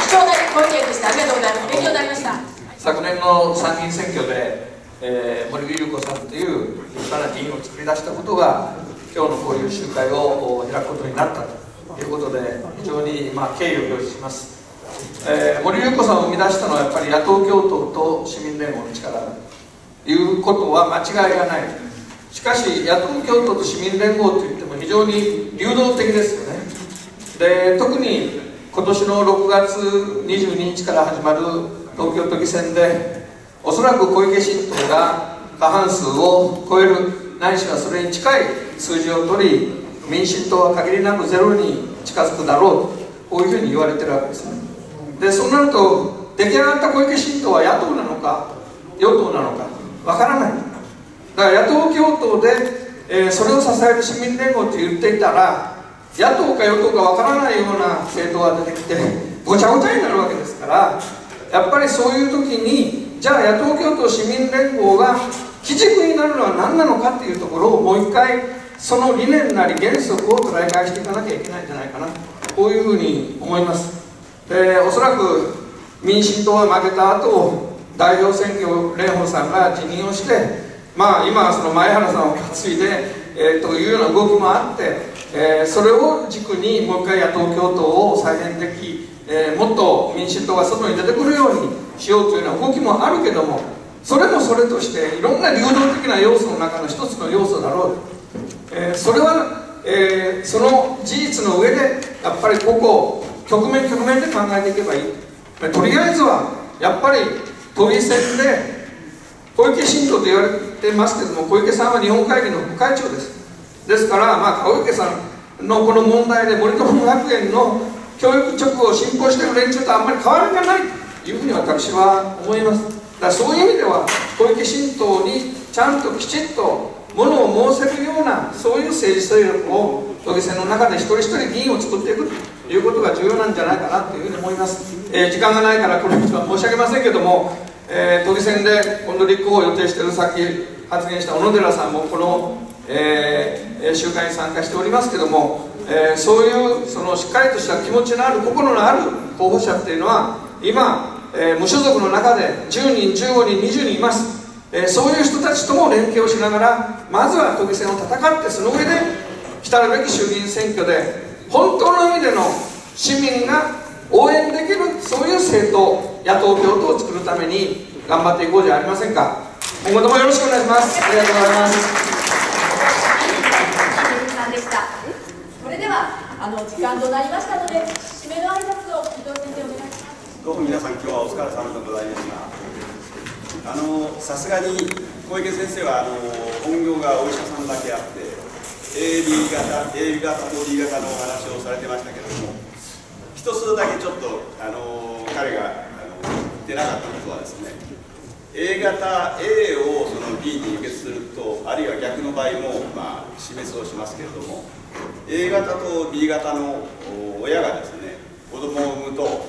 貴重なご意見でした。ありがとうございます。勉強になりました。 昨年の参議院選挙で、えー、森優子さんという立派な議員を作り出したことが今日のこういう集会を開くことになったということで非常に、まあ、敬意を表示します。えー、森優子さんを生み出したのはやっぱり野党共闘と市民連合の力だということは間違いがない。しかし野党共闘と市民連合といっても非常に流動的ですよね。で特に今年のろくがつにじゅうににちから始まる東京都議選でおそらく小池新党が過半数を超える、ないしはそれに近い数字を取り、民進党は限りなくゼロに近づくだろうと、こういうふうに言われてるわけですね。でそうなると出来上がった小池新党は野党なのか与党なのかわからない。だから野党共闘で、えー、それを支える市民連合と言っていたら、野党か与党かわからないような政党が出てきてごちゃごちゃになるわけですから、やっぱりそういう時にじゃあ野党共闘市民連合が基軸になるのは何なのかっていうところをもう一回その理念なり原則を捉え返していかなきゃいけないんじゃないかな、こういうふうに思います。でおそらく民進党が負けた後代表選挙を蓮舫さんが辞任をして、まあ今はその前原さんを担いで、えー、というような動きもあって、えー、それを軸にもう一回野党共闘を再現でき、えー、もっと民進党が外に出てくるようにしようというような動きもあるけども、それもそれとしていろんな流動的な要素の中の一つの要素だろうと、えー、それは、えー、その事実の上でやっぱりここ局面局面で考えていけばいい。とりあえずはやっぱり都議選で小池新党と言われてますけども、小池さんは日本会議の副会長です。ですから、まあ、小池さんのこの問題で森友学園の教育直後を信奉している連中とあんまり変わりがないというふうに私は思います。だからそういう意味では小池新党にちゃんときちっとものを申せるようなそういう政治勢力を都議選の中で一人一人議員を作っていくということが重要なんじゃないかなというふうに思います。えー、時間がないからこれ以上は申し上げませんけども、えー、都議選で今度立候補を予定しているさっき発言した小野寺さんもこの、えー、集会に参加しておりますけども、えー、そういうそのしっかりとした気持ちのある心のある候補者っていうのは今、えー、無所属の中でじゅうにんじゅうごにんにじゅうにんいます。えー、そういう人たちとも連携をしながらまずは都議選を戦って、その上で来たるべき衆議院選挙で本当の意味での市民が応援できるそういう政党野党共闘を作るために頑張っていこうじゃありませんか。今後ともよろしくお願いします。ありがとうございます。 さんでした。それではあの時間となりましたので締めの挨拶を伊藤先生お願いします。 どうも皆さん今日はお疲れ様でございました。あのさすがに小池先生はあの本業がお医者さんだけあって エービー 型 エービー 型と ディー 型のお話をされてましたけれども、一つだけちょっとあの彼があの言ってなかったことはですね、 A 型 A をその B に輸血すると、あるいは逆のの場合も、まあ、死滅をしますけれども、 A 型と B 型の親がですね子供を産むと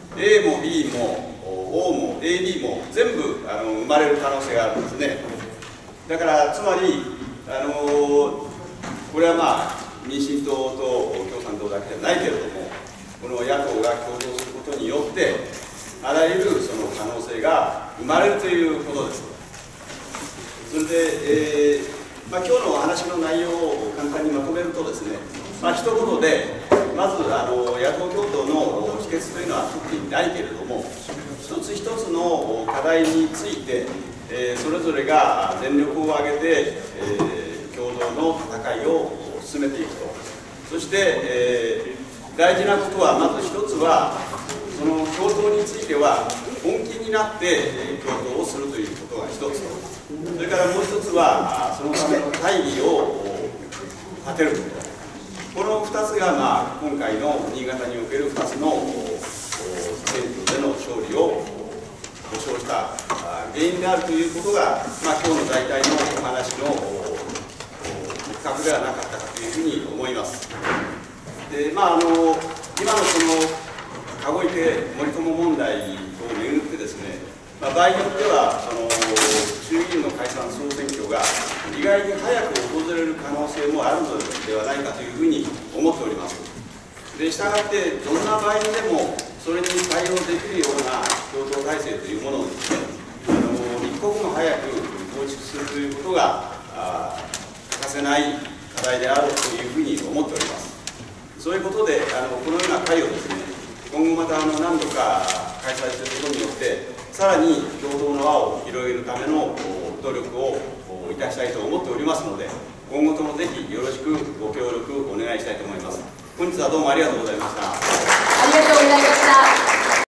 A も B も O も エービー も全部あの生まれる可能性があるんですね。だからつまりあのこれはまあ民進党と共産党だけじゃないけれども、この野党が共闘することによってあらゆるその可能性が生まれるということです。それで、えーまあ、今日のお話の内容を簡単にまとめるとですね、まあ、一言でまずあの野党共闘の秘訣というのは特にないけれども、一つ一つの課題について、えー、それぞれが全力を挙げて、えー、共同の戦いを進めていくと。そして、えー、大事なことはまず一つはその共闘については本気になって、えー、共闘をするということが一つと、それからもう一つはそのための大義を立てること。このふたつが、まあ、今回の新潟におけるふたつの選挙での勝利を保障した原因であるということが、まあ、今日の大体のお話の比較ではなかったかというふうに思います。で、まあ、あの今のその籠池森友問題をめぐってですね、まあ、場合によってはその衆議院の解散総選挙が意外に早く訪れる可能性もあるのではないかというふうに思っております。で、したがってどんな場合でもそれに対応できるような共闘体制というものをですね、あの一刻も早く構築するということが欠かせない課題であるというふうに思っております。そういうことであのこのような会をですね、今後またあの何度か開催することによってさらに共同の輪を広げるための努力をいたしたいと思っておりますので、今後ともぜひよろしくご協力お願いしたいと思います。本日はどうもありがとうございました。 ありがとうございました。